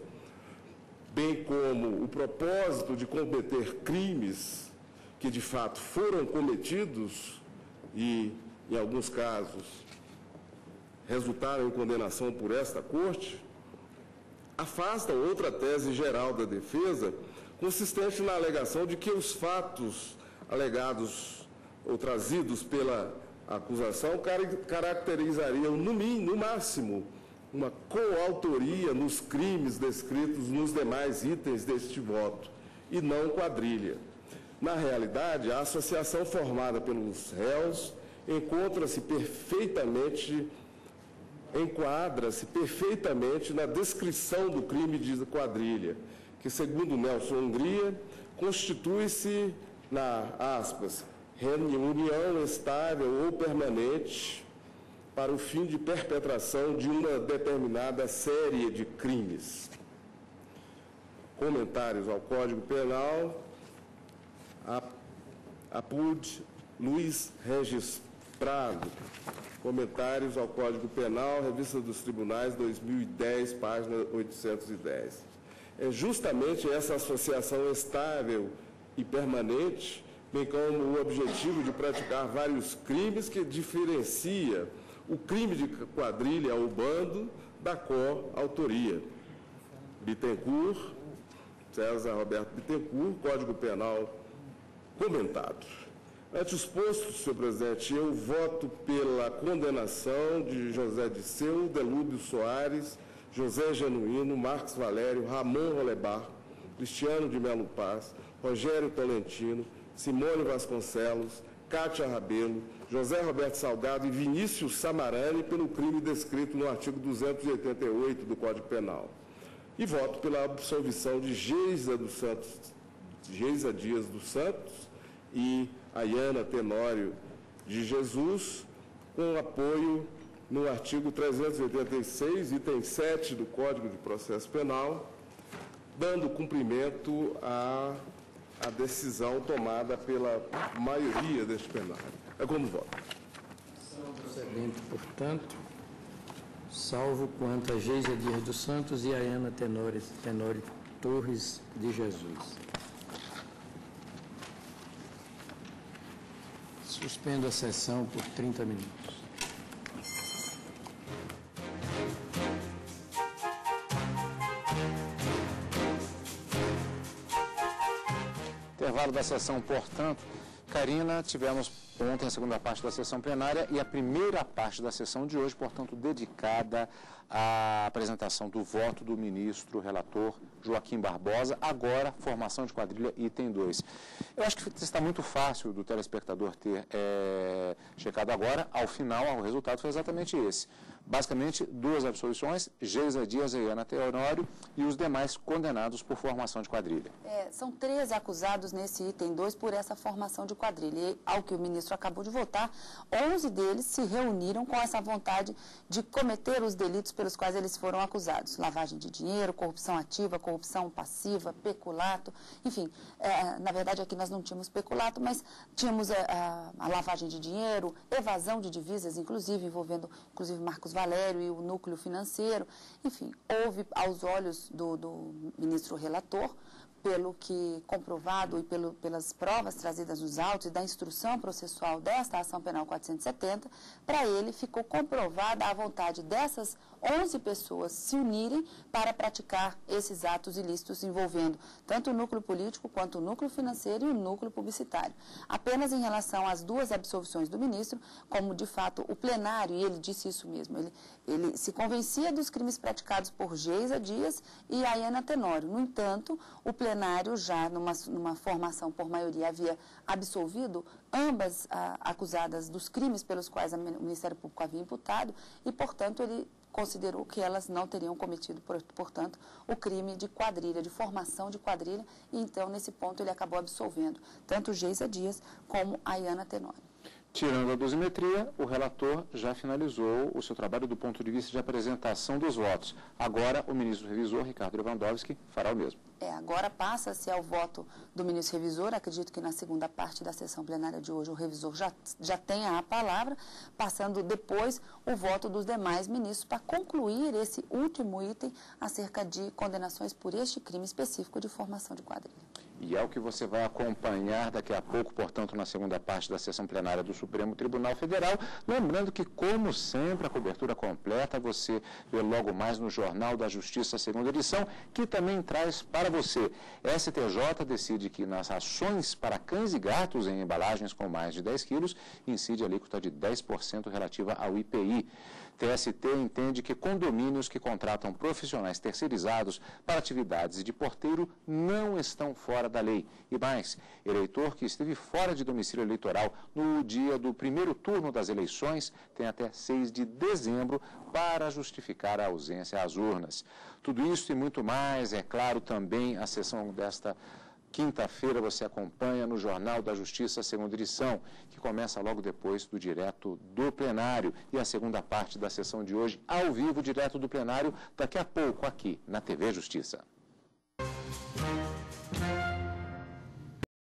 Speaker 7: bem como o propósito de cometer crimes que de fato foram cometidos e, em alguns casos, resultaram em condenação por esta Corte, afastam outra tese geral da defesa, consistente na alegação de que os fatos alegados ou trazidos pela acusação caracterizariam, no máximo, uma coautoria nos crimes descritos nos demais itens deste voto, e não quadrilha. Na realidade, a associação formada pelos réus enquadra-se perfeitamente na descrição do crime de quadrilha, que, segundo Nelson Hungria, constitui-se na, aspas, reunião estável ou permanente para o fim de perpetração de uma determinada série de crimes. Comentários ao Código Penal. Apud Luiz Regis Prado. Comentários ao Código Penal, Revista dos Tribunais, 2010, página 810. É justamente essa associação estável e permanente, bem como o objetivo de praticar vários crimes, que diferencia o crime de quadrilha ou bando da coautoria. Bittencourt, César Roberto Bittencourt, Código Penal comentado. Ante os postos, senhor presidente, eu voto pela condenação de José Disseu, Delúbio Soares, José Genuíno, Marcos Valério, Ramon Rolebar, Cristiano de Melo Paz, Rogério Tolentino, Simone Vasconcelos, Cátia Rabelo, José Roberto Salgado e Vinícius Samarani pelo crime descrito no artigo 288 do Código Penal. E voto pela absolvição de Geisa Dias dos Santos e Ayana Tenório de Jesus, com apoio no artigo 386, item 7 do Código de Processo Penal, dando cumprimento à decisão tomada pela maioria deste plenário. É como voto.
Speaker 6: Procedente, portanto, salvo quanto a Geisa Dias dos Santos e Ayana Tenório Torres de Jesus. Suspendo a sessão por 30 minutos.
Speaker 1: Intervalo da sessão, portanto. Karina, tivemos ontem a segunda parte da sessão plenária e a primeira parte da sessão de hoje, portanto, dedicada à apresentação do voto do ministro relator Joaquim Barbosa, agora formação de quadrilha item 2. Eu acho que está muito fácil do telespectador ter checado agora, ao final o resultado foi exatamente esse. Basicamente, duas absolvições, Geisa Dias e Ayana Tenório, e os demais condenados por formação de quadrilha.
Speaker 2: São 13 acusados nesse item 2 por essa formação de quadrilha. E, ao que o ministro acabou de votar, 11 deles se reuniram com essa vontade de cometer os delitos pelos quais eles foram acusados. Lavagem de dinheiro, corrupção ativa, corrupção passiva, peculato, enfim. Na verdade, aqui nós não tínhamos peculato, mas tínhamos a lavagem de dinheiro, evasão de divisas, envolvendo Marcos Valério e o núcleo financeiro. Enfim, houve, aos olhos do ministro relator, pelo que comprovado e pelas provas trazidas nos autos e da instrução processual desta ação penal 470, para ele ficou comprovada a vontade dessas 11 pessoas se unirem para praticar esses atos ilícitos envolvendo tanto o núcleo político quanto o núcleo financeiro e o núcleo publicitário. Apenas em relação às duas absolvições do ministro, como de fato o plenário, e ele disse isso mesmo, ele se convencia dos crimes praticados por Geisa Dias e Ayana Tenório. No entanto, o plenário já numa formação por maioria havia absolvido ambas acusadas dos crimes pelos quais o Ministério Público havia imputado e, portanto, ele considerou que elas não teriam cometido, portanto, o crime de quadrilha, de formação de quadrilha, e então, nesse ponto, ele acabou absolvendo tanto Geisa Dias como Ayana Tenório.
Speaker 1: Tirando a dosimetria, o relator já finalizou o seu trabalho do ponto de vista de apresentação dos votos. Agora, o ministro revisor, Ricardo Lewandowski, fará o mesmo.
Speaker 2: Agora passa-se ao voto do ministro revisor. Acredito que na segunda parte da sessão plenária de hoje o revisor já tenha a palavra, passando depois o voto dos demais ministros para concluir esse último item acerca de condenações por este crime específico de formação de quadrilha.
Speaker 1: E é o que você vai acompanhar daqui a pouco, portanto, na segunda parte da sessão plenária do Supremo Tribunal Federal. Lembrando que, como sempre, a cobertura completa você vê logo mais no Jornal da Justiça, segunda edição, que também traz para você. STJ decide que nas ações para cães e gatos em embalagens com mais de 10 quilos, incide a alíquota de 10% relativa ao IPI. TST entende que condomínios que contratam profissionais terceirizados para atividades de porteiro não estão fora da lei. E mais, eleitor que esteve fora de domicílio eleitoral no dia do primeiro turno das eleições tem até 6 de dezembro para justificar a ausência às urnas. Tudo isso e muito mais, é claro, também a sessão desta quinta-feira você acompanha no Jornal da Justiça, segunda edição, que começa logo depois do direto do plenário. E a segunda parte da sessão de hoje, ao vivo, direto do plenário, daqui a pouco, aqui na TV Justiça.